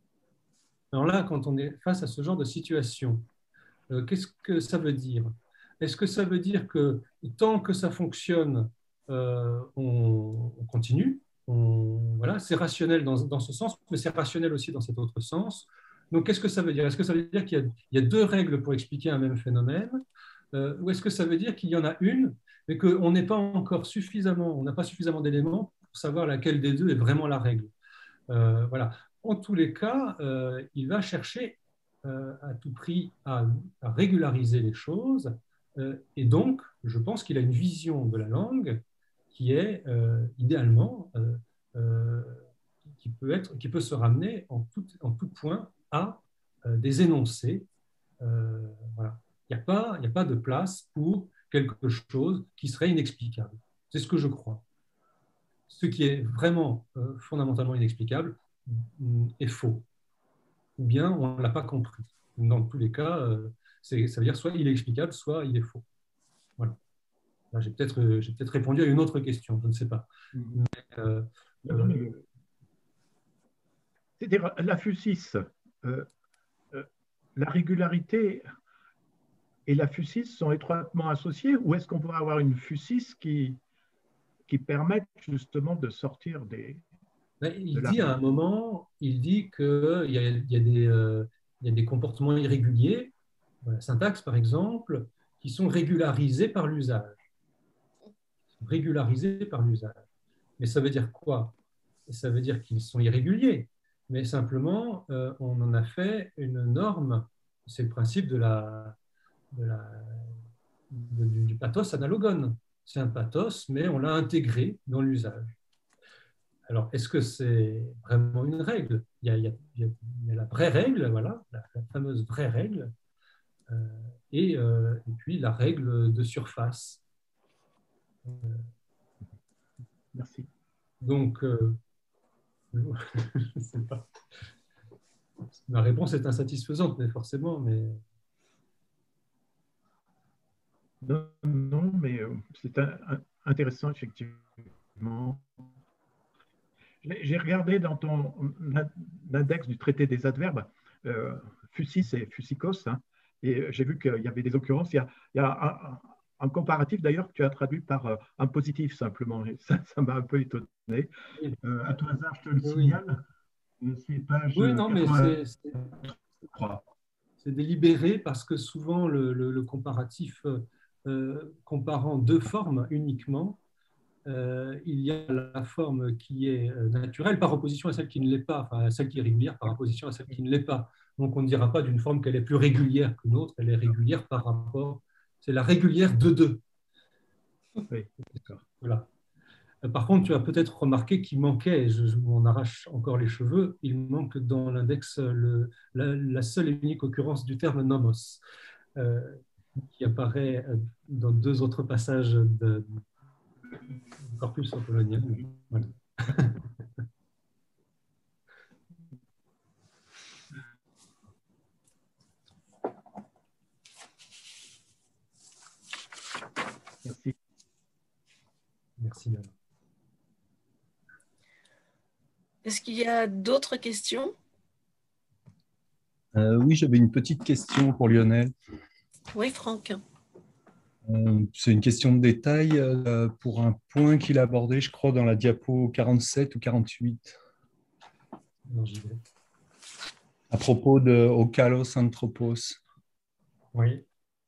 Alors là, quand on est face à ce genre de situation, euh, qu'est-ce que ça veut dire? Est-ce que ça veut dire que tant que ça fonctionne, euh, on, on continue, on, voilà, c'est rationnel dans, dans ce sens, mais c'est rationnel aussi dans cet autre sens. Donc, qu'est-ce que ça veut dire? Est-ce que ça veut dire qu'il y a, il y a deux règles pour expliquer un même phénomène, euh, ou est-ce que ça veut dire qu'il y en a une, mais qu'on n'est pas encore suffisamment, on n'a pas suffisamment d'éléments pour savoir laquelle des deux est vraiment la règle? euh, Voilà. En tous les cas, euh, il va chercher euh, à tout prix à, à régulariser les choses, euh, et donc, je pense qu'il a une vision de la langue qui est euh, idéalement, euh, euh, qui, peut être, qui peut se ramener en tout, en tout point à euh, des énoncés. Euh, voilà. Il n'y a pas, il n'y a pas de place pour quelque chose qui serait inexplicable. C'est ce que je crois. Ce qui est vraiment euh, fondamentalement inexplicable est faux. Ou bien on ne l'a pas compris. Dans tous les cas, euh, c'est, ça veut dire soit il est explicable, soit il est faux. Voilà. Là, j'ai peut-être, euh, j'ai peut-être répondu à une autre question, je ne sais pas. Mais, euh, euh, c'est-à-dire, la fusis, euh, euh, la régularité et la fusis sont étroitement associées, ou est-ce qu'on pourrait avoir une fusis qui, qui permette justement de sortir des... Ben, il de dit la... à un moment, il dit qu'il y a, il y a des, euh, il y a des comportements irréguliers, la syntaxe par exemple, qui sont régularisés par l'usage. Régularisés par l'usage. Mais ça veut dire quoi? Ça veut dire qu'ils sont irréguliers, mais simplement, euh, on en a fait une norme. C'est le principe de la, de la, de, du, du pathos analogone. C'est un pathos, mais on l'a intégré dans l'usage. Alors, est-ce que c'est vraiment une règle? il y, a, il, y a, il y a la vraie règle, voilà, la, la fameuse vraie règle, euh, et, euh, et puis la règle de surface. Euh, Merci. Donc, euh, je ne sais pas. Ma réponse est insatisfaisante, mais forcément, mais... Non, non, mais euh, c'est un, un, intéressant, effectivement. J'ai regardé dans ton index du traité des adverbes, euh, fusis et fusikos, hein, et j'ai vu qu'il y avait des occurrences. Il y a, il y a un, un comparatif d'ailleurs que tu as traduit par euh, un positif simplement, et ça m'a un peu étonné. Euh, à tout hasard, je te le oui, signale, c'est page oui, non, mais quatre-vingt-trois. C'est délibéré parce que souvent le, le, le comparatif euh, comparant deux formes uniquement, euh, il y a la forme qui est naturelle par opposition à celle qui ne l'est pas, enfin à celle qui est régulière par opposition à celle qui ne l'est pas. Donc on ne dira pas d'une forme qu'elle est plus régulière qu'une autre, elle est régulière par rapport, c'est la régulière de deux. Oui, d'accord. Voilà. Par contre, tu as peut-être remarqué qu'il manquait, et je, je m'en arrache encore les cheveux, il manque dans l'index le, la, la seule et unique occurrence du terme nomos, euh, qui apparaît dans deux autres passages de, du corpus apolonien. Voilà. Merci. Merci, Nana. Est-ce qu'il y a d'autres questions? euh, Oui, j'avais une petite question pour Lionel. Oui, Franck. Euh, c'est une question de détail euh, pour un point qu'il a abordé, je crois, dans la diapo quarante-sept ou quarante-huit. Non, j'y vais. À propos de Ocalos Anthropos. Oui.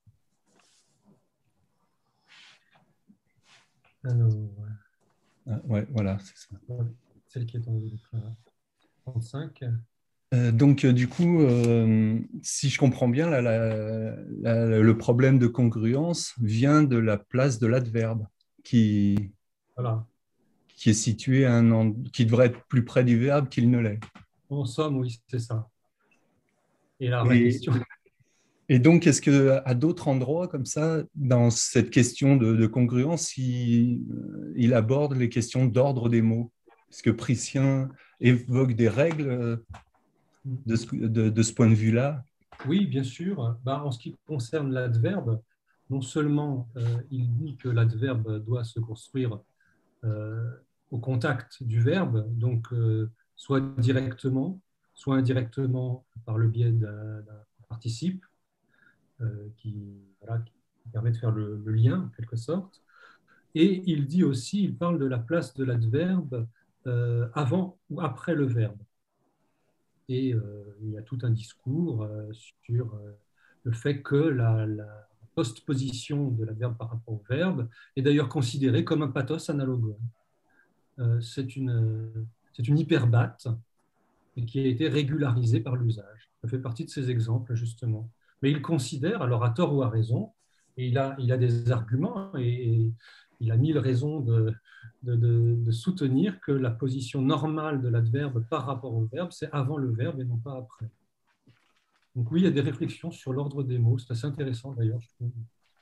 Alors, ah, ouais, voilà, c'est ça. Celle qui est en trente-cinq. Euh, donc, euh, du coup, euh, si je comprends bien, là, la, la, le problème de congruence vient de la place de l'adverbe qui, voilà. qui est situé à un qui devrait être plus près du verbe qu'il ne l'est. En somme, oui, c'est ça. Et la et, question. Et donc, est-ce qu'à d'autres endroits comme ça, dans cette question de, de congruence, il, il aborde les questions d'ordre des mots? Est-ce que Priscien évoque des règles de ce, de, de ce point de vue-là? Oui, bien sûr. Ben, en ce qui concerne l'adverbe, non seulement euh, il dit que l'adverbe doit se construire euh, au contact du verbe, donc euh, soit directement, soit indirectement par le biais d'un participe, euh, qui, voilà, permet de faire le, le lien, en quelque sorte. Et il dit aussi, il parle de la place de l'adverbe euh, avant ou après le verbe. Et euh, il y a tout un discours euh, sur euh, le fait que la, la postposition de l'adverbe par rapport au verbe est d'ailleurs considérée comme un pathos analogue. Euh, c'est une, c'est une hyperbate qui a été régularisée par l'usage. Ça fait partie de ces exemples, justement. Mais il considère, alors à tort ou à raison, et il a, il a des arguments, et, et il a mille raisons de, de, de, de soutenir que la position normale de l'adverbe par rapport au verbe, c'est avant le verbe et non pas après. Donc oui, il y a des réflexions sur l'ordre des mots. C'est assez intéressant, d'ailleurs, je trouve.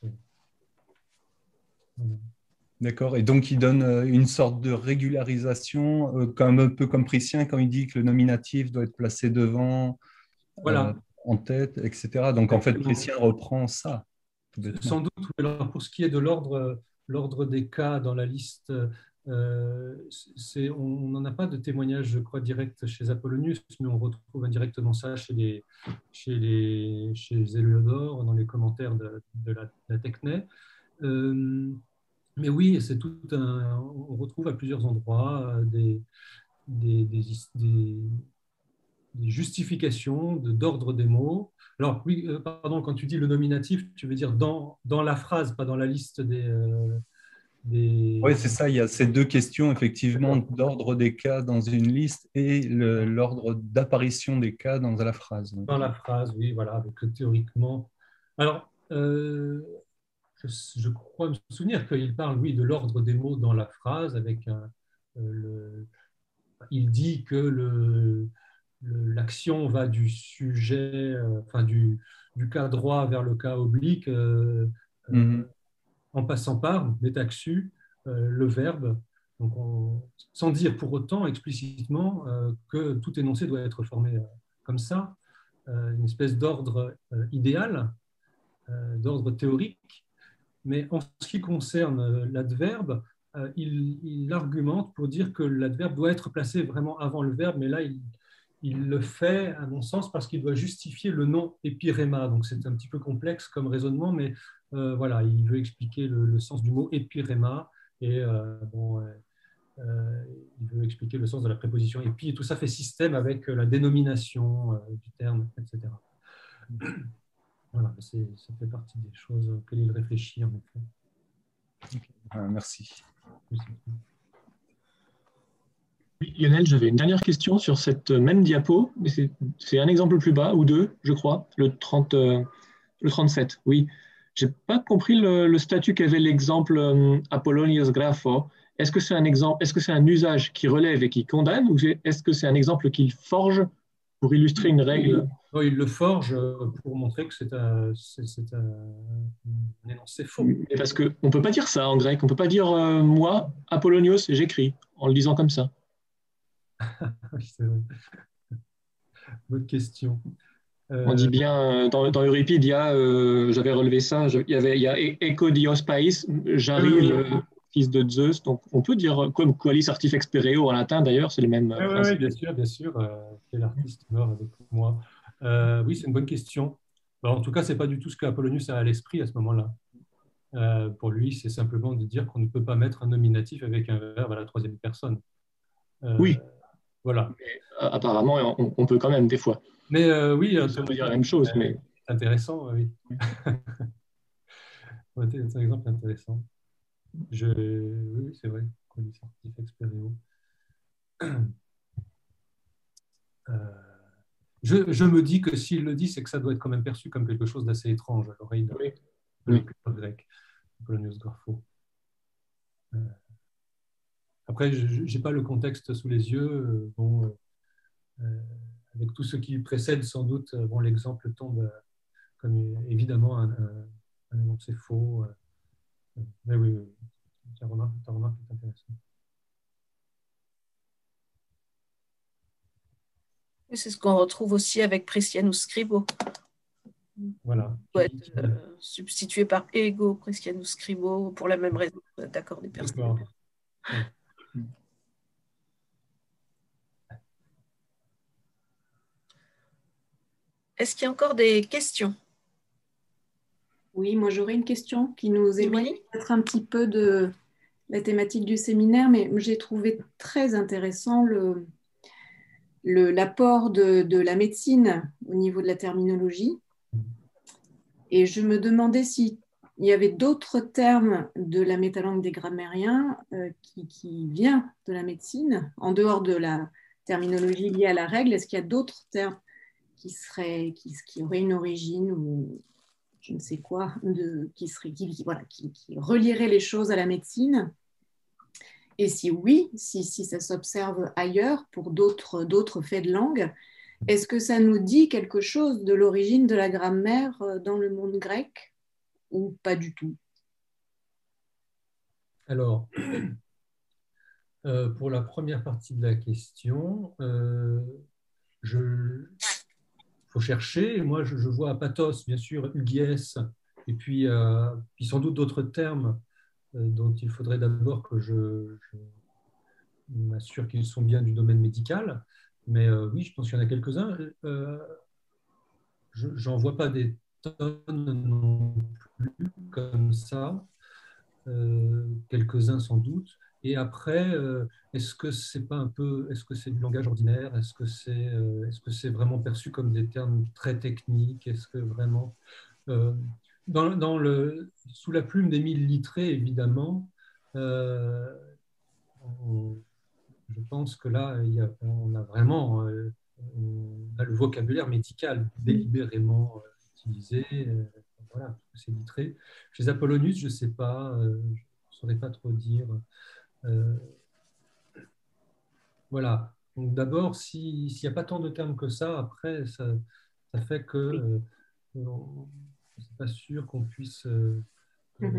Voilà. D'accord. Et donc, il donne une sorte de régularisation, euh, comme, un peu comme Priscien, quand il dit que le nominatif doit être placé devant, voilà. euh, en tête, et cetera. Donc, en fait, Priscien reprend ça. Sans doute. Alors, pour ce qui est de l'ordre, l'ordre des cas dans la liste, euh, c'est, on n'en a pas de témoignage, je crois, direct chez Apollonius, mais on retrouve indirectement ça chez les, chez les, chez Héliodore, dans les commentaires de, de la, de la Techné. Euh, Mais oui, c'est tout un, on retrouve à plusieurs endroits des, des, des, des, des justifications de, d'ordre des mots. Alors oui, euh, pardon, quand tu dis le nominatif, tu veux dire dans, dans la phrase, pas dans la liste des... Euh, des... Oui, c'est ça, il y a ces deux questions, effectivement, d'ordre des cas dans une liste et le, l'ordre d'apparition des cas dans la phrase. Dans la phrase, oui, voilà, donc théoriquement... Alors, euh, Je, je crois me souvenir qu'il parle, oui, de l'ordre des mots dans la phrase. Avec un, euh, le, il dit que le, le, l'action va du sujet, euh, enfin du, du cas droit vers le cas oblique, euh, mm-hmm. euh, en passant par, métaxu, euh, le verbe. Donc on, sans dire pour autant explicitement euh, que tout énoncé doit être formé euh, comme ça, euh, une espèce d'ordre euh, idéal, euh, d'ordre théorique. Mais en ce qui concerne l'adverbe, euh, il, il argumente pour dire que l'adverbe doit être placé vraiment avant le verbe, mais là, il, il le fait, à mon sens, parce qu'il doit justifier le nom épiréma. Donc, c'est un petit peu complexe comme raisonnement, mais euh, voilà, il veut expliquer le, le sens du mot épiréma et euh, bon, euh, euh, il veut expliquer le sens de la préposition épi, et tout ça fait système avec la dénomination euh, du terme, et cetera. Voilà, c'est, ça fait partie des choses auxquelles il réfléchit, en effet. Okay. Ah, merci. Oui, Lionel, j'avais une dernière question sur cette même diapo, mais c'est, c'est un exemple plus bas, ou deux, je crois, le, trente, euh, le trente-sept. Oui, je n'ai pas compris le, le statut qu'avait l'exemple euh, Apollonius Grapho. Est-ce que c'est un exemple, est-ce que c'est un usage qui relève et qui condamne, ou est-ce que c'est un exemple qu'il forge pour illustrer une règle? Non, il le forge pour montrer que c'est un, c'est, c'est un, un énoncé faux. Mais parce qu'on ne peut pas dire ça en grec. On ne peut pas dire euh, moi, Apollonios, j'écris, en le disant comme ça. Oui, c'est vrai. Bonne question. Euh... On dit bien, dans, dans Euripide, il y a, euh, j'avais relevé ça, je, il y avait, il y a Eco Dios Pais, j'arrive, oui, oui. Fils de Zeus. Donc on peut dire comme qualis artifex pereo en latin d'ailleurs, c'est le même oui, principe. Oui, bien sûr, bien sûr. Euh, quel artiste meurt avec moi? Euh, oui, c'est une bonne question. Alors, en tout cas, ce n'est pas du tout ce qu'Apollonius a à l'esprit à ce moment-là. Euh, pour lui, c'est simplement de dire qu'on ne peut pas mettre un nominatif avec un verbe à la troisième personne. Euh, oui. Voilà. Mais, euh, apparemment, on, on peut quand même des fois. Mais euh, oui, on peut dire la même chose. Euh, mais c'est intéressant, oui. C'est un exemple intéressant. Je... Oui, c'est vrai. Euh... Je, je me dis que s'il le dit, c'est que ça doit être quand même perçu comme quelque chose d'assez étrange à l'oreille de oui. l'auteur grec, Apollonius Grapho. Euh, après, je n'ai pas le contexte sous les yeux. Bon, euh, avec tout ce qui précède, sans doute, bon, l'exemple tombe comme évidemment un, un, un énoncé faux. Mais oui, oui, ta remarque, ta remarque est intéressante. Et c'est ce qu'on retrouve aussi avec Priscianus Scribo. Voilà. Il doit être euh, substitué par ego Priscianus Scribo pour la même raison d'accord des personnes. Ouais. Est-ce qu'il y a encore des questions? Oui, moi j'aurais une question qui nous éloigne peut-être un petit peu de la thématique du séminaire, mais j'ai trouvé très intéressant le, le, l'apport de, de la médecine au niveau de la terminologie. Et je me demandais s'il y avait d'autres termes de la métalangue des grammairiens euh, qui, qui vient de la médecine, en dehors de la terminologie liée à la règle. Est-ce qu'il y a d'autres termes qui, seraient, qui, qui auraient une origine ou je ne sais quoi, de, qui, serait, qui, voilà, qui, qui relierait les choses à la médecine? Et si oui, si, si ça s'observe ailleurs pour d'autres, d'autres faits de langue, est-ce que ça nous dit quelque chose de l'origine de la grammaire dans le monde grec ou pas du tout? Alors, euh, pour la première partie de la question, euh, je... faut chercher. Moi, je, je vois pathos, bien sûr, ugies, et puis, euh, puis sans doute d'autres termes euh, dont il faudrait d'abord que je, je m'assure qu'ils sont bien du domaine médical. Mais euh, oui, je pense qu'il y en a quelques-uns. Euh, je n'en vois pas des tonnes non plus comme ça. Euh, quelques-uns sans doute. Et après, euh, est-ce que c'est pas un peu, est-ce que c'est du langage ordinaire? Est-ce que c'est, euh, est-ce que c'est vraiment perçu comme des termes très techniques? Est-ce que vraiment, euh, dans, dans le, sous la plume d'Émile Littré, évidemment, euh, on, je pense que là, il y a, on a vraiment, euh, on a le vocabulaire médical délibérément euh, utilisé. Euh, voilà, c'est Littré. Chez Apollonius, je ne sais pas, euh, je ne saurais pas trop dire. Euh, voilà. Donc d'abord, s'il n'y a pas tant de termes que ça, après, ça, ça fait que euh, c'est pas sûr qu'on puisse euh, mm-hmm.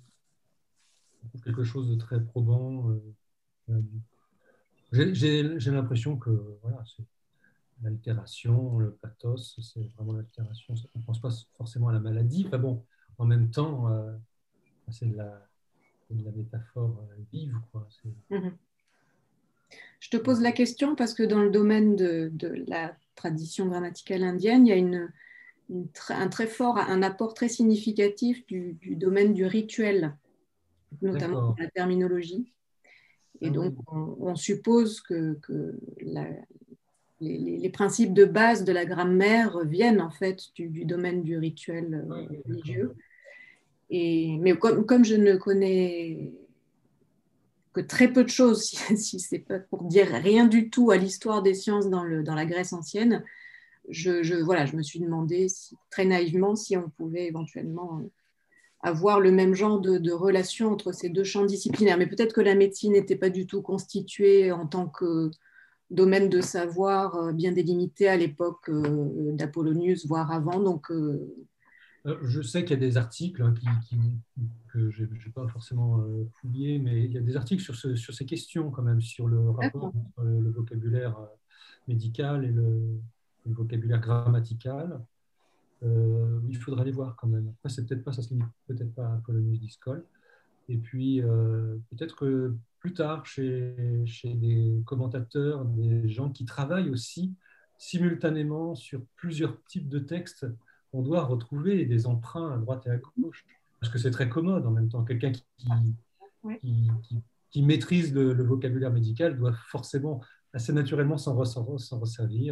euh, quelque chose de très probant. Euh, voilà. J'ai, j'ai, j'ai l'impression que voilà, c'est l'altération, le pathos, c'est vraiment l'altération. On ne pense pas forcément à la maladie. Enfin bon, en même temps, euh, c'est de la, de la métaphore vive, quoi. Mm-hmm. Je te pose la question parce que dans le domaine de, de la tradition grammaticale indienne, il y a une, une, un très fort, un apport très significatif du, du domaine du rituel, notamment dans la terminologie. Et ah donc, oui. on, on suppose que, que la, les, les principes de base de la grammaire viennent en fait du, du domaine du rituel oui, religieux. Et, mais comme, comme je ne connais que très peu de choses, si, si c'est pas pour dire rien du tout à l'histoire des sciences dans, le, dans la Grèce ancienne, je, je, voilà, je me suis demandé si, très naïvement si on pouvait éventuellement avoir le même genre de, de relation entre ces deux champs disciplinaires. Mais peut-être que la médecine n'était pas du tout constituée en tant que domaine de savoir bien délimité à l'époque d'Apollonius, voire avant. Donc, euh... je sais qu'il y a des articles hein, qui, qui, que je n'ai pas forcément fouillés, mais il y a des articles sur, ce, sur ces questions quand même, sur le rapport entre le vocabulaire médical et le, le vocabulaire grammatical. Euh, il faudra les voir quand même. Après, c'est peut-être pas, ça se limite peut-être pas à Apollonius d'Iscole. Et puis, euh, peut-être que plus tard, chez, chez des commentateurs, des gens qui travaillent aussi simultanément sur plusieurs types de textes, on doit retrouver des emprunts à droite et à gauche. Parce que c'est très commode en même temps. Quelqu'un qui, qui, qui, qui, qui maîtrise le, le vocabulaire médical doit forcément, assez naturellement, s'en resservir.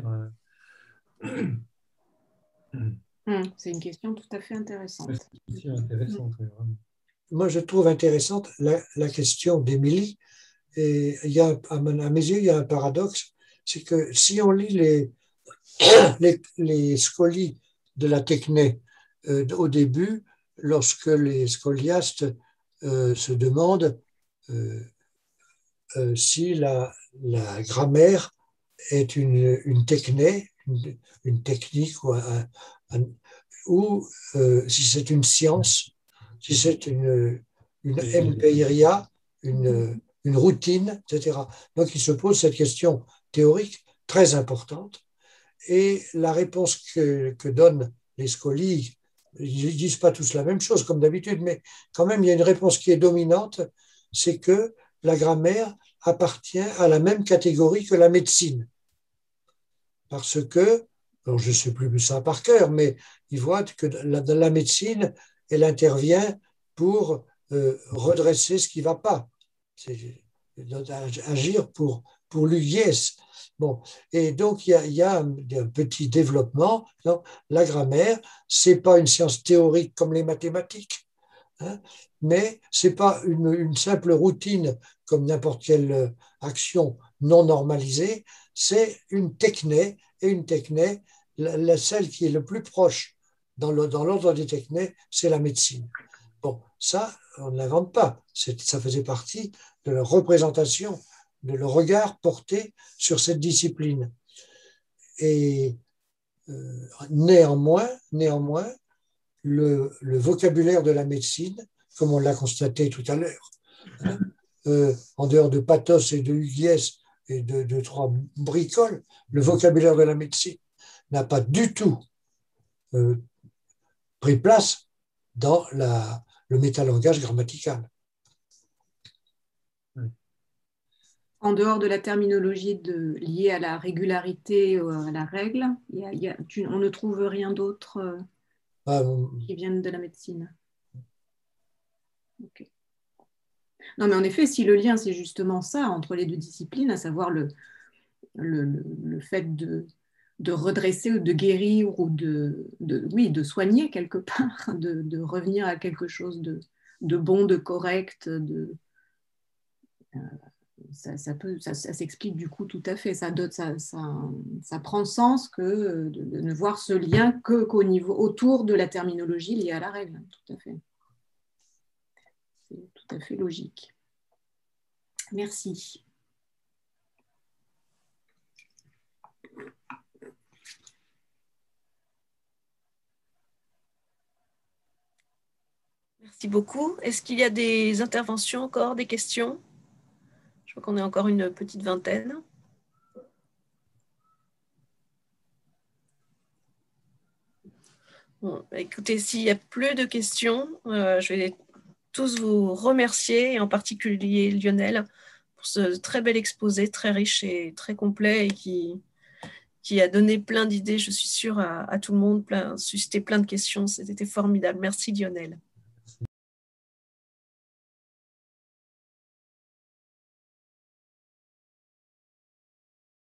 C'est une question tout à fait intéressante. C'est une question intéressante, vraiment. Moi, je trouve intéressante la, la question d'Émilie. Et il y a, à mes yeux, il y a un paradoxe, c'est que si on lit les, les, les scolies de la Techné euh, au début, lorsque les scoliastes euh, se demandent euh, euh, si la, la grammaire est une, une Techné, une, une technique ou, un, un, ou euh, si c'est une science, si c'est une, une empeiria, une, une routine, et cetera. Donc, il se pose cette question théorique très importante. Et la réponse que, que donnent les scolies, ils ne disent pas tous la même chose, comme d'habitude, mais quand même, il y a une réponse qui est dominante, c'est que la grammaire appartient à la même catégorie que la médecine. Parce que, alors je ne sais plus ça par cœur, mais ils voient que dans la médecine, elle intervient pour euh, redresser ce qui ne va pas. C'est agir pour, pour l'U I S. Bon, et donc, il y a, il y a un, un petit développement. Donc, la grammaire, ce n'est pas une science théorique comme les mathématiques, hein, mais ce n'est pas une, une simple routine comme n'importe quelle action non normalisée, c'est une techné, et une techné, la, la, celle qui est le plus proche dans l'ordre des technés, c'est la médecine. Bon, ça, on ne l'invente pas. Ça faisait partie de la représentation, de le regard porté sur cette discipline. Et euh, néanmoins, néanmoins le, le vocabulaire de la médecine, comme on l'a constaté tout à l'heure, hein, euh, en dehors de pathos et de U I S et de, de trois bricoles, le vocabulaire de la médecine n'a pas du tout euh, pris place dans la, le métalangage grammatical. En dehors de la terminologie de, liée à la régularité ou à la règle, il y a, il y a, tu, on ne trouve rien d'autre euh, ah, qui vienne de la médecine. Okay. Non, mais en effet, si le lien, c'est justement ça entre les deux disciplines, à savoir le, le, le, le fait de, de redresser ou de guérir ou de, de, oui, de soigner quelque part, de, de revenir à quelque chose de, de bon, de correct, de... Euh, Ça, ça, peut, ça, ça s'explique du coup tout à fait. Ça, ça, ça, ça prend sens que de, de ne voir ce lien que, qu'au niveau, autour de la terminologie liée à la règle. Tout à fait. C'est tout à fait logique. Merci. Merci beaucoup. Est-ce qu'il y a des interventions encore, des questions ? Je crois qu'on est encore une petite vingtaine. Bon, écoutez, s'il n'y a plus de questions, euh, je vais tous vous remercier, et en particulier Lionel, pour ce très bel exposé, très riche et très complet, et qui, qui a donné plein d'idées, je suis sûre, à, à tout le monde, plein, suscité plein de questions. C'était formidable. Merci Lionel.